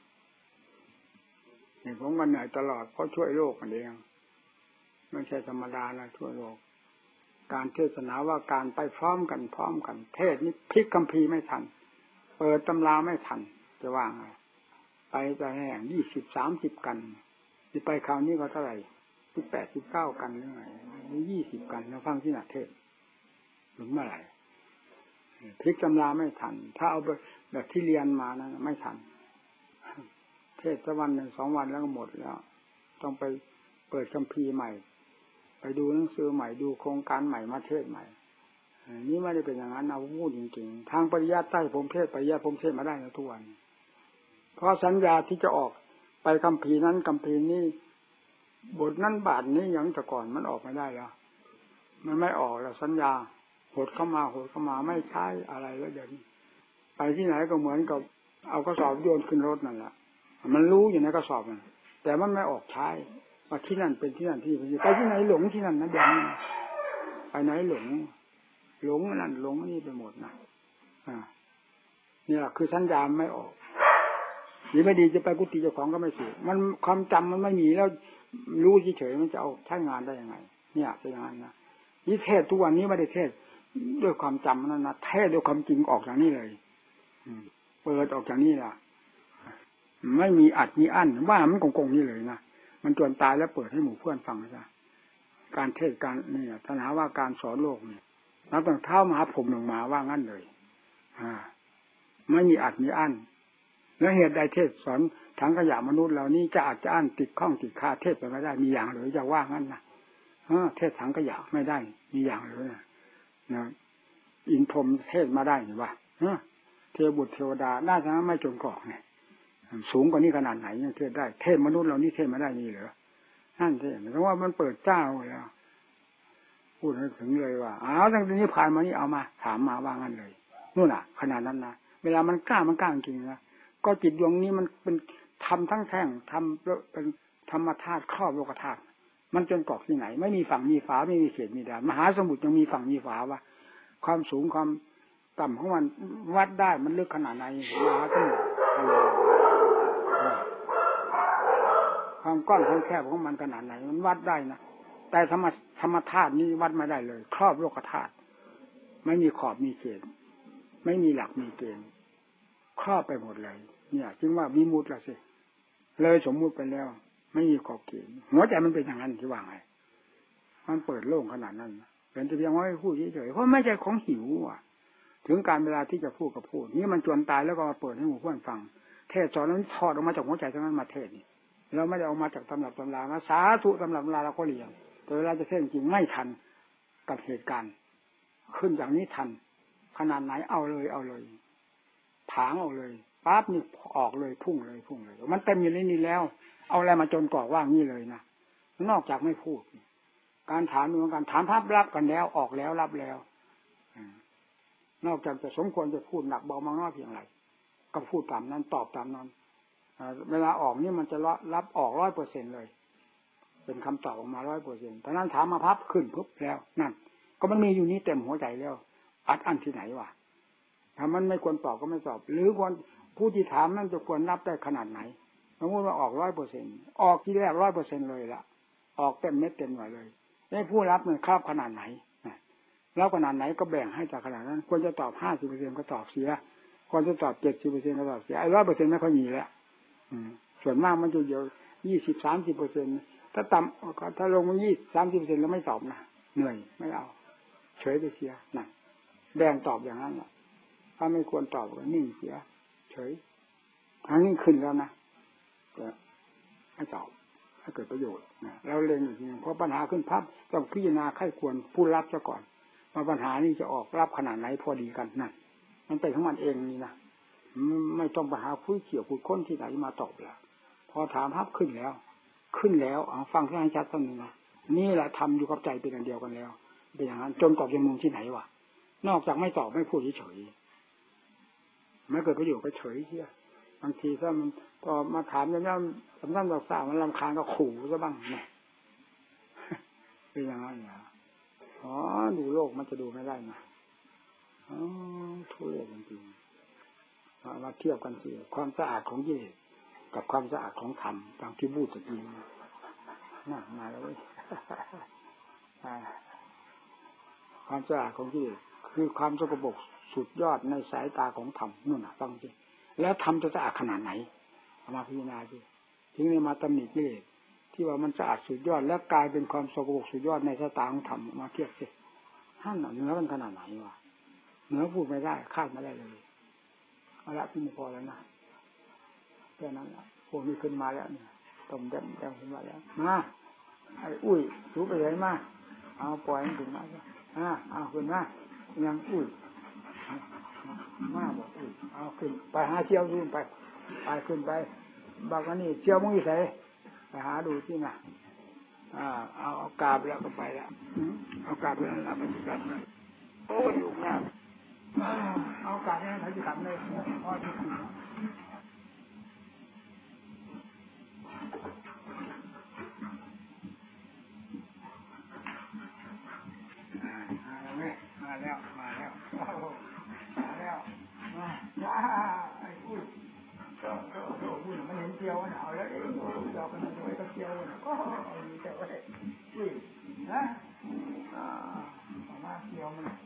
อย่างผมกันเหนื่อยตลอดเพราะช่วยโลกกันเองไม่ใช่ธรรมดานะช่วยโลกการเทศนาว่าการไปพร้อมกันพร้อมกันเทศนี่พลิกคัมภีร์ไม่ทันเปิดตำราไม่ทันจะว่าไงไปแต่แห่งยี่สิบสามสิบกันที่ไปคราวนี้ก็เท่าไหร่สิบแปดสิบเก้ากันหรือไงนี่ยี่สิบกันแล้วฟังที่หนักเทศหรือเมื่อไหร่พลิกตำราไม่ทันถ้าเอาแบบที่เรียนมานะไม่ทันเทศสักวันหนึ่งสองวันแล้วก็หมดแล้วต้องไปเปิดคัมภีร์ใหม่ไปดูหนังสือใหม่ดูโครงการใหม่มาเทศใหม่นี่ไม่ได้เป็นอย่างนั้นเอาพูดจริงๆทางปริยัติใต้ผมเทศปริยัติผมเทศมาได้ในทุกวันเพราะสัญญาที่จะออกไปคัมภีร์นั้นคัมภีร์นี้บทนั้นบาทนี้อย่างแต่ก่อนมันออกไม่ได้แล้วมันไม่ออกแล้วสัญญาหดเข้ามาหดเข้ามาไม่ใช่อะไรแล้วเดี๋ยวนี้ไปที่ไหนก็เหมือนกับเอากระสอบโยนขึ้นรถนั่นแหละมันรู้อยู่ในกระสอบนั่นแต่มันไม่ออกใช้ว่าที่นั่นเป็นที่นั่นที่นี่ไปที่ไหนหลงที่นั่นนะเดี๋ยวนี้ไปไหนหลงหลงนั่นหลงนี่ไปหมดนะอ่านี่แหละคือสัญญาไม่ออกดีไม่ดีจะไปกุฏิเจ้าของก็ไม่ถูกมันความจำมันไม่มีแล้วรู้เฉยๆมันจะเอาใช้งานได้ยังไงเนี่ยเป็นอย่างนั้นนะนี่เทศทุกวันนี้ไม่ได้เทศด้วยความจำนั่นนะเทศด้วยความจริงออกจากนี้เลยเปิดออกจากนี้ล่ะไม่มีอัดมีอั้นว่ามันกงๆนี่เลยนะมันจวนตายแล้วเปิดให้หมู่เพื่อนฟังซะการเทศการนี่ท่านหาว่าการสอนโลกนี่นับตั้งเท้ามหาพรหมลงมาว่างั้นเลยอ่าไม่มีอัดมีอั้นแล้วเหตุใดเทศสอนถังขยะมนุษย์เหล่านี้จะอาจจะอั้นติดข้องติดคาเทศไปไม่ได้มีอย่างหรือจะว่างั้นนะเทศถังขยะไม่ได้มีอย่างหรือนะนะอินพรหมเทศมาได้หรือว่าเทวบุตรเทวดาน่าจะไม่จนกรอกเนี่ยสูงกว่านี้ขนาดไหนยังเทศได้เทศมนุษย์เรานี่เทศมาได้นี่เหรอนั่นเทศเพราะว่ามันเปิดเจ้าแล้วพูดถึงเลยว่าอ้าวตั้งแต่นี้ผ่านมานี่เอามาถามมาว่างั้นเลยนู่นน่ะขนาดนั้นนะเวลามันกล้ามันกล้าจริงนะก็จิตดวงนี้มันเป็นทำทั้งแท่งทำเป็นธรรมธาตุครอบโลกธาตุมันจนกรอกที่ไหนไม่มีฝั่งมีฝาไม่มีเขตมีแดนมหาสมุทรยังมีฝั่งมีฝาวะความสูงความต่ำของมันวัดได้มันลึกขนาดไหนมหาสมุทรความกว้างความแคบของมันขนาดไหนมันวัดได้นะแต่ธรรมธรรมธาตุนี้วัดไม่ได้เลยครอบโลกธาตุไม่มีขอบมีเขตไม่มีหลักมีเกณฑ์ครอบไปหมดเลยเนี่ยจึงว่าวิมุตติละสิเลยสมมุติไปแล้วไม่มีขอบเขตหัวใจมันเป็นอย่างนั้นที่ว่าไงมันเปิดโล่งขนาดนั้นเป็นแต่เพียงว่าให้พูดเฉยๆเพราะไม่ใช่ของหิวอ่ะถึงการเวลาที่จะพูดก็พูดนี่มันจวนตายแล้วก็มาเปิดให้หมู่เพื่อนฟังเทศสอนนั้นถอดออกมาจากหัวใจทั้งนั้นมาเทศนี่เราไม่ได้เอามาจากตำรับตำรามาสาธุตำรับตำราเราก็เรียนแต่เวลาจะเทศจริงไม่ทันกับเหตุการณ์ขึ้นอย่างนี้ทันขนาดไหนเอาเลยเอาเลยผางเอาเลยปั๊บนี่ออกเลยพุ่งเลยพุ่งเลยมันเต็มอยู่ในนี้แล้วเอาอะไรมาจนกรอกว่างนี่เลยนะนอกจากไม่พูดการถามเหมือนกันถามภาพรับกันแล้วออกแล้วรับแล้วนอกจากจะสมควรจะพูดหนักเบามากน้อยเพียงไรก็พูดตามนั้นตอบตามนั้นเวลาออกนี่มันจะรับออกร้อยเปอร์เซ็นต์เลยเป็นคำตอบออกมาร้อยเปอร์เซ็นต์เพราะนั้นถามมาพับขึ้นปุ๊บแล้วนั่นก็มันมีอยู่นี้เต็มหัวใจแล้วอัดอั้นที่ไหนวะถ้ามันไม่ควรตอบก็ไม่ตอบหรือควรผู้ที่ถามนั่นจะควรรับได้ขนาดไหนสมมติว่าออกร้อยเปอร์เซ็นต์ออกที่แรกร้อยเปอร์เซ็นต์เลยละออกเต็มเม็ดเต็มหน่วยเลยได้ผู้รับเนี่ยครอบขนาดไหนแล้วขนาดไหนก็แบ่งให้จากขนาดนั้นควรจะตอบห้าสิบเปอร์เซ็นต์ก็ตอบเสียควรจะตอบเจ็ดสิบเปอร์เซ็นต์ก็ตอบเสียไอ้ร้อยเปอร์เซ็นต์ไม่ค่อยมีแล้วส่วนมากมันจะเยอะยี่สิบสามสิบเปอร์เซ็นต์ถ้าต่ำถ้าลงมายี่สามสิบเปอร์เซ็นต์แล้วไม่ตอบนะเหนื่อยไม่เอาเฉยไปเสียนั่นแบ่งตอบอย่างนั้นแหละถ้าไม่ควรตอบก็นิ่งเสียเฉยทางนี้ขึ้นแล้วนะก็ให้ตอบให้เกิดประโยชน์นะเราเล็งอย่างนี้เพราะปัญหาขึ้นพับต้องพิจารณาไข้ควรผู้รับซะก่อนว่าปัญหานี้จะออกรับขนาดไหนพอดีกันนั่นมันเป็นของมันเองนี่นะไม่ต้องไปหาคุยเขี่ยวคุยค้นที่ไหนมาตอบแล้วพอถามพับขึ้นแล้วขึ้นแล้วเอาฟังให้ชัดสักหนึ่งนะนี่แหละทำอยู่กับใจเป็นอันเดียวกันแล้วเป็นอย่างนั้นจนตอบยังมุมที่ไหนวะนอกจากไม่ตอบไม่พูดเฉยๆไม่เกิดประโยชน์ก็เฉยเชี่ยบางทีถ้ามันพอมาถามอย่างนี้สำนักดอกสาวมันรำคาญก็ขู่ซะบ้างเนี่ยเป็นอย่างนั้นเหรออ๋อดูโลกมันจะดูไม่ได้นะอ๋อทุเรศจริงๆมามาเทียบกันสิความสะอาดของกิเลสกับความสะอาดของธรรมตามที่พูดตะกี้น่ามาแล้วเว้ยความสะอาดของกิเลสคือความสกปรกสุดยอดในสายตาของธรรมนู่นน่ะฟังสิแล้วธรรมจะสะอาดขนาดไหนเอามาพิจารณาสิทิ้งในมาตำหนิกิเลสที่ว่ามันสะอาดสุดยอดแล้วกลายเป็นความสกปรกสุดยอดในสายตาของธรรมมาเทียบสิท่านเหนือมันขนาดไหนวะเหนือพูดไม่ได้คาดไม่ได้เลยเอาละที่นี่พอแล้วนะแค่นั้นละพวกนี้ขึ้นมาแล้วเนี่ยต้มแดงแดงขึ้นมาแล้วมาไอ้อุ้ยถูไปไหนมาเอาปล่อยมันขึ้นมาอ่าเอาขึ้นมายังอุ้ยมาบอกอุ้ยเอาขึ้นไปหาเชี่ยวดูไปไปขึ้นไปบอกว่านี่เชี่ยวมึงอยู่ไหนไปหาดูที่น่ะอ่าเอาเอากาบแล้วก็ไปแล้วเอากาบแล้วแล้วไปที่กันโอ้ยอยู่งานเอากาบแล้วไปที่กันเลยพอที่กันมาแล้วมาแล้วมาแล้วมาจ้าไอ้อุ้ยก็ก็ก็อุ้ยมันเห็นเจียวมันเอาแล้วเอ้ยเราเป็นตัวไอ้ก็เจียวมันก็มีแต่ว่าอุ้ยนะอ่ามาเจียวมัน